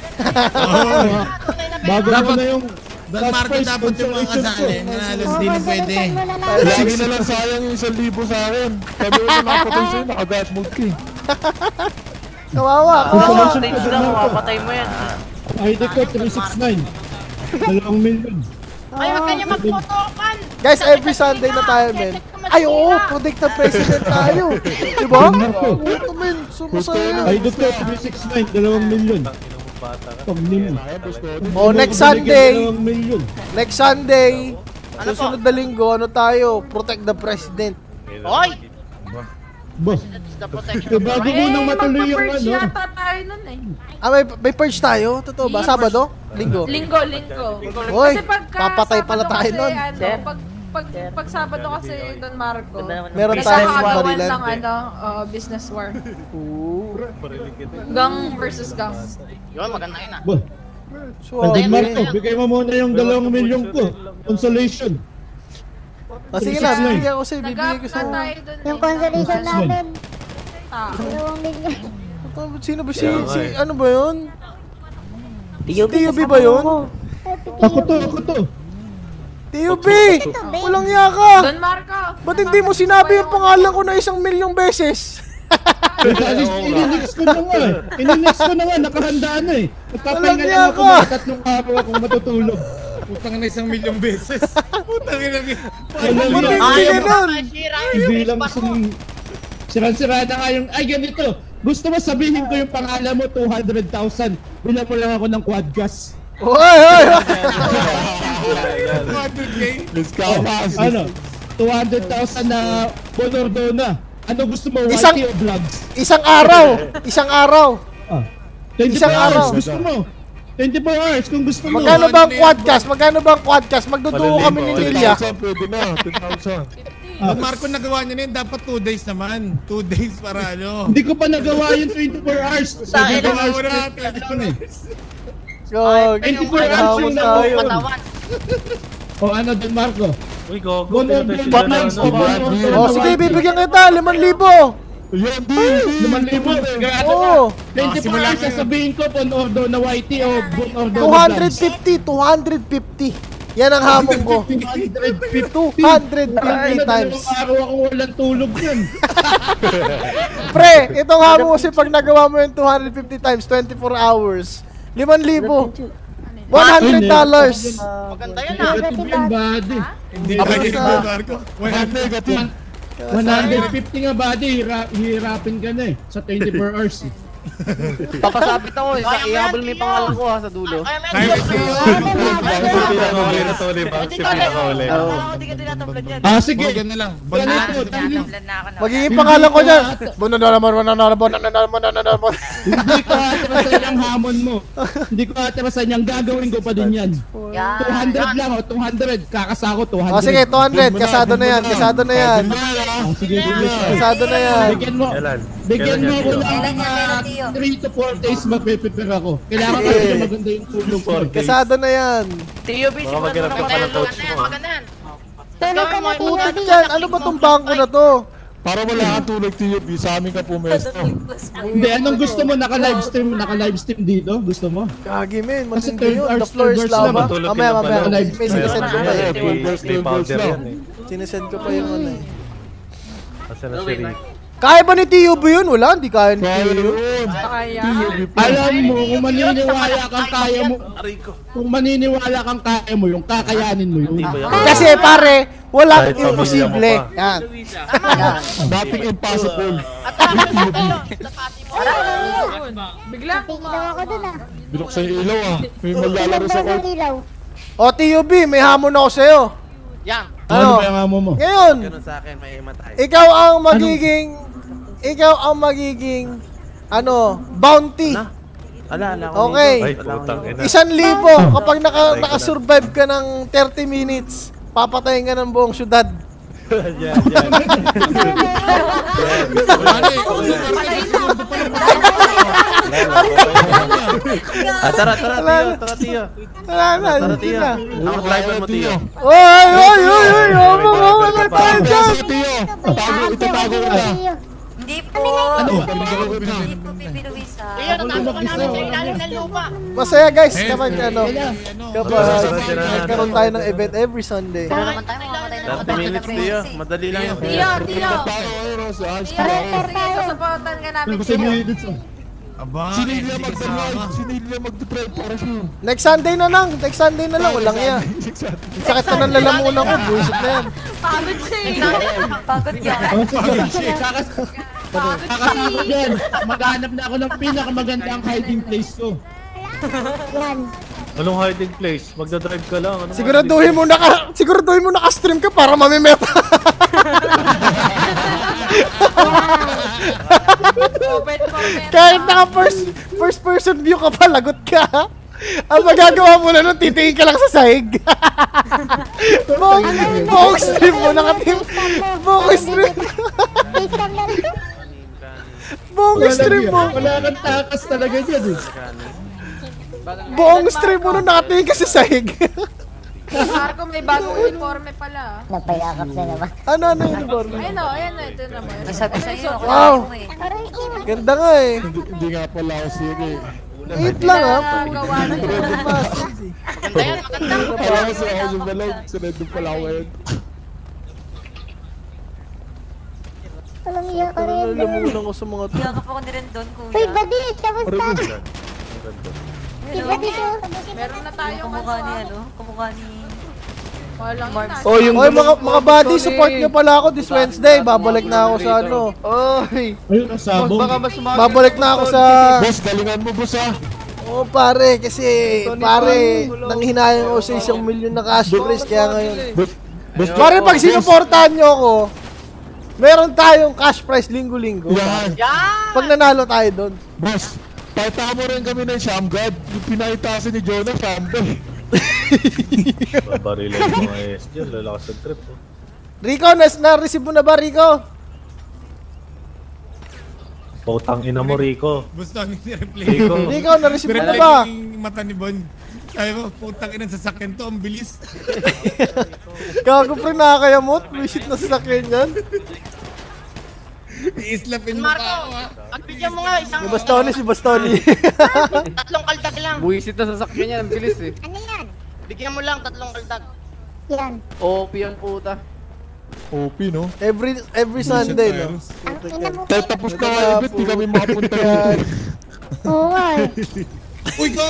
Speaker 11: Bago mo na yung
Speaker 7: Don Marco dapat yung mga kasali. Nanalo, hindi na pwede.
Speaker 11: lagi na lang sayang yung isang libo sa akin. Sabi ko na napatay sa'yo, naka-death mode ka eh.
Speaker 1: Kawawa,
Speaker 8: Oo,
Speaker 1: kawawa.
Speaker 8: stage lang, mapatay mo yan.
Speaker 11: I D ko three six nine. Dalawang million.
Speaker 8: Ay, wag kanya magpotokan!
Speaker 1: Guys, every Sunday na tayo, men. Ay, oo, predict na president tayo. Diba? Ito, men, sumasaya.
Speaker 11: I D ko three six nine, dalawang million. Pag million.
Speaker 1: Oh, next Sunday.
Speaker 11: Dalawang million.
Speaker 1: Next Sunday.
Speaker 8: Ano po?
Speaker 1: Susunod na linggo, ano tayo? Protect the president.
Speaker 8: Hoy!
Speaker 11: Boss,
Speaker 8: The protection.
Speaker 11: eh, bago mo nang matuloy yung ano.
Speaker 12: yata tayo nun eh.
Speaker 1: Ah, may, may purge tayo? Totoo ba? Sabado? Linggo?
Speaker 12: Linggo, linggo.
Speaker 1: Hoy,
Speaker 12: Kasi pagka
Speaker 1: papatay pala
Speaker 12: Sabado
Speaker 1: tayo
Speaker 12: kasi,
Speaker 1: nun.
Speaker 12: Ano, pag, pag, pag Sabado kasi Don Marco,
Speaker 1: Meron
Speaker 12: isa
Speaker 1: tayong
Speaker 12: kagawan
Speaker 1: barilan.
Speaker 12: ng ano, uh, business war.
Speaker 1: Ooh.
Speaker 12: Gang versus gang.
Speaker 8: Yun, maganda yun ah.
Speaker 11: Boss, Don Marco, bigay mo muna yung dalawang milyon ko. Consolation.
Speaker 1: Ah, sige na, bibigyan ko sa'yo, bibigyan ko
Speaker 12: Nag-up
Speaker 1: sa'yo.
Speaker 12: na tayo dun
Speaker 9: Yung
Speaker 12: eh.
Speaker 9: consolation namin.
Speaker 12: Ah.
Speaker 9: Dalawang milyon.
Speaker 1: Sino ba si,
Speaker 10: Kaya nga
Speaker 1: si,
Speaker 10: eh.
Speaker 1: ano ba yun? T U B ba yun?
Speaker 11: Ako to, ako to.
Speaker 1: T U B! Walang yaka!
Speaker 12: Don Marco!
Speaker 1: Ba't hindi mo sinabi yung pangalan ko na isang milyong beses?
Speaker 11: Ininix ko na nga eh. Ininix ko na nga, nakahanda na eh. Nagpapahinga
Speaker 1: Walang
Speaker 11: lang ako
Speaker 1: yaka.
Speaker 11: ng tatlong araw akong matutulog.
Speaker 7: Putang na isang milyong beses. Putang ina.
Speaker 11: Walang
Speaker 1: Ba't
Speaker 11: yaka.
Speaker 1: hindi ganun?
Speaker 11: Hindi lang isang... Siran-sira na nga yung... Ay, ganito. Gusto mo sabihin ko yung pangalan mo, two hundred thousand. Bilang mo lang ako ng quad gas.
Speaker 1: Hoy, hoy, hoy!
Speaker 7: two hundred K?
Speaker 11: Let's go. Ano? two hundred thousand na Bonordona. Ano gusto mo?
Speaker 1: Isang-
Speaker 11: Whitey o vlogs?
Speaker 1: Isang araw! Isang araw!
Speaker 11: Ah. twenty-four
Speaker 1: Isang
Speaker 11: hours
Speaker 1: araw.
Speaker 11: gusto mo. twenty-four hours kung gusto mo.
Speaker 1: Magkano ba ang quadcast? Magkano ba ang quadcast? Magduduo kami ni Lilia.
Speaker 11: Pwede na. ten thousand.
Speaker 7: Don Marco nagawa niya na yun, dapat two days naman. two days para ano.
Speaker 11: Hindi ko pa nagawa yung twenty-four hours.
Speaker 8: Sa akin,
Speaker 11: twenty-four hours.
Speaker 7: wala,
Speaker 11: lang eh.
Speaker 1: Gag,
Speaker 11: twenty-four hours
Speaker 1: hamon
Speaker 11: yung
Speaker 1: tayo.
Speaker 8: Patawan.
Speaker 11: O ano, Don Marco?
Speaker 10: Uy, gogo.
Speaker 11: Bonordona.
Speaker 10: Pinatay sila na ano.
Speaker 1: Oh, sige, bibigyan kita, limang libo.
Speaker 11: Yan, deal, deal. Naman libo.
Speaker 1: Oo.
Speaker 11: twenty-four hours, sasabihin ko, Bonordona Whitey o Bonordona
Speaker 1: two hundred fifty, two hundred fifty. Yan ang hamon ko.
Speaker 11: two hundred fifty.
Speaker 1: two hundred fifty times.
Speaker 11: Dalawang araw ako walang tulog yan.
Speaker 1: Pre, itong hamon ko kasi pag nagawa mo yung two hundred fifty times, twenty-four hours. limang libo. one hundred dollars.
Speaker 8: Maganda yun ah.
Speaker 11: Negative yan, buddy.
Speaker 7: Hindi ba yun, Don Marco? one hundred negative.
Speaker 11: one hundred fifty nga, buddy. Hira- Hihirapin ka na eh. Sa twenty-four hours. eh.
Speaker 3: Papasabit ako eh. Sa ihabol mo yung pangalan ko ha sa dulo.
Speaker 8: Kaya may
Speaker 7: Kaya
Speaker 8: joke.
Speaker 10: Pinakahuli na to, di ba? Si pinakahuli.
Speaker 8: Oo, hindi ka tinatablan yan.
Speaker 11: Ah, sige.
Speaker 7: Huwag na lang.
Speaker 11: Ganito,
Speaker 8: Ah,
Speaker 11: ganito.
Speaker 8: tinatablan na ako na.
Speaker 1: Magiging pangalan ko dyan. Bono na naman, bono na naman, bono na naman, bono na naman.
Speaker 11: Hindi ko atirasan yung hamon mo. Hindi ko atirasan yung gagawin ko pa din yan. two hundred lang o, two hundred. Kakasako, two hundred.
Speaker 1: O sige, two hundred. Kasado na yan, kasado na yan.
Speaker 11: Ah, sige, sige.
Speaker 1: Kasado na yan.
Speaker 11: Bigyan mo.
Speaker 10: Kailan?
Speaker 11: Bigyan mo
Speaker 10: Kailan
Speaker 11: ako
Speaker 10: yan,
Speaker 11: ng three to four days magpe-prepare ako. Kailangan ko
Speaker 1: Sige.
Speaker 11: yung maganda yung tulog ko.
Speaker 1: Kasado na yan.
Speaker 8: T U B,
Speaker 10: Baka
Speaker 8: siguro
Speaker 10: maghanap ka pa ng coach mo, ah.
Speaker 8: maganda yan.
Speaker 9: Tulog ka na,
Speaker 1: Putik yan. Ano ba tong bangko na to?
Speaker 11: Para wala kang tulog, T U B, sa amin ka pumesto. Hindi, anong gusto mo? Naka-livestream, naka-livestream dito? Gusto mo?
Speaker 1: Gagi men,
Speaker 11: Kasi
Speaker 1: matindi
Speaker 11: third
Speaker 1: yun.
Speaker 11: hours,
Speaker 1: The floor
Speaker 11: third
Speaker 1: is
Speaker 11: hours
Speaker 1: lava.
Speaker 11: naman,
Speaker 10: tulog
Speaker 1: Mamaya,
Speaker 10: yun
Speaker 1: mamaya.
Speaker 10: pala.
Speaker 1: May sinesend ko pa eh.
Speaker 10: May powder yan eh.
Speaker 1: Sinesend ko pa yung ano eh.
Speaker 10: Asa na si Rick?
Speaker 1: Kaya ba ni T U B yun? Wala, hindi kaya ni T U B yun.
Speaker 12: Kaya.
Speaker 11: Alam mo, kung maniniwala kang kaya mo, kung maniniwala kang kaya mo yung kakayanin mo yun.
Speaker 1: Kasi pare, walang
Speaker 10: Kahit pamilya mo
Speaker 1: imposible.
Speaker 10: pa.
Speaker 1: Yan.
Speaker 11: Dating impossible.
Speaker 8: At tapos ito, tapati mo.
Speaker 12: Bigla ko
Speaker 9: Ilaw ako dun ah.
Speaker 11: Binuksan yung ilaw ah. May
Speaker 9: Ilaw
Speaker 11: maglalaro
Speaker 9: ba
Speaker 11: sa
Speaker 9: sa
Speaker 11: court.
Speaker 9: ilaw?
Speaker 1: O T U B, may hamon ako sa'yo.
Speaker 8: Yan.
Speaker 11: Ano
Speaker 1: Ano?
Speaker 11: ba yung amo mo?
Speaker 1: Ngayon,
Speaker 3: Ganun sa akin, may imatay.
Speaker 1: ikaw ang magiging, ikaw ang magiging, ano, bounty.
Speaker 3: Ala, ala.
Speaker 1: Okay.
Speaker 10: Ay, putang ina.
Speaker 1: Isang libo kapag naka, naka-survive ka ng thirty minutes, papatayin ka ng buong syudad.
Speaker 10: Yan, yan.
Speaker 7: Ano eh, kung ano pa rin,
Speaker 3: Ah, tara, tara, Tio. Tara, Tio.
Speaker 1: Wala na,
Speaker 3: Tara,
Speaker 1: hindi
Speaker 3: Tio.
Speaker 1: na.
Speaker 3: Ako driver mo, Tio.
Speaker 1: Oy, oy, oy, oy, oy, oy, oy, tayo dyan.
Speaker 11: Tio, tago, itatago ka na.
Speaker 5: Hindi po.
Speaker 11: Ano?
Speaker 5: Hindi po, Pipi Luisa.
Speaker 8: Iyan, natago ka namin sa ilalim ng lupa.
Speaker 1: Masaya guys, kapag ano, kapag
Speaker 3: Tara,
Speaker 1: nagkaroon tayo ng event every Sunday.
Speaker 5: Pero naman tayo mamamatay na
Speaker 3: thirty minutes, Tio. Madali lang yun.
Speaker 12: Tio, Tio.
Speaker 11: Saan?
Speaker 12: Tio, sige, sasapotan ka namin,
Speaker 11: Kasi
Speaker 12: Tio.
Speaker 11: minutes oh.
Speaker 7: Aba,
Speaker 11: Sinilya
Speaker 7: hindi
Speaker 11: mag-drive,
Speaker 7: kasama.
Speaker 11: sinilya mag-drive para siya.
Speaker 1: Next Sunday na lang, next Sunday na lang, walang iya. Sakit na ng lalamunan ko, buwisit na yan.
Speaker 12: Pagod siya eh.
Speaker 5: Pagod yan.
Speaker 11: Kakas, kakasama yan. Maghanap na ako ng pinakamagandang hiding place ko.
Speaker 9: Yan.
Speaker 10: Anong hiding place? Magdadrive ka lang. Anong
Speaker 1: Siguraduhin mo naka, siguraduhin mo naka-stream ka para mamimeta.
Speaker 12: Open comment.
Speaker 1: Kahit naka first, first person view ka pa, lagot ka. Ang magagawa mo na nun, titingin ka lang sa sahig. Buong, buong stream mo, nakatim. Buong stream.
Speaker 9: Face cam na rin.
Speaker 1: Buong stream mo.
Speaker 11: Wala kang takas talaga dyan eh.
Speaker 1: Buong stream mo nun, nakatingin ka sa sahig.
Speaker 12: Marco, may bagong uniforme pala.
Speaker 9: Napayakap na naman.
Speaker 1: Ano, ano yun, Borno?
Speaker 12: Ayun o, ayun o, ito naman.
Speaker 5: Nasabi sa'yo, ako
Speaker 1: Wow.
Speaker 5: mo eh.
Speaker 9: Aray, iwan.
Speaker 1: Ganda nga eh.
Speaker 11: Hindi nga pala ako sige.
Speaker 1: Wait lang ha.
Speaker 12: Ang gawa na yun.
Speaker 8: Maganda yan, maganda.
Speaker 11: Parang kasi ako sa balog, sunod doon pala ako ngayon.
Speaker 9: Walang iya ka rin.
Speaker 1: Nalamunan ko sa mga to.
Speaker 5: Yakap ako ni rin doon,
Speaker 9: Uy,
Speaker 5: kuya.
Speaker 9: Badit, kamusta? Si Badit oh.
Speaker 12: Meron na tayong
Speaker 5: Kumukha ni
Speaker 12: ano.
Speaker 5: ano, kumukha ni...
Speaker 12: Walang
Speaker 5: Mark.
Speaker 12: yun.
Speaker 1: Oh, yung Oy, mga mga buddy, support nyo pala ako this Wednesday. Babalik na ako sa ano. Oy,
Speaker 11: Ayun, ang sabong.
Speaker 1: babalik na ako sa...
Speaker 11: Boss, galingan mo boss ah.
Speaker 1: Oh, pare, kasi pare, nanghinayang ako sa isang milyon na cash prize kaya ngayon.
Speaker 11: Boss, boss,
Speaker 1: Pare, pag sinuportahan nyo ako, meron tayong cash prize linggo-linggo.
Speaker 11: yan.
Speaker 1: Pag nanalo tayo doon.
Speaker 11: Boss, pakita mo rin kami ng Shamgad. Yung pinahitasin ni Jonah, Shamgad.
Speaker 10: Babarilan yung mga S dyan, lalakas ang trip. Oh.
Speaker 1: Rico, nas na-receive mo na ba, Rico?
Speaker 10: Putang ina mo, Rico.
Speaker 7: Gusto ang i-replay.
Speaker 10: Rico.
Speaker 1: Rico, na-receive mo na
Speaker 7: Replay
Speaker 1: ba?
Speaker 7: yung mata ni Bon. Sabi ko, putang ina, sasakyan to, ang bilis.
Speaker 1: Gago pre, nakakayamot. Visit na sasakyan yan.
Speaker 7: I-islapin mo pa
Speaker 8: Marco,
Speaker 7: ako ha.
Speaker 8: pagbigyan mo nga isang...
Speaker 1: Si Bastoni, si Bastoni.
Speaker 8: Tatlong kaldag lang.
Speaker 3: Buwisit na sasakyan niya, ang bilis eh.
Speaker 9: Ano yan?
Speaker 8: Bigyan mo lang tatlong kaldag.
Speaker 9: Yan.
Speaker 3: O P yan puta.
Speaker 11: O P, no?
Speaker 1: every every Sunday, no?
Speaker 9: Ang ina mo.
Speaker 11: Tayo tapos na nga ibit, di kami makapunta yan.
Speaker 9: Oo nga eh.
Speaker 7: Uy, go!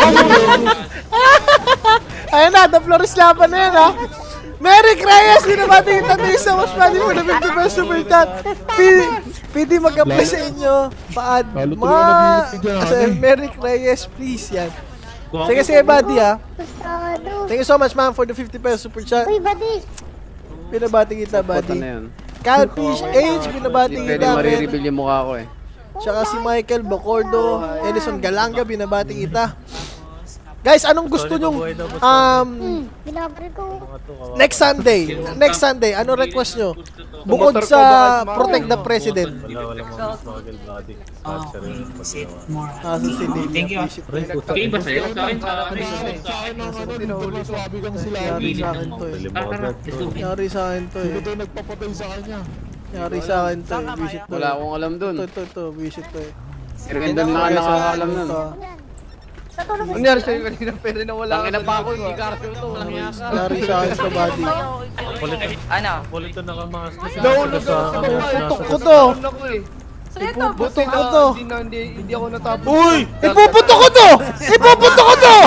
Speaker 1: Ayun na, the Flores laban na yan, ha? Merry Reyes! Binabati kita tayo sa mas pwede mo na fifty pesos super chat. Pwede mag-apply sa inyo. Paad.
Speaker 11: Lalo tuloy
Speaker 1: Ma...
Speaker 11: nag-iinit si Johnny.
Speaker 1: Kasi Merry Reyes, please, yan. Sige, sige, buddy, ha?
Speaker 9: Gustado.
Speaker 1: Thank you so much, ma'am, for the fifty pesos super chat.
Speaker 9: Uy, Badit.
Speaker 1: Binabati kita, buddy.
Speaker 3: yan.
Speaker 1: Catfish Age, binabati
Speaker 3: Pwede
Speaker 1: kita.
Speaker 3: marireveal yung mukha ko eh.
Speaker 1: Tsaka si Michael Bacordo, Edison Galanga, binabati kita. Guys, anong gusto nyong um,
Speaker 9: Binabre ko.
Speaker 1: next Sunday? Next Sunday, ano request nyo? Bukod sa Protect the President.
Speaker 10: Wala, wala mga mas mga body. Sponsor yun.
Speaker 1: Ah, si Cindy. Thank you.
Speaker 10: Okay
Speaker 4: ba sa'yo? Sa akin, sa akin.
Speaker 11: Sa akin ang ano, dito mas swabe kang sila.
Speaker 1: Yari sa akin to eh. Yari sa akin to
Speaker 11: Sino
Speaker 1: eh.
Speaker 11: daw nagpapatay sa kanya?
Speaker 1: Yari sa akin to eh. Visit to.
Speaker 3: Wala akong alam dun.
Speaker 1: Ito, ito, ito. Visit to eh.
Speaker 3: Si Rendon na nakakaalam nun.
Speaker 2: Nangyari sa'yo kanina pero nawala
Speaker 3: Tangin na pa ako, hindi Garcio to. Walang yaka.
Speaker 1: Yari sa akin to, buddy.
Speaker 5: Ano?
Speaker 10: Kulit na nakamas.
Speaker 2: Nahulog ako sa mukha eh.
Speaker 1: Putok ko to.
Speaker 2: Ako eh.
Speaker 12: Ito,
Speaker 1: Putok ko to.
Speaker 2: Hindi na, hindi, hindi ako natapos.
Speaker 1: Uy! Ipuputok ko to! Ipuputok ko to!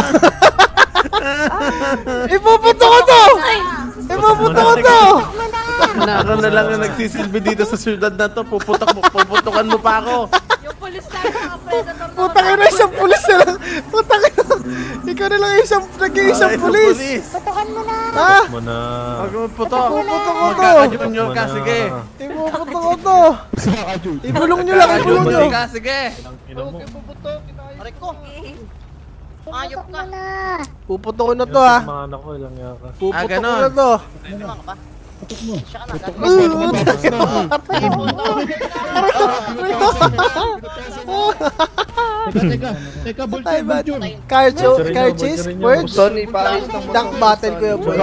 Speaker 1: Ipuputok ko to! Ipuputok ko to!
Speaker 2: Ako na lang na nagsisilbi dito sa syudad na to. Puputok mo, puputokan mo pa ako.
Speaker 12: yung pulis tayo mga predator.
Speaker 1: Putang ina, isang pulis na lang. Putang ina. Ikaw na lang isang, nag-iisang pulis.
Speaker 9: Putukan mo na.
Speaker 1: Ha?
Speaker 10: Mo na.
Speaker 2: Huwag mo putok.
Speaker 1: Ipuputok ko to.
Speaker 2: Magkaka-junior ka, sige.
Speaker 1: Ipuputok ko to.
Speaker 11: Kakajul.
Speaker 1: Ibulong nyo lang, ibulong nyo.
Speaker 2: Junior ka, sige.
Speaker 10: Ina mo.
Speaker 8: Aray ko. Ayop
Speaker 9: Putukan
Speaker 8: ka.
Speaker 9: mo na.
Speaker 1: Puputok ko na to ha.
Speaker 10: Mga anak ko, ilang yaka.
Speaker 1: Puputok ko
Speaker 2: ganon.
Speaker 1: na to.
Speaker 8: Tama ka ba? Siya ka na.
Speaker 11: Putok mo, putok mo. teka, teka,
Speaker 1: Patay
Speaker 11: Vulture,
Speaker 1: ba?
Speaker 11: Vulture.
Speaker 1: Carcho,
Speaker 10: Vulture
Speaker 1: Carchis,
Speaker 10: nyo,
Speaker 1: words.
Speaker 3: Tony, Paris.
Speaker 1: Dunk battle ko yung boy.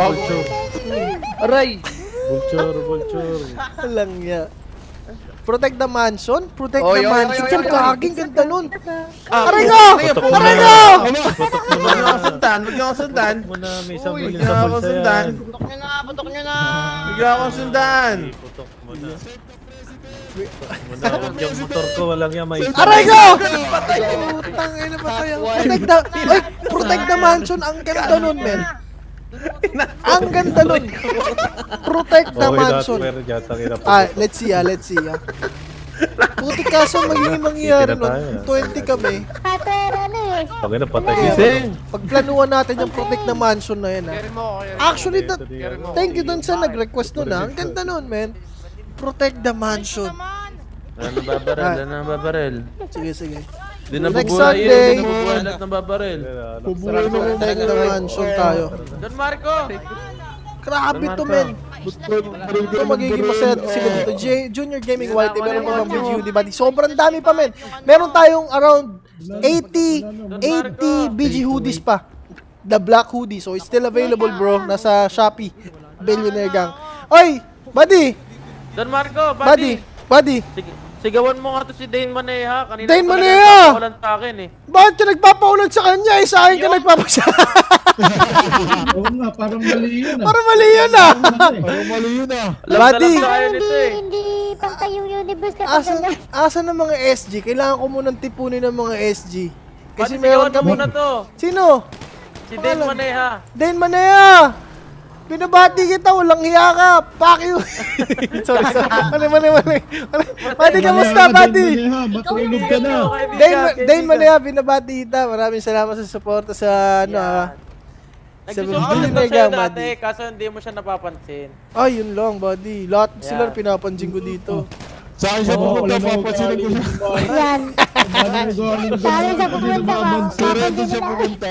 Speaker 3: Aray!
Speaker 10: Vulture, vulture.
Speaker 1: Alang niya. Protect the mansion? Protect
Speaker 3: Oh,
Speaker 1: the
Speaker 3: yo, yo,
Speaker 1: mansion?
Speaker 3: yo,
Speaker 1: Saan
Speaker 3: yo, yo.
Speaker 1: kaging ganda nun?
Speaker 3: Ah,
Speaker 1: Aray ko!
Speaker 10: Putok
Speaker 1: Aray
Speaker 10: mo
Speaker 1: ko!
Speaker 10: na. Putok mo
Speaker 3: Huwag niyo ako
Speaker 10: na.
Speaker 3: sundan, huwag niyo ako sundan.
Speaker 10: Putok mo na, may isang
Speaker 3: Uy,
Speaker 10: bulsa
Speaker 3: huwag niyo ako
Speaker 10: bulsa
Speaker 3: sundan.
Speaker 10: yan.
Speaker 8: Putok nyo na, putok nyo na.
Speaker 3: Huwag niyo ako sundan.
Speaker 10: Putok mo na. Putok mo na. Huwag yung motor ko, walang yan may
Speaker 1: Aray ko! Putang ina pa tayo. Protect the... Ay! Protect the mansion. Ang ganda nun, men. Ang ganda nun. Protect the mansion. Ah, let's see ah, let's see ah. Puti kaso magiging mangyayari nun. twenty kami.
Speaker 9: Patera na eh.
Speaker 10: Pag ina, patay
Speaker 1: Kaya,
Speaker 10: gising.
Speaker 1: pagplanuhan natin yung protect the mansion na yun ah.
Speaker 8: Carry mo, carry mo.
Speaker 1: Actually, that, thank you dun sa nag-request nun ah. Ang ganda nun, men. Protect the mansion.
Speaker 3: Ano nababarel,
Speaker 1: Ah.
Speaker 3: ano nababarel.
Speaker 1: Sige, sige.
Speaker 3: Di
Speaker 1: Next
Speaker 3: nabubuhay
Speaker 1: Sunday.
Speaker 3: yun, di nabubuhay lahat ng babarel.
Speaker 1: Protect the mansion tayo.
Speaker 3: Don Marco!
Speaker 1: Grabe to, men. Ito magiging masaya sila dito. J Junior Gaming Whitey, meron pa bang B G Hoodie Buddy? Sobrang dami pa, men. Meron tayong around eighty, eighty B G Hoodies pa. The black hoodie. So, it's still available, bro. Nasa Shopee. Billionaire Gang. Oy! Buddy!
Speaker 3: Don Marco,
Speaker 1: Buddy!
Speaker 3: buddy!
Speaker 1: Buddy!
Speaker 3: Sige, sigawan mo nga to si Dane Maneha. Kanina
Speaker 1: Dane
Speaker 3: pa
Speaker 1: Maneha!
Speaker 3: nagpapaulan sa akin eh.
Speaker 1: Bakit ka nagpapaulan sa kanya? Eh, sa akin ka nagpapasya.
Speaker 11: Oo nga, parang mali yun ah.
Speaker 1: Parang mali yun ah.
Speaker 11: Parang mali yun ah.
Speaker 3: Alam na
Speaker 1: Buddy!
Speaker 3: lang sa kayo
Speaker 9: Hindi,
Speaker 3: nito eh.
Speaker 9: hindi pantay yung universe kapag
Speaker 1: Asa, asa ng mga S G? Kailangan ko munang tipunin ng mga S G. Kasi
Speaker 3: Buddy,
Speaker 1: meron
Speaker 3: sigawan mo
Speaker 1: kami...
Speaker 3: muna to.
Speaker 1: Sino?
Speaker 3: Si Dane
Speaker 1: Pangalan?
Speaker 3: Maneha.
Speaker 1: Dane Manea! Binabati kita, walang hiya ka! Fuck you! Sorry, sorry. Mali, mali, mali. Buddy, kamusta, buddy?
Speaker 11: Matulog ka na.
Speaker 1: Dane, Dane Manea, binabati kita. Maraming salamat sa suporta sa, ano ah. Sa
Speaker 3: Nagsusupport na
Speaker 1: Billionaire
Speaker 3: sa'yo
Speaker 1: Gang,
Speaker 3: dati,
Speaker 1: buddy.
Speaker 3: kaso hindi mo siya napapansin.
Speaker 1: Ay, yun lang, buddy. Lahat sila
Speaker 3: Yeah.
Speaker 1: pinapansin ko dito.
Speaker 7: Saan siya pupunta? Papansin ko siya.
Speaker 9: yan. Sabi sa pupunta ka.
Speaker 7: Surrender siya pupunta.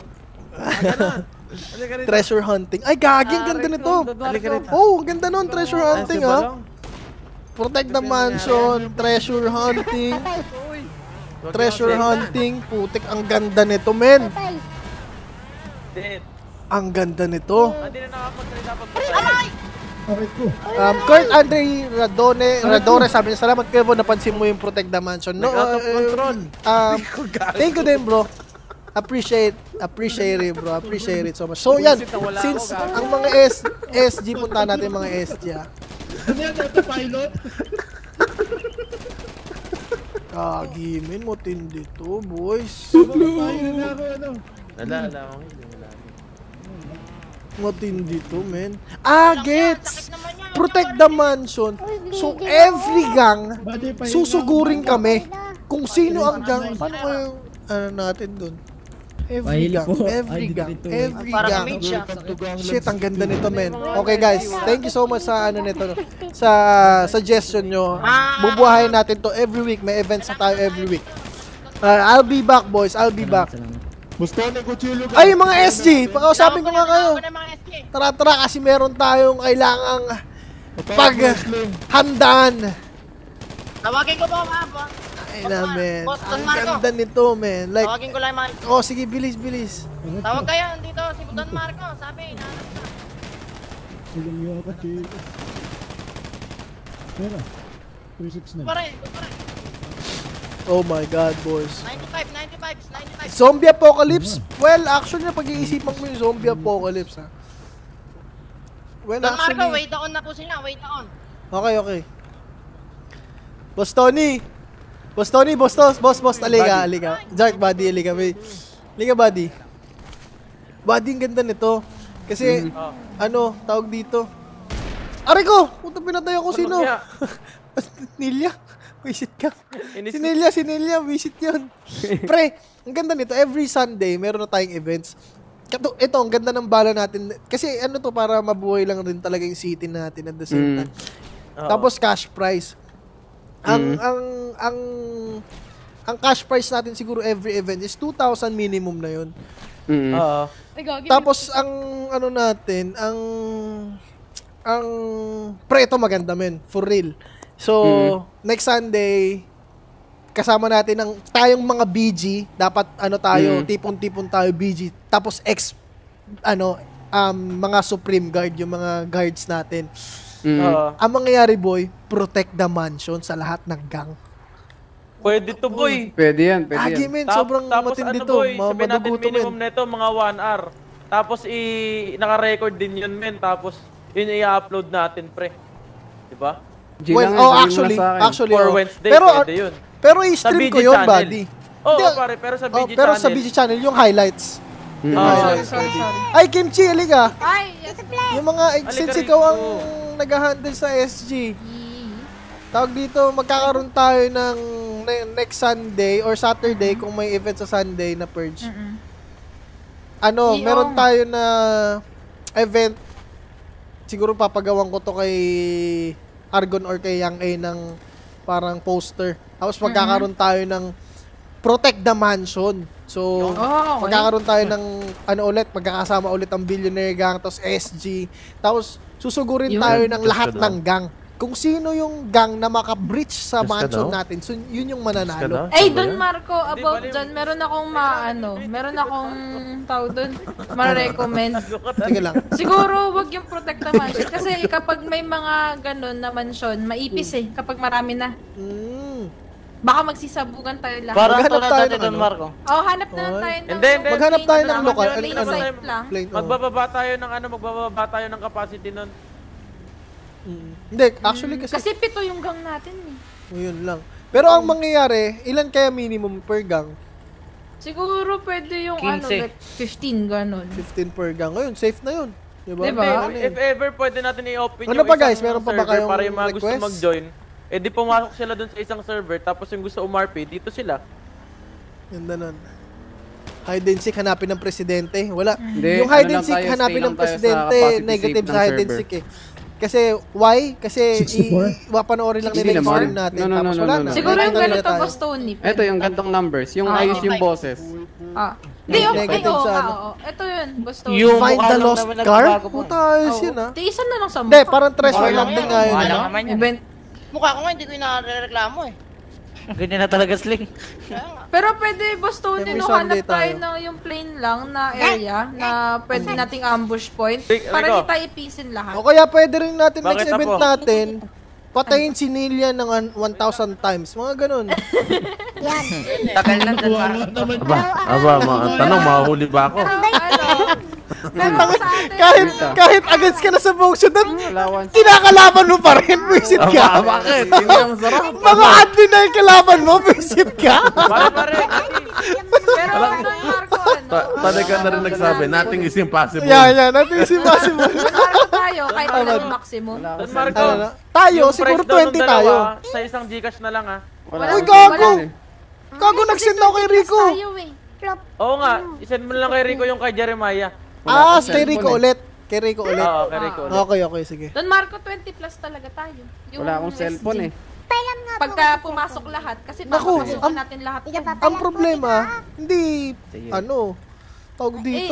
Speaker 1: Treasure hunting. Ay, gagi, ang ganda nito. Oh, ang ganda nun, treasure hunting, ha? Protect the mansion, treasure hunting. Treasure hunting, putik, ang ganda nito, men.
Speaker 3: Dead.
Speaker 1: Ang ganda nito.
Speaker 3: Hindi na nakapagsalita pag patay.
Speaker 1: Um, Kurt Andre Radone, Radore, sabi niya, salamat Kevo, napansin mo yung Protect the Mansion. No,
Speaker 3: Nag-out of
Speaker 1: uh,
Speaker 3: control.
Speaker 1: Um, thank you din, bro. Appreciate, appreciate it, bro. Appreciate it so much. So, yan, since ang mga S, SG, punta natin mga S G, ha.
Speaker 11: Ano yan, autopilot?
Speaker 1: Kagi, men, matindi to, boys.
Speaker 11: Autopilot na ako, ano?
Speaker 3: Wala, wala akong hindi. Wala.
Speaker 1: Matindi to, men. Ah, gets! Protect the mansion. So, every gang, susugurin kami kung sino ang gang. Paano kayo, ano natin dun? Every gang, every gang, every gang. Shit, ang ganda nito, men. Okay, guys. Thank you so much sa ano nito, no? Sa suggestion nyo. Bubuhayin natin to every week. May events na tayo every week. Uh, I'll be back, boys. I'll be back.
Speaker 7: Gusto na kuchilo ka.
Speaker 1: Ay, yung mga S G! Pakausapin ko nga kayo. Tara, tara, kasi meron tayong kailangang paghandaan.
Speaker 8: Tawagin ko po, ma. boss.
Speaker 1: Ay namin.
Speaker 8: Boss, Don
Speaker 1: Ang
Speaker 8: Marco.
Speaker 1: ganda nito, man. Like,
Speaker 8: Tawagin ko lang, man.
Speaker 1: oh, sige, bilis, bilis.
Speaker 8: Tawag kayo, dito si Don Marco. Sabi, nahanap ka.
Speaker 11: Sige niyo ako, chill. Pera. three six nine.
Speaker 8: Pare, pare.
Speaker 1: Oh my God, boys.
Speaker 8: ninety-five, ninety-five, ninety-five.
Speaker 1: Zombie Apocalypse? Well, actually, pag-iisipan mo yung Zombie Apocalypse, ha? Well,
Speaker 8: Don Marco,
Speaker 1: actually...
Speaker 8: wait on na po sila. Wait on.
Speaker 1: Okay, okay. Boss Tony! Boss Tony, boss, boss, boss, boss, aliga, aliga. Jack, buddy, aliga, may. Aliga, buddy. Buddy, ang ganda nito. Kasi, ano, tawag dito. Aray ko! Puta, pinatay ako sino? Nilya? Visit ka. Si Nilya, si Nilya, visit yun. Pre, ang ganda nito. Every Sunday, meron na tayong events. Ito, ito, ang ganda ng bala natin. Kasi ano to, para mabuhay lang rin talaga yung city natin at the same time. Tapos cash prize. Ang,
Speaker 3: Mm.
Speaker 1: ang, ang, ang cash prize natin siguro every event is two thousand minimum na yun.
Speaker 3: Mm. Oo.
Speaker 1: Tapos ang ano natin, ang ang pre, ito maganda men, for real. So,
Speaker 3: Mm.
Speaker 1: next Sunday, kasama natin ng tayong mga B G, dapat ano tayo,
Speaker 3: Mm.
Speaker 1: tipon-tipon tayo B G. Tapos ex ano um mga Supreme Guard, yung mga guards natin.
Speaker 3: Mm.
Speaker 2: Oo.
Speaker 1: Ang mangyayari, boy, protect the mansion sa lahat ng gang.
Speaker 2: Pwede to, boy.
Speaker 3: Pwede yan, pwede
Speaker 1: Agi,
Speaker 3: yan.
Speaker 1: men,
Speaker 2: Tap-
Speaker 1: sobrang
Speaker 2: tapos
Speaker 1: matindi
Speaker 2: ano,
Speaker 1: to.
Speaker 2: boy,
Speaker 1: Ma-
Speaker 2: sabihin natin
Speaker 1: maduguto,
Speaker 2: minimum
Speaker 1: men.
Speaker 2: neto mga one hour. Tapos i naka-record din yun, men. Tapos yun i-upload natin, pre. Diba?
Speaker 3: G
Speaker 1: Well,
Speaker 3: lang yan,
Speaker 1: oh,
Speaker 3: sabihin mo
Speaker 1: actually,
Speaker 3: na sa akin.
Speaker 1: actually,
Speaker 2: For
Speaker 1: oh.
Speaker 2: Wednesday,
Speaker 1: pero,
Speaker 2: pwede yun.
Speaker 1: pero
Speaker 2: Sa
Speaker 1: i-stream
Speaker 2: B G
Speaker 1: ko yun,
Speaker 2: channel.
Speaker 1: buddy.
Speaker 2: Oo,
Speaker 1: Hindi,
Speaker 2: pare, pero sa B G
Speaker 1: oh,
Speaker 2: channel.
Speaker 1: pero sa B G channel, yung highlights.
Speaker 3: Mm.
Speaker 2: Oo.
Speaker 12: Sorry, sorry, sorry.
Speaker 1: Ay, Kimchi, halika.
Speaker 12: Ay, yes,
Speaker 1: Yung mga,
Speaker 2: Halika
Speaker 1: since
Speaker 2: rito.
Speaker 1: ikaw ang nag-handle sa S G, tawag dito, magkakaroon tayo ng ne- next Sunday or Saturday kung may event sa Sunday na Purge. Ano,
Speaker 12: Di,
Speaker 1: meron
Speaker 12: oh.
Speaker 1: tayo na event. Siguro papagawan ko to kay Argon or kay Yang A ng parang poster. Tapos magkakaroon tayo ng Protect the Mansion. So,
Speaker 12: Oh, okay.
Speaker 1: magkakaroon tayo ng ano ulit, magkakasama ulit ang Billionaire Gang, tapos S G. Tapos susugurin
Speaker 12: Yun.
Speaker 1: tayo ng
Speaker 10: Just
Speaker 1: lahat
Speaker 10: ka
Speaker 1: ng gang. Kung sino yung gang na maka-breach sa
Speaker 10: Just ka
Speaker 1: mansion
Speaker 10: daw?
Speaker 1: natin, so yun yung
Speaker 10: Ka na?
Speaker 1: mananalo.
Speaker 12: Ay,
Speaker 10: Ano ba
Speaker 12: Don
Speaker 10: yan?
Speaker 12: Marco, about
Speaker 2: bali-
Speaker 12: dyan, meron akong maano, meron akong tawag doon, ma-recommend.
Speaker 1: Sige lang.
Speaker 12: Siguro, wag yung protect the mansion. Kasi kapag may mga ganun na mansion, maipis eh, kapag marami na.
Speaker 1: Mm.
Speaker 12: Baka magsisabugan tayo lahat.
Speaker 8: Parang
Speaker 1: Maghanap
Speaker 8: tulad
Speaker 1: tayo
Speaker 8: dati
Speaker 1: ng
Speaker 8: Don
Speaker 1: ano?
Speaker 8: Marco.
Speaker 12: Oh, hanap na lang
Speaker 1: Oy.
Speaker 12: tayo ng...
Speaker 2: And then- then-
Speaker 1: Maghanap tayo ng
Speaker 12: plain
Speaker 1: local,
Speaker 12: lang,
Speaker 1: ano,
Speaker 12: plain
Speaker 1: ano,
Speaker 12: safe lang.
Speaker 1: plain, oh.
Speaker 2: Magbababa tayo ng ano, magbababa tayo ng capacity nun.
Speaker 1: Mm. Hindi, actually kasi,
Speaker 12: Kasi pito yung gang natin eh.
Speaker 1: oh, yun lang. Pero ang mangyayari, ilan kaya minimum per gang?
Speaker 12: Siguro pwede yung ano,
Speaker 8: quince.
Speaker 12: like fifteen ganun.
Speaker 1: fifteen per gang. Ngayon, safe na yun. Diba?
Speaker 12: Diba?
Speaker 1: Ano
Speaker 2: If
Speaker 1: eh.
Speaker 2: ever, pwede natin i-open
Speaker 1: Ano
Speaker 2: yung
Speaker 1: pa,
Speaker 2: isang
Speaker 1: guys? Meron pa ba
Speaker 2: server
Speaker 1: kayong
Speaker 2: para yung mga gusto
Speaker 1: request?
Speaker 2: mag-join. Eh di pumasok sila dun sa isang server, tapos yung gusto umarpe, dito sila.
Speaker 1: Ganda nun. Hide and seek, hanapin ng presidente. Wala.
Speaker 3: Hindi,
Speaker 1: Yung hide
Speaker 3: ano
Speaker 1: and
Speaker 3: lang
Speaker 1: seek,
Speaker 3: tayo,
Speaker 1: hanapin
Speaker 3: stay
Speaker 1: ng
Speaker 3: lang tayo sa
Speaker 1: presidente.
Speaker 3: capacity
Speaker 1: Negative
Speaker 3: safe
Speaker 1: sa
Speaker 3: ng
Speaker 1: hide and
Speaker 3: server.
Speaker 1: seek eh. Kasi, why? Kasi,
Speaker 11: sixty-four?
Speaker 1: iwapanoorin lang nila
Speaker 3: Hindi
Speaker 1: yung
Speaker 3: naman.
Speaker 1: stream natin.
Speaker 3: No, no,
Speaker 1: Tapos
Speaker 3: no,
Speaker 1: wala
Speaker 3: no,
Speaker 1: na.
Speaker 3: no.
Speaker 12: Siguro yung
Speaker 1: Nakita nila
Speaker 12: ganito
Speaker 1: tayo.
Speaker 12: boss Tony.
Speaker 3: Ito yung gantong numbers. Yung
Speaker 12: Ah,
Speaker 3: ayos
Speaker 12: okay.
Speaker 3: yung boses.
Speaker 12: Ah. Di, okay.
Speaker 1: Negative
Speaker 12: Oo
Speaker 1: sa
Speaker 12: nga,
Speaker 1: ano.
Speaker 12: oo. Ito yun, boss Tony.
Speaker 8: Yung
Speaker 1: Find
Speaker 8: mukha
Speaker 1: the
Speaker 8: lang
Speaker 1: lost
Speaker 8: naman
Speaker 1: car?
Speaker 8: nagbabago po.
Speaker 1: Puta, ayos yun ah.
Speaker 12: Tiisan na lang sa
Speaker 1: Hindi,
Speaker 12: mukha.
Speaker 1: parang treasure
Speaker 8: Mukha
Speaker 1: lang
Speaker 8: lang
Speaker 1: din
Speaker 8: yan.
Speaker 1: nga yun.
Speaker 8: Mukha
Speaker 1: ano?
Speaker 8: lang naman yun.
Speaker 12: Event.
Speaker 8: Mukha ko nga, hindi ko inareklamo eh.
Speaker 5: Ganyan na talaga, Sling.
Speaker 12: Pero pwede, boss Tony,
Speaker 1: Every
Speaker 12: no,
Speaker 1: Sunday
Speaker 12: hanap tayo
Speaker 1: tayo.
Speaker 12: ng yung plain lang na area na pwede nating ambush point
Speaker 2: Rick,
Speaker 12: para
Speaker 2: Rico.
Speaker 12: di tayo ipisin lahat.
Speaker 1: O kaya pwede rin natin
Speaker 2: Bakit
Speaker 1: next event
Speaker 2: ako?
Speaker 1: natin, patayin si Nelia ng an- one thousand times. Mga ganun.
Speaker 9: Yan.
Speaker 5: Tagal na Don
Speaker 11: Kawawa
Speaker 5: Marco.
Speaker 11: naman.
Speaker 10: Aba, aba, mga tanong, mahuli ba ako?
Speaker 12: Pero ano, pero sa atin,
Speaker 1: kahit, kahit against ka na sa boxo doon,
Speaker 3: Allowance.
Speaker 1: kinakalaban mo pa rin. Visit
Speaker 10: Aba,
Speaker 1: ka.
Speaker 10: bakit? Hindi ang sarap.
Speaker 1: Mga admin na yung kalaban mo, visit ka.
Speaker 2: Pare, pare,
Speaker 12: pero ano yung Marco, ano?
Speaker 10: Ta- Talaga na rin nagsabi, nothing is impossible.
Speaker 1: Yan, yan. Natin si possible.
Speaker 12: Marco tayo, kahit walang maximum.
Speaker 2: Don Marco,
Speaker 1: Ano na? Tayo,
Speaker 2: yung
Speaker 1: siguro
Speaker 2: price daw nung
Speaker 1: twenty
Speaker 2: dalawa,
Speaker 1: tayo.
Speaker 2: Sa isang Gcash na lang ah.
Speaker 3: Wala
Speaker 1: Uy,
Speaker 3: akong
Speaker 1: gago!
Speaker 3: send eh.
Speaker 1: Kago, nag-send ako kay Rico.
Speaker 12: Tayo eh.
Speaker 9: Flop.
Speaker 2: Oo nga, isend mo na lang kay Rico yung kay Jeremiah.
Speaker 3: Wala
Speaker 1: Ah,
Speaker 3: akong
Speaker 1: kay
Speaker 3: cellphone
Speaker 1: Rico
Speaker 3: eh.
Speaker 1: ulit. Kay Rico ulit.
Speaker 2: Oo, kay Rico. ulit.
Speaker 1: Okay, okay, sige.
Speaker 12: Don Marco, twenty plus talaga tayo. Yung
Speaker 3: Wala akong
Speaker 12: S G.
Speaker 3: cellphone eh.
Speaker 9: Pailan nga po.
Speaker 12: Pagka pumasok lahat, kasi
Speaker 1: Naku,
Speaker 12: papapasukin
Speaker 1: ang-
Speaker 12: natin lahat.
Speaker 9: Ika pa
Speaker 1: Ang problema, hindi,
Speaker 3: Sige.
Speaker 1: ano, tawag dito.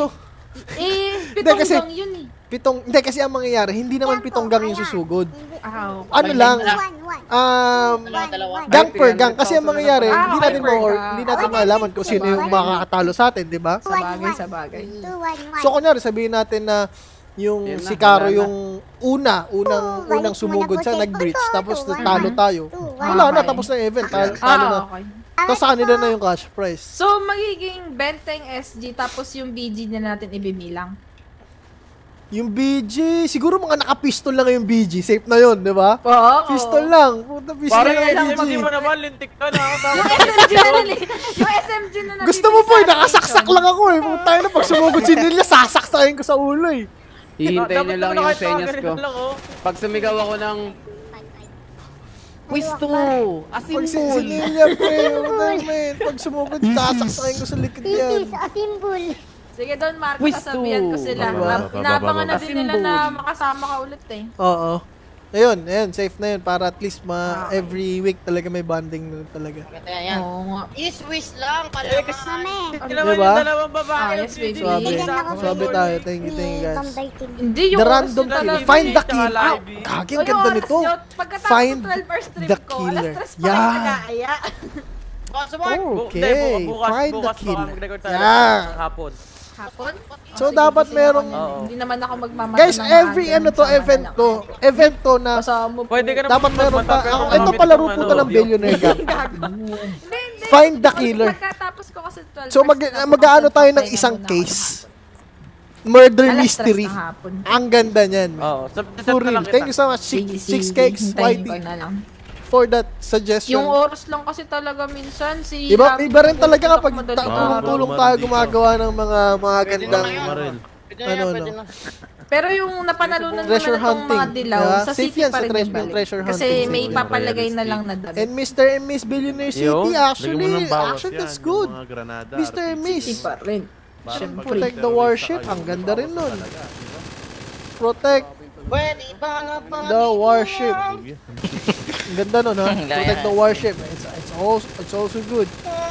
Speaker 12: Eh, pitong
Speaker 1: kasi-
Speaker 12: gang yun eh.
Speaker 1: Pitong, hindi kasi ang mangyayari, hindi naman pitong gang yung susugod.
Speaker 12: Ah, okay.
Speaker 1: Ano lang,
Speaker 9: One, one.
Speaker 1: um,
Speaker 8: Dalawa.
Speaker 1: gang per gang. Kasi ang mangyayari,
Speaker 12: Ah,
Speaker 1: hindi
Speaker 12: okay,
Speaker 1: natin
Speaker 12: per
Speaker 1: mo,
Speaker 12: gang.
Speaker 1: hindi natin malaman kung sino yung makakatalo sa atin, di ba?
Speaker 12: Sa bagay, sa bagay.
Speaker 9: Two, one, one.
Speaker 1: So, kunyari, sabihin natin na yung
Speaker 3: Yan na,
Speaker 1: si Caro
Speaker 3: wala na.
Speaker 1: yung una, unang
Speaker 9: Oh,
Speaker 1: unang
Speaker 9: balik mo
Speaker 1: sumugod
Speaker 9: na po
Speaker 1: siya,
Speaker 9: si-
Speaker 1: nag-breach,
Speaker 9: Two,
Speaker 1: tapos
Speaker 9: two, one,
Speaker 1: natalo
Speaker 9: one.
Speaker 1: tayo.
Speaker 9: Two, one,
Speaker 1: Wala na,
Speaker 12: Okay.
Speaker 1: tapos na yung event. Talo talo na.
Speaker 12: Ah, okay.
Speaker 1: Tapos sa kanila na yung cash prize.
Speaker 12: So, magiging Benteng S G tapos yung B G na natin ibimilang.
Speaker 1: Yung B G, siguro mga naka-pistol lang yung B G. Safe na yun, di ba?
Speaker 12: Oo.
Speaker 1: Pistol lang. Puta, pistol
Speaker 2: Parang
Speaker 1: lang
Speaker 2: yung
Speaker 1: yung
Speaker 2: S M G
Speaker 1: B G.
Speaker 2: mo naman, lintik ka na.
Speaker 12: Yung S M G na nali. Yung S M G na nabibili
Speaker 1: Gusto mo po,
Speaker 12: sa
Speaker 1: eh, nakasaksak
Speaker 12: station.
Speaker 1: lang ako eh. Puta na, pag sumugod si Nelia, sasaksakin ko sa ulo eh.
Speaker 3: Hihintayin
Speaker 2: Dapat
Speaker 3: nyo lang
Speaker 2: naman
Speaker 3: yung
Speaker 2: kahit mga
Speaker 3: senyas ko.
Speaker 2: ganito lang, oh.
Speaker 3: Pag sumigaw ako ng Pwisto!
Speaker 1: Pag si, si
Speaker 3: Asimbol!
Speaker 1: Nelia, pre, puta, man, pag sumugod, sasaksakin ko sa likod
Speaker 9: This
Speaker 1: yan.
Speaker 9: is a symbol.
Speaker 12: Sige, Don Marco,
Speaker 3: Pwisto.
Speaker 12: sasabihan ko sila.
Speaker 1: Diba?
Speaker 12: Na- Inaabangan na din nila
Speaker 3: Asimbol.
Speaker 12: na makasama ka ulit eh.
Speaker 1: Oo. Ayun, ayun, safe na yun. Para at least ma every week talaga may bonding na talaga.
Speaker 8: Kaya yan.
Speaker 12: Oo nga.
Speaker 8: Is-wish lang pala.
Speaker 9: Mame.
Speaker 2: Hindi naman
Speaker 1: Diba?
Speaker 2: yung dalawang babae.
Speaker 12: Ah,
Speaker 2: yung
Speaker 12: yes, baby.
Speaker 2: video.
Speaker 1: Swabe.
Speaker 9: Bigyan ako
Speaker 1: Swabe
Speaker 9: sa-
Speaker 1: tayo. Thank you, thank you
Speaker 9: Ni
Speaker 1: guys.
Speaker 9: Bombay Team.
Speaker 12: Hindi, yung
Speaker 1: The
Speaker 12: oras
Speaker 1: random
Speaker 12: yun
Speaker 1: kill.
Speaker 12: talaga.
Speaker 1: Find the
Speaker 2: Tsaka
Speaker 1: kill. Ow!
Speaker 2: live.
Speaker 1: Kagi,
Speaker 12: O,
Speaker 1: ang
Speaker 12: yung
Speaker 1: ganda
Speaker 12: oras
Speaker 1: nito.
Speaker 12: yun, pagkatapos
Speaker 1: Find
Speaker 12: sa twelve hours stream
Speaker 1: the
Speaker 12: ko,
Speaker 1: killer.
Speaker 12: alas tres pa rin
Speaker 1: Yeah.
Speaker 12: nag-aaya.
Speaker 1: Okay,
Speaker 2: bukas,
Speaker 1: find the
Speaker 2: bukas
Speaker 1: kill.
Speaker 2: baka mag-record tayo
Speaker 1: Yeah.
Speaker 2: ng hapon.
Speaker 12: Hapon?
Speaker 1: So,
Speaker 12: Oh, sige,
Speaker 1: dapat
Speaker 12: gising
Speaker 1: merong-
Speaker 12: ako.
Speaker 2: Oo.
Speaker 12: Hindi naman ako magmamata
Speaker 1: Guys,
Speaker 12: ng
Speaker 1: every
Speaker 12: maaga,
Speaker 1: ano to,
Speaker 12: minsan
Speaker 1: event
Speaker 12: naman
Speaker 1: to, event to na
Speaker 12: ako. Kasama po.
Speaker 2: Pwede ka na
Speaker 1: dapat meron pa.
Speaker 2: magmata,
Speaker 1: Ako,
Speaker 2: pero
Speaker 1: ito
Speaker 2: gamit
Speaker 1: palaro
Speaker 2: yung
Speaker 1: po
Speaker 2: ano,
Speaker 1: to ng
Speaker 2: audio.
Speaker 1: Billionaire Gap.
Speaker 12: Hindi, hindi.
Speaker 1: Find the killer.
Speaker 12: Pagkatapos ko kasi twelve
Speaker 1: So, mag
Speaker 12: hours,
Speaker 1: mag-aano tayo ng
Speaker 12: papahinga
Speaker 1: isang
Speaker 12: muna ako
Speaker 1: case.
Speaker 12: ng
Speaker 1: Murder
Speaker 12: hapon. Alas
Speaker 1: mystery.
Speaker 12: tres ng hapon.
Speaker 1: Ang ganda niyan.
Speaker 2: Oo. Sa
Speaker 1: For real. Thank you so much. Six,
Speaker 12: Sige,
Speaker 1: six
Speaker 12: sige,
Speaker 1: cakes,
Speaker 12: hintayin
Speaker 1: Y T,
Speaker 12: ko na lang.
Speaker 1: for that suggestion.
Speaker 12: Yung oras lang kasi talaga minsan si
Speaker 1: Iba,
Speaker 12: Rafi
Speaker 1: iba rin
Speaker 12: yung
Speaker 1: talaga
Speaker 12: pupunta
Speaker 1: kapag
Speaker 12: ko madaling
Speaker 1: ta-
Speaker 12: araw.
Speaker 1: tulong-tulong tayo gumagawa ng mga mga gandang
Speaker 10: Maril.
Speaker 1: ano no.
Speaker 12: Pero yung napanalunan naman
Speaker 1: Treasure
Speaker 12: itong mga
Speaker 1: hunting.
Speaker 12: dilaw,
Speaker 1: Yeah,
Speaker 12: sa
Speaker 1: safe
Speaker 12: city
Speaker 1: yan
Speaker 12: pa
Speaker 1: sa
Speaker 12: rin
Speaker 1: tre-
Speaker 12: yung
Speaker 1: yung treasure
Speaker 12: balik. Kasi
Speaker 1: hunting.
Speaker 12: may
Speaker 10: Safe.
Speaker 12: papalagay na lang na damit.
Speaker 1: And Mister and Miss Billionaire City,
Speaker 2: Yo,
Speaker 1: actually,
Speaker 10: Lagyan mo ng bawas
Speaker 1: actually
Speaker 10: yan,
Speaker 1: that's
Speaker 10: yung
Speaker 1: good.
Speaker 10: mga granada,
Speaker 1: Mister and
Speaker 10: R P G.
Speaker 1: Miss.
Speaker 12: City pa rin.
Speaker 10: Para
Speaker 12: Siyempre.
Speaker 10: pag
Speaker 1: Protect the
Speaker 10: terrorista
Speaker 1: warship.
Speaker 10: kayo,
Speaker 1: Ang ganda rin nun.
Speaker 10: talaga, di ba?
Speaker 1: Protect
Speaker 8: Pwede ba na pa
Speaker 1: the warship.
Speaker 10: Sige.
Speaker 1: Ang ganda nun, ha? Protect the warship. It's, it's, also, it's also good.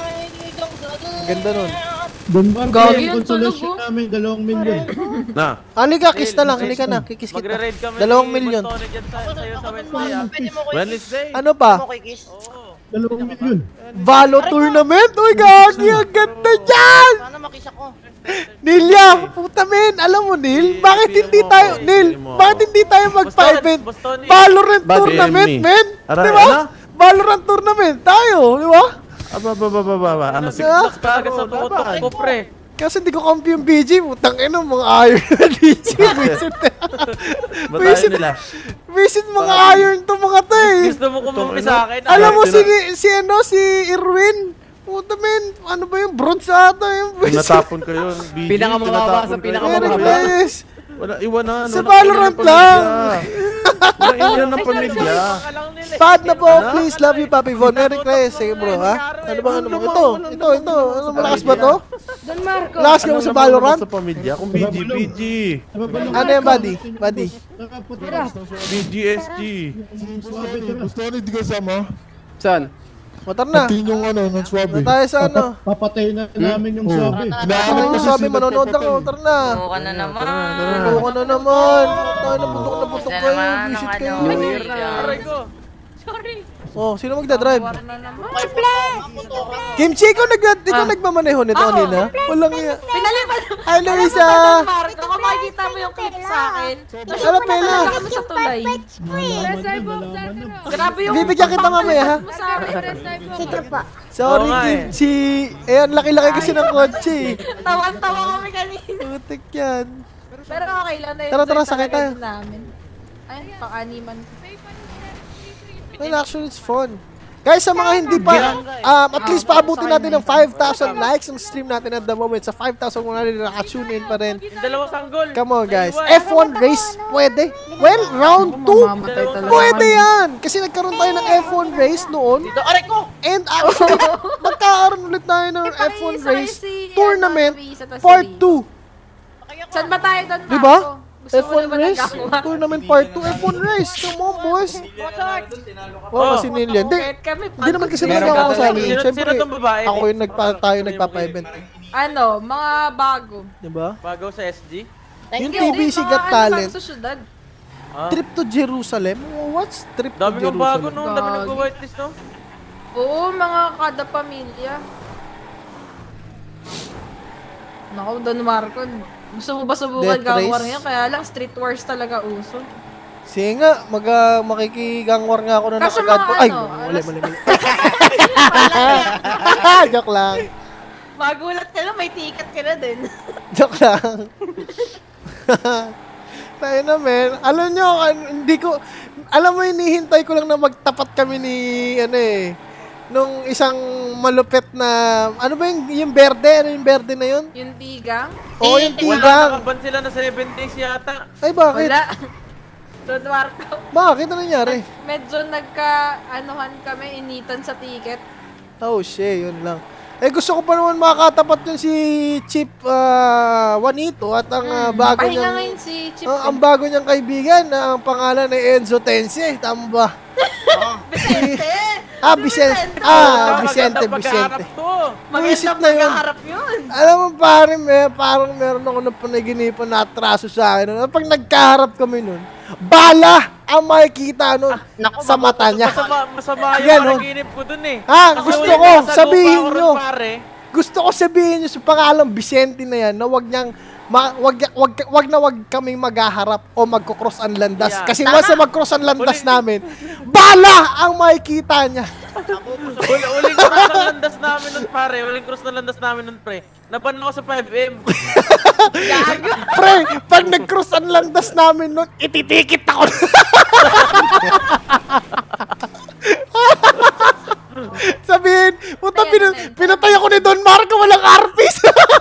Speaker 1: Ang ganda nun.
Speaker 11: Don Marco,
Speaker 12: Gagi
Speaker 11: yung
Speaker 12: yung tulog,
Speaker 11: consolation
Speaker 12: oh.
Speaker 11: namin, dalawang milyon.
Speaker 10: Na.
Speaker 1: Halika, kiss na lang. Halika na. Kikis kita.
Speaker 2: Magre-raid kami
Speaker 1: Dalawang
Speaker 2: ni
Speaker 1: milyon.
Speaker 2: Bostone dyan sa, sa'yo sa Wednesday, ah.
Speaker 8: Pwede mo ko
Speaker 10: Wednesday.
Speaker 1: Ano pa?
Speaker 8: Mo kay Kiss.
Speaker 11: Dalawang milyon.
Speaker 1: Valo tournament? Uy, gagi. Ang ganda dyan!
Speaker 8: Sana makisa ko.
Speaker 1: Nilya, puta men, alam mo Nil, bakit hindi tayo, Nil, bakit hindi tayo magpa-event?
Speaker 2: Bostone.
Speaker 1: Valorant
Speaker 10: Bakit?
Speaker 1: tournament,
Speaker 10: Me.
Speaker 1: men!
Speaker 10: Aray,
Speaker 1: Di ba?
Speaker 10: ano?
Speaker 1: Valorant tournament, tayo, di ba?
Speaker 10: Aba, ba, ba, ba, ba, ba. Ano, sige.
Speaker 1: Ah,
Speaker 2: Kaga sa tutok ko, pre.
Speaker 1: kasi hindi ko comfy yung B G, putang ina, mga iron na D J, visit.
Speaker 10: Ba tayo
Speaker 1: Visit,
Speaker 10: nila?
Speaker 1: visit mga iron to mga to eh.
Speaker 2: Gusto mo kumampi sa akin?
Speaker 1: Alam mo si,
Speaker 10: Tina-
Speaker 1: si ano, si Irwin, puta men, ano ba yung bronze ata yung visit.
Speaker 10: Tinatapon ko yun. B G,
Speaker 3: Pinakamababa sa
Speaker 10: tinatapon ko yun.
Speaker 3: pinakamababa.
Speaker 1: Very nice.
Speaker 10: Wala, iwanan.
Speaker 1: Sa
Speaker 10: Walang
Speaker 1: Valorant
Speaker 10: iwan ng
Speaker 1: lang.
Speaker 10: pamilya. Walang iwan ng pamilya.
Speaker 1: Pad na po, please. Love you, Papi Von. Merry Christmas. Sige bro, ha? Ano ba, ano ba? Ito, ito, ito. Ano, malakas ba to?
Speaker 12: Don Marco.
Speaker 1: Lakas ka mo sa Valorant?
Speaker 10: Sa pamilya. Kung B G, B G.
Speaker 1: Ano yan, buddy? Buddy.
Speaker 10: B G S G.
Speaker 7: Gusto ko hindi kasama.
Speaker 3: Saan?
Speaker 1: Motor na.
Speaker 7: Pati yung ano, ng swabe.
Speaker 1: Doon tayo sa ano.
Speaker 11: Papatay na namin yung sabi.
Speaker 1: Ano yung sabi, manonood ako. Motor na.
Speaker 5: Buka na naman.
Speaker 1: Ano ka na naman. Tayo na putok na putok
Speaker 5: Na
Speaker 1: kayo.
Speaker 5: naman
Speaker 1: Visit
Speaker 5: ang
Speaker 1: kayo.
Speaker 5: ano.
Speaker 2: Aray ko.
Speaker 1: Oh, sino magdadrive?
Speaker 12: War na naman.
Speaker 1: Kimchi, ikaw, nag ikaw nagmamaneho nito
Speaker 12: Oo.
Speaker 1: kanina? Walang iya.
Speaker 12: Pinalipan.
Speaker 1: Hi, Luisa.
Speaker 12: Don Marco, kung makikita mo yung clip sa akin.
Speaker 1: Ano, Pela?
Speaker 12: Kami sa tulay. Grabe yung
Speaker 1: Bibigyan kita mamaya, ha?
Speaker 12: mo sa akin.
Speaker 9: Sige po.
Speaker 1: Sorry,
Speaker 2: Oo nga eh.
Speaker 1: Kimchi. Eh, ang laki-laki kasi ng kotse. eh.
Speaker 12: Tawan-tawa kami kanina.
Speaker 1: Putik yan.
Speaker 12: Pero okay lang na
Speaker 1: Tara, tara, sakay tayo.
Speaker 12: namin. Ay, pang-animan ko.
Speaker 1: Well, actually, it's fun. Guys, sa mga hindi pa, um, at least paabutin natin ng five thousand likes ang stream natin at the moment. Sa five thousand kung natin nakatune in pa rin.
Speaker 2: Yung dalawang sanggol.
Speaker 1: Come on, guys. F one race, pwede. Well, round two, pwede yan. Kasi nagkaroon tayo ng F one race noon.
Speaker 8: Dito, aray ko!
Speaker 1: And actually, magkakaroon ulit tayo ng
Speaker 12: Eh,
Speaker 1: F one
Speaker 12: pang-isa,
Speaker 1: race
Speaker 12: si,
Speaker 1: tournament
Speaker 12: ano, Luisa, tas si
Speaker 1: part
Speaker 12: Lee.
Speaker 1: two.
Speaker 12: Saan ba tayo doon,
Speaker 1: Di ba?
Speaker 12: Marco? Gusto
Speaker 1: F
Speaker 12: mo
Speaker 1: one
Speaker 12: na ba
Speaker 1: race,
Speaker 12: nagkakawa?
Speaker 1: tournament part two, F one race. Come on, boys. Oh, kasi Nilya. Hindi,
Speaker 12: Kahit kami,
Speaker 1: hindi naman kasi
Speaker 2: Meron
Speaker 1: talaga ako
Speaker 2: ka-
Speaker 1: sa
Speaker 2: Sino- sino
Speaker 1: Siyempre,
Speaker 2: tong babae?
Speaker 1: ako yung nagpa, tayo nagpapa-event. eh.
Speaker 12: Ano, mga bago.
Speaker 1: Diba?
Speaker 2: Bago sa S G.
Speaker 1: Yung
Speaker 12: Hindi,
Speaker 1: T V C
Speaker 12: mga
Speaker 1: Got
Speaker 12: ano
Speaker 1: Talent.
Speaker 12: lang sa syudad.
Speaker 2: Ah.
Speaker 1: Trip to Jerusalem? What's trip to
Speaker 2: Dami ng bago
Speaker 1: Jerusalem?
Speaker 2: no. Dami ng whitelist no.
Speaker 12: Oo, mga kada pamilya. Naku, Don Marco. Gusto mo ba subukan
Speaker 1: Death
Speaker 12: gawar
Speaker 1: race?
Speaker 12: ngayon? Kaya lang, street wars talaga uso.
Speaker 1: Sige nga, mag, uh, makikigangwar nga ako na
Speaker 12: Kaso
Speaker 1: nakagad
Speaker 12: mga
Speaker 1: po. Ay,
Speaker 12: ano,
Speaker 1: mali,
Speaker 12: alas-
Speaker 1: mali, mali. Joke lang.
Speaker 12: Magulat ka lang, may ticket ka na din.
Speaker 1: Joke lang. Tayo na, men. Alam nyo, an- hindi ko, alam mo, hinihintay ko lang na magtapat kami ni, ano eh, nung isang malupit na, ano ba yung, yung berde? Ano yung berde na yun?
Speaker 12: Yung tigang?
Speaker 1: Oo, yung
Speaker 2: Wala,
Speaker 1: tigang.
Speaker 2: nakaban sila na seven days yata.
Speaker 1: Ay, bakit?
Speaker 12: Wala. Don Marco.
Speaker 1: Bakit? Ano nangyari?
Speaker 12: Medyo nagka-anuhan kami, initan sa ticket.
Speaker 1: Oh, shit, yun lang. Eh, gusto ko pa naman makakatapat yun si Chip uh, Juanito at ang uh, bago
Speaker 12: Pahinga
Speaker 1: niyang...
Speaker 12: ngayon si Chip.
Speaker 1: Uh, ang bago niyang kaibigan na ang pangalan ay Enzo Tense. Tama ba?
Speaker 12: Vicente!
Speaker 1: Ah, Vicente. Ah, Vicente,
Speaker 2: Magandang
Speaker 1: Vicente.
Speaker 2: pagkaharap to.
Speaker 1: Maisip na yun.
Speaker 8: yun.
Speaker 1: Alam mo, parang, may, parang meron ako ng panaginipan na atraso sa akin. Pag nagkaharap kami nun, bala ang makikita nun
Speaker 8: Naku,
Speaker 1: sa mata niya.
Speaker 2: Masama, masama yung
Speaker 1: Yan, oh.
Speaker 2: panaginip ko dun eh.
Speaker 1: Ha,
Speaker 2: Kasi
Speaker 1: gusto
Speaker 2: ulit
Speaker 1: ko,
Speaker 2: nasa
Speaker 1: sabihin
Speaker 2: lupa ako
Speaker 1: nyo.
Speaker 2: ron, pare.
Speaker 1: Gusto ko sabihin nyo sa pangalang Vicente na yan na wag niyang ma, wag, wag, wag na wag kaming maghaharap o magkocross ang landas.
Speaker 2: Yeah.
Speaker 1: Kasi once na mag-cross ang landas namin, bala ang makikita niya.
Speaker 2: Uli, uling cross na landas namin nun, pare. Uling cross na landas namin nun, pre. Napan ako sa five M.
Speaker 1: Pre, pag nag-cross ang landas namin nun, ititikit ako. Sabihin, puta, pin pinatay ako ni Don Marco, walang R Ps.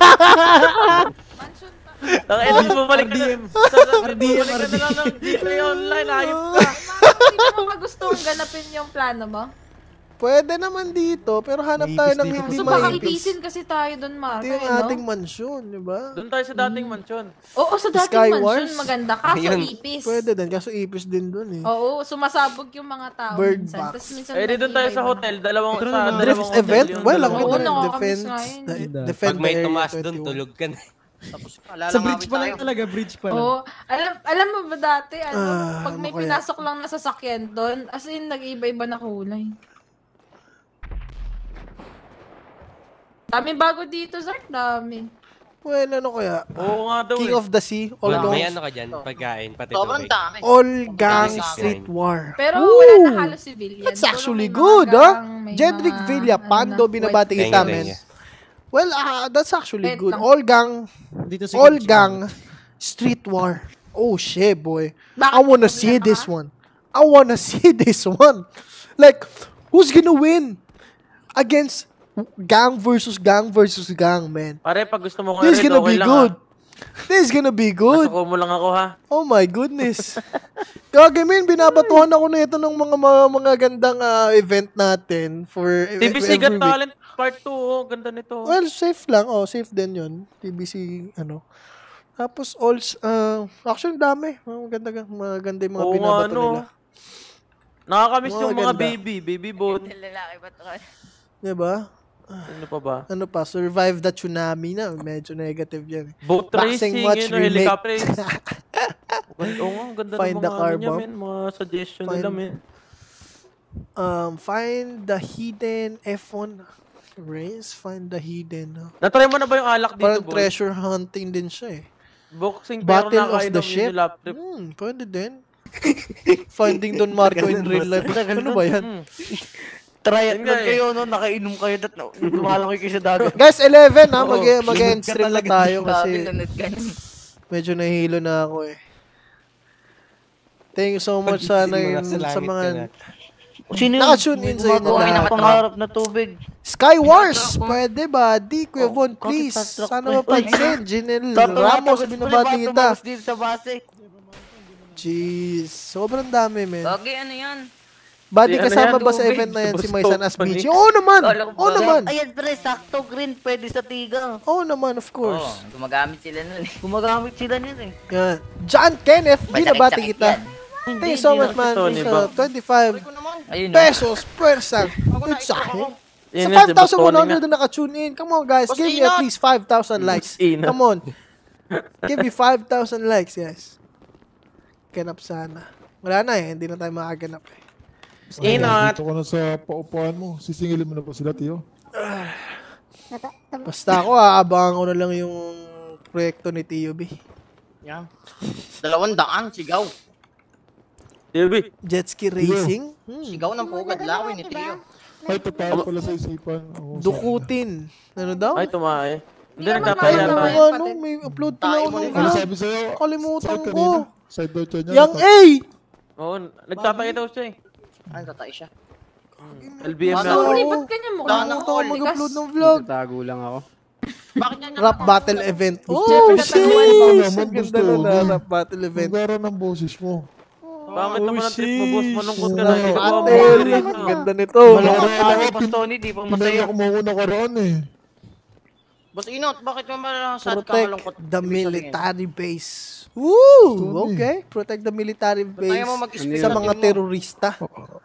Speaker 2: Tangay na, bumalik ka na. Bumalik ka na lang ng G T A Online, ayop ka.
Speaker 12: Hindi mo ba gustong ganapin yung plano mo?
Speaker 1: Pwede naman dito, pero hanap tayo ng hindi
Speaker 12: So baka
Speaker 1: maipis.
Speaker 12: ipisin kasi tayo doon, Marco.
Speaker 1: Ito yung
Speaker 12: eh,
Speaker 1: ating
Speaker 12: no?
Speaker 1: mansyon, di ba?
Speaker 2: Doon tayo sa dating mansyon.
Speaker 12: Oo, sa dating
Speaker 1: Skywars?
Speaker 12: mansion maganda. Kaso
Speaker 10: Ayun.
Speaker 12: ipis.
Speaker 1: Pwede din, kaso ipis din dun eh.
Speaker 12: Oo, sumasabog yung mga tao
Speaker 1: Bird
Speaker 12: minsan.
Speaker 1: box.
Speaker 12: Tas minsan
Speaker 2: Eh, di doon tayo sa hotel. Dalawang, sa
Speaker 1: Drift
Speaker 2: dalawang hotel
Speaker 1: event?
Speaker 2: yun.
Speaker 1: Well, ang
Speaker 2: dalawang
Speaker 1: ganda
Speaker 12: Oo,
Speaker 1: rin.
Speaker 12: nakakamiss
Speaker 1: Defense.
Speaker 12: nga yun.
Speaker 1: the- Defend
Speaker 10: Pag may
Speaker 1: the Area
Speaker 10: tumaas doon,
Speaker 1: twenty-one.
Speaker 10: tulog ka na.
Speaker 8: Tapos
Speaker 11: Sa bridge pa lang talaga, bridge pa lang.
Speaker 12: Oo. Alam, alam mo ba dati, ano,
Speaker 1: Ah,
Speaker 12: pag may
Speaker 1: ano kaya?
Speaker 12: pinasok lang na sasakyan doon, as in, nag-iba-iba na kulay. Dami bago dito, Zark. Dami.
Speaker 1: Well, ano kaya?
Speaker 2: Oo nga daw
Speaker 1: King
Speaker 2: eh.
Speaker 1: of the Sea, all
Speaker 10: Wala, may
Speaker 1: gangs,
Speaker 10: ano ka dyan, pagkain, pati
Speaker 8: Sobrang
Speaker 10: tubig.
Speaker 8: dami.
Speaker 1: all gang
Speaker 8: Dami.
Speaker 1: street war.
Speaker 12: Pero
Speaker 1: Ooh,
Speaker 12: wala na halos civilian.
Speaker 1: That's
Speaker 12: Puro
Speaker 1: actually
Speaker 12: may mga
Speaker 1: good,
Speaker 12: gang,
Speaker 1: huh?
Speaker 12: may
Speaker 1: Jedrick
Speaker 12: mga,
Speaker 1: Villa,
Speaker 12: ano
Speaker 1: Pando,
Speaker 12: na,
Speaker 1: binabati
Speaker 10: white-
Speaker 1: kita,
Speaker 10: Thank you,
Speaker 1: men.
Speaker 10: thank
Speaker 1: Well, ah, that's actually
Speaker 12: Wait
Speaker 1: good.
Speaker 12: lang.
Speaker 1: All gang,
Speaker 11: Dito si
Speaker 1: all
Speaker 11: Coach
Speaker 1: gang street war. Oh shit, boy.
Speaker 12: Bakit
Speaker 1: I wanna
Speaker 12: may
Speaker 1: see
Speaker 12: problema
Speaker 1: this
Speaker 12: ka?
Speaker 1: one. I wanna see this one. Like, who's gonna win against gang versus gang versus gang, man?
Speaker 2: Pare, pag gusto mo
Speaker 1: This is
Speaker 2: rin,
Speaker 1: gonna
Speaker 2: okay
Speaker 1: be
Speaker 2: lang
Speaker 1: good.
Speaker 2: ha.
Speaker 1: This is gonna be good.
Speaker 2: Nasuko mo lang ako ha.
Speaker 1: Oh my goodness. Gagamin, binabatuhan ako na ito ng mga mga, mga gandang ah, event natin for
Speaker 2: T V C
Speaker 1: every
Speaker 2: Got
Speaker 1: week.
Speaker 2: Talent Part two, oh. Ganda nito.
Speaker 1: Well, safe lang. Oh, safe din yun. T B C, ano. Tapos, all, uh, actually, dami. Oh, maganda, maganda yung mga
Speaker 2: Oo nga,
Speaker 1: binabato
Speaker 2: ano.
Speaker 1: nila.
Speaker 2: Nakakamiss
Speaker 1: Mga
Speaker 2: yung mga
Speaker 1: ganda.
Speaker 2: baby, baby bone.
Speaker 5: Lalaki ba ito?
Speaker 1: Diba?
Speaker 2: Ano pa ba?
Speaker 1: Ano pa? Survive the tsunami na. Medyo negative yan.
Speaker 2: Boat
Speaker 1: Boxing
Speaker 2: racing,
Speaker 1: match
Speaker 2: yun,
Speaker 1: remake.
Speaker 2: helicopter race. Oo nga, ang ganda
Speaker 1: Find
Speaker 2: ng
Speaker 1: the
Speaker 2: mga
Speaker 1: car
Speaker 2: ano niya,
Speaker 1: bomb.
Speaker 2: men. Mga suggestion
Speaker 1: Find-
Speaker 2: nila, men.
Speaker 1: Um, find the hidden F one race. Find the hidden. uh,
Speaker 2: Natry mo na ba yung alak dito,
Speaker 1: Parang
Speaker 2: boy?
Speaker 1: treasure hunting din siya eh.
Speaker 2: Boxing pero
Speaker 1: Battle of
Speaker 2: nakainom
Speaker 1: the
Speaker 2: yun
Speaker 1: ship.
Speaker 2: yung lap trip.
Speaker 1: Hmm, pwede din. Finding Don Marco in real life. Ano ba yan?
Speaker 2: Hmm.
Speaker 8: Triathlon
Speaker 2: Yun nga eh.
Speaker 8: kayo, no? Nakainom kayo. Dat, lumalangoy kayo sa dagat.
Speaker 1: Guys, eleven ha.
Speaker 2: Oo,
Speaker 1: Mag- mag-end stream na tayo kasi
Speaker 8: lunod ka nun.
Speaker 1: medyo nahihilo na ako eh. Thank you so much sana
Speaker 10: Mga
Speaker 1: yun
Speaker 10: sa
Speaker 1: sa
Speaker 10: langit
Speaker 1: mga
Speaker 10: ka na.
Speaker 8: Sino yun?
Speaker 1: naka-tune in sa inyo
Speaker 8: Gumagawa
Speaker 1: lahat.
Speaker 8: ng pangarap na tubig.
Speaker 1: Sky Wars! Pwede ba? Di, Kuya
Speaker 8: Oh,
Speaker 1: Von,
Speaker 8: bakit
Speaker 1: please.
Speaker 8: tatak-
Speaker 1: Sana
Speaker 8: Uy,
Speaker 1: mapansin. Jinel
Speaker 8: Tato na,
Speaker 1: Ramos,
Speaker 8: tapos
Speaker 1: binabati
Speaker 8: pala,
Speaker 1: kita.
Speaker 8: tumagos dito sa base.
Speaker 1: Jeez. Sobrang dami, men.
Speaker 8: Gagi, ano yan?
Speaker 1: Buddy,
Speaker 2: Ano
Speaker 1: kasama
Speaker 2: yan,
Speaker 1: ba sa
Speaker 2: tubig?
Speaker 1: event na yan si
Speaker 2: Sa
Speaker 1: Maisan
Speaker 2: Boston,
Speaker 1: Asbici?
Speaker 2: eh.
Speaker 1: Oo naman!
Speaker 8: Kala ko
Speaker 1: Oo
Speaker 8: ba-
Speaker 1: naman!
Speaker 8: Ayan, pre, sakto green. Pwede sa tiga.
Speaker 1: Oo naman, of
Speaker 8: Oo,
Speaker 1: course.
Speaker 8: gumagamit sila nun eh. Gumagamit sila nun eh.
Speaker 1: Yan. John Kenneth,
Speaker 8: May
Speaker 1: binabati
Speaker 8: sakit-sakit
Speaker 1: kita.
Speaker 8: yan.
Speaker 1: Thank you so much, man.
Speaker 2: Tony
Speaker 1: Sa
Speaker 2: ba?
Speaker 1: twenty-five
Speaker 8: Ayun, no?
Speaker 1: pesos per sang. Good sa akin.
Speaker 2: Yun
Speaker 1: Sa
Speaker 2: yun,
Speaker 1: five thousand one
Speaker 2: si
Speaker 1: hundred na naka-tune in. Come on, guys.
Speaker 8: Boss
Speaker 1: Give me at
Speaker 8: Inot.
Speaker 1: least five thousand likes.
Speaker 2: Inot.
Speaker 1: Come on. Give me five thousand likes, guys. Ganap sana. Wala na eh. Hindi na tayo makaganap eh.
Speaker 2: Inot.
Speaker 7: Dito ko na sa paupuan mo. Sisingilin mo na ba sila, Tiyo?
Speaker 1: Basta ako, aabangan ko na lang yung proyekto ni T U B.
Speaker 8: Yan. Dalawang daan, sigaw.
Speaker 2: T V.
Speaker 1: Jet ski racing? Hmm.
Speaker 8: Sigaw ng pugad lawin ni Trio.
Speaker 7: Ay, totoo pala sa isipan. Oo,
Speaker 1: Dukutin. Ano daw?
Speaker 2: Ay, tumae. Hindi,
Speaker 12: naman
Speaker 2: nagkakaya
Speaker 1: Ano,
Speaker 2: na.
Speaker 12: tayo.
Speaker 1: ano, may upload pala ako
Speaker 8: Tayo mo
Speaker 1: ng
Speaker 8: rin.
Speaker 7: Ano sabi sa'yo?
Speaker 1: Kalimutan
Speaker 7: Sa'yo
Speaker 1: ko.
Speaker 7: kanina? Side door niya.
Speaker 1: Yang A!
Speaker 2: Oo, nagtatay daw siya eh.
Speaker 8: Ano, tatay siya.
Speaker 2: L B M
Speaker 8: Ano?
Speaker 2: na.
Speaker 12: Sorry, ba't kanya mo?
Speaker 8: Daan
Speaker 1: Kalimutan ko
Speaker 8: all.
Speaker 1: mag-upload ng vlog.
Speaker 10: Tago lang ako.
Speaker 8: Bakit yan?
Speaker 1: Rap battle event. Oh,
Speaker 12: Siyempre,
Speaker 1: shit!
Speaker 7: naman,
Speaker 1: Ang
Speaker 7: gusto
Speaker 1: ganda na
Speaker 7: mo.
Speaker 1: na rap battle event.
Speaker 7: Nagara ng boses mo.
Speaker 2: Bakit naman ang trip mo, boss? Malungkot ka
Speaker 1: Rap
Speaker 2: na. Ginagawa mo
Speaker 1: battle.
Speaker 2: rito.
Speaker 1: Ang ganda nito.
Speaker 8: Malungkot pa si Boss Tony, di pa masaya.
Speaker 7: Pinaya ko mo ako nakaraan eh.
Speaker 8: Boss Inot, bakit mo malasad ka
Speaker 1: Protect
Speaker 8: malungkot?
Speaker 1: the military base. Woo! Okay. Protect the military
Speaker 8: Ba't ayaw mo
Speaker 1: base
Speaker 8: mag-speak
Speaker 1: sa
Speaker 8: ng
Speaker 1: mga
Speaker 8: team mo?
Speaker 1: terorista.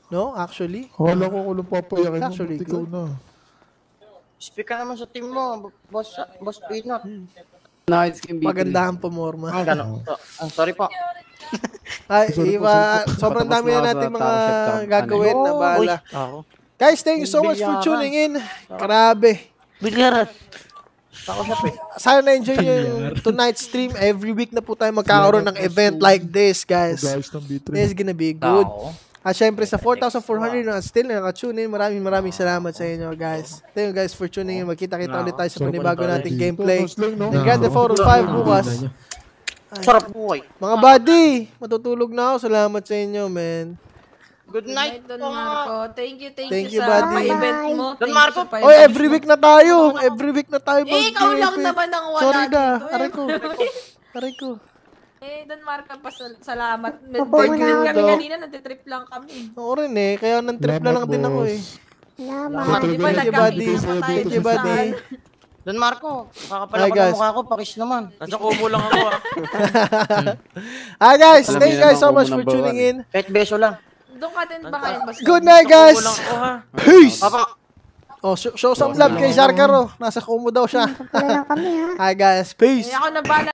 Speaker 1: No, actually.
Speaker 13: Wala ko kung papayakin mo,
Speaker 1: Actually,
Speaker 13: buti ikaw
Speaker 1: good.
Speaker 13: na.
Speaker 8: Speak ka naman sa team mo, boss, boss Peanut.
Speaker 14: Nice game,
Speaker 1: Magandahan pumorma.
Speaker 8: Ang gano'n. Oh, sorry po.
Speaker 1: Ay, iba, sobrang dami na natin mga gagawin na bahala. Guys, thank you so much for tuning in. Grabe.
Speaker 8: Bilyaran.
Speaker 1: Sana na-enjoy nyo yung tonight's stream. Every week na po tayo magkakaroon ng event like this, guys. This is gonna be good. At syempre sa four thousand four hundred na still na naka-tune in. Maraming maraming salamat sa inyo, guys. Thank you guys for tuning in. Magkita-kita ulit tayo sa panibago nating gameplay. Ng Grand Theft Auto five bukas.
Speaker 8: Sarap buhay.
Speaker 1: Mga buddy, matutulog na ako. Salamat sa inyo, man.
Speaker 8: Good night,
Speaker 12: Don Marco. Thank you, thank,
Speaker 1: Thank
Speaker 12: you,
Speaker 1: you,
Speaker 12: sa
Speaker 1: buddy.
Speaker 12: pa-event mo.
Speaker 8: Don Marco.
Speaker 1: Oy, every week na tayo. Every week na tayo.
Speaker 12: Eh, ikaw lang naman ang wala
Speaker 1: Sorry na.
Speaker 12: dito.
Speaker 1: Aray ko. Aray ko.
Speaker 12: Eh, Don Marco, pasal- salamat.
Speaker 1: Opo,
Speaker 12: Thank you
Speaker 1: muna
Speaker 12: kami
Speaker 1: ako.
Speaker 12: kanina, nagtitrip lang kami.
Speaker 1: Oo rin eh. Kaya nang trip na lang din ako eh.
Speaker 9: Salamat.
Speaker 12: Di ba,
Speaker 1: Thank you, buddy.
Speaker 12: nagkakita pa tayo
Speaker 1: Thank you,
Speaker 12: dun
Speaker 1: buddy.
Speaker 12: saan.
Speaker 8: Don Marco,
Speaker 1: Hi,
Speaker 8: kakapala ko
Speaker 1: guys.
Speaker 8: ng mukha ko, pakis naman.
Speaker 2: Nasa kubo lang ako ah.
Speaker 1: Ah, guys.
Speaker 14: Alam
Speaker 1: Thank you
Speaker 14: niyo
Speaker 1: guys so
Speaker 14: naman
Speaker 1: much
Speaker 14: kung
Speaker 1: for
Speaker 14: number
Speaker 1: tuning
Speaker 14: one.
Speaker 1: in.
Speaker 8: Kahit beso lang.
Speaker 12: Doon ka din ba kayo, boss?
Speaker 1: Good night, guys.
Speaker 2: Kubo lang ako ha.
Speaker 1: Peace.
Speaker 8: Papa.
Speaker 1: Oh, show, show some love kay Sharkaro. Nasa kumo daw siya.
Speaker 9: Wala lang kami ha.
Speaker 1: Hi, guys. Peace.
Speaker 12: Eh, ako na ba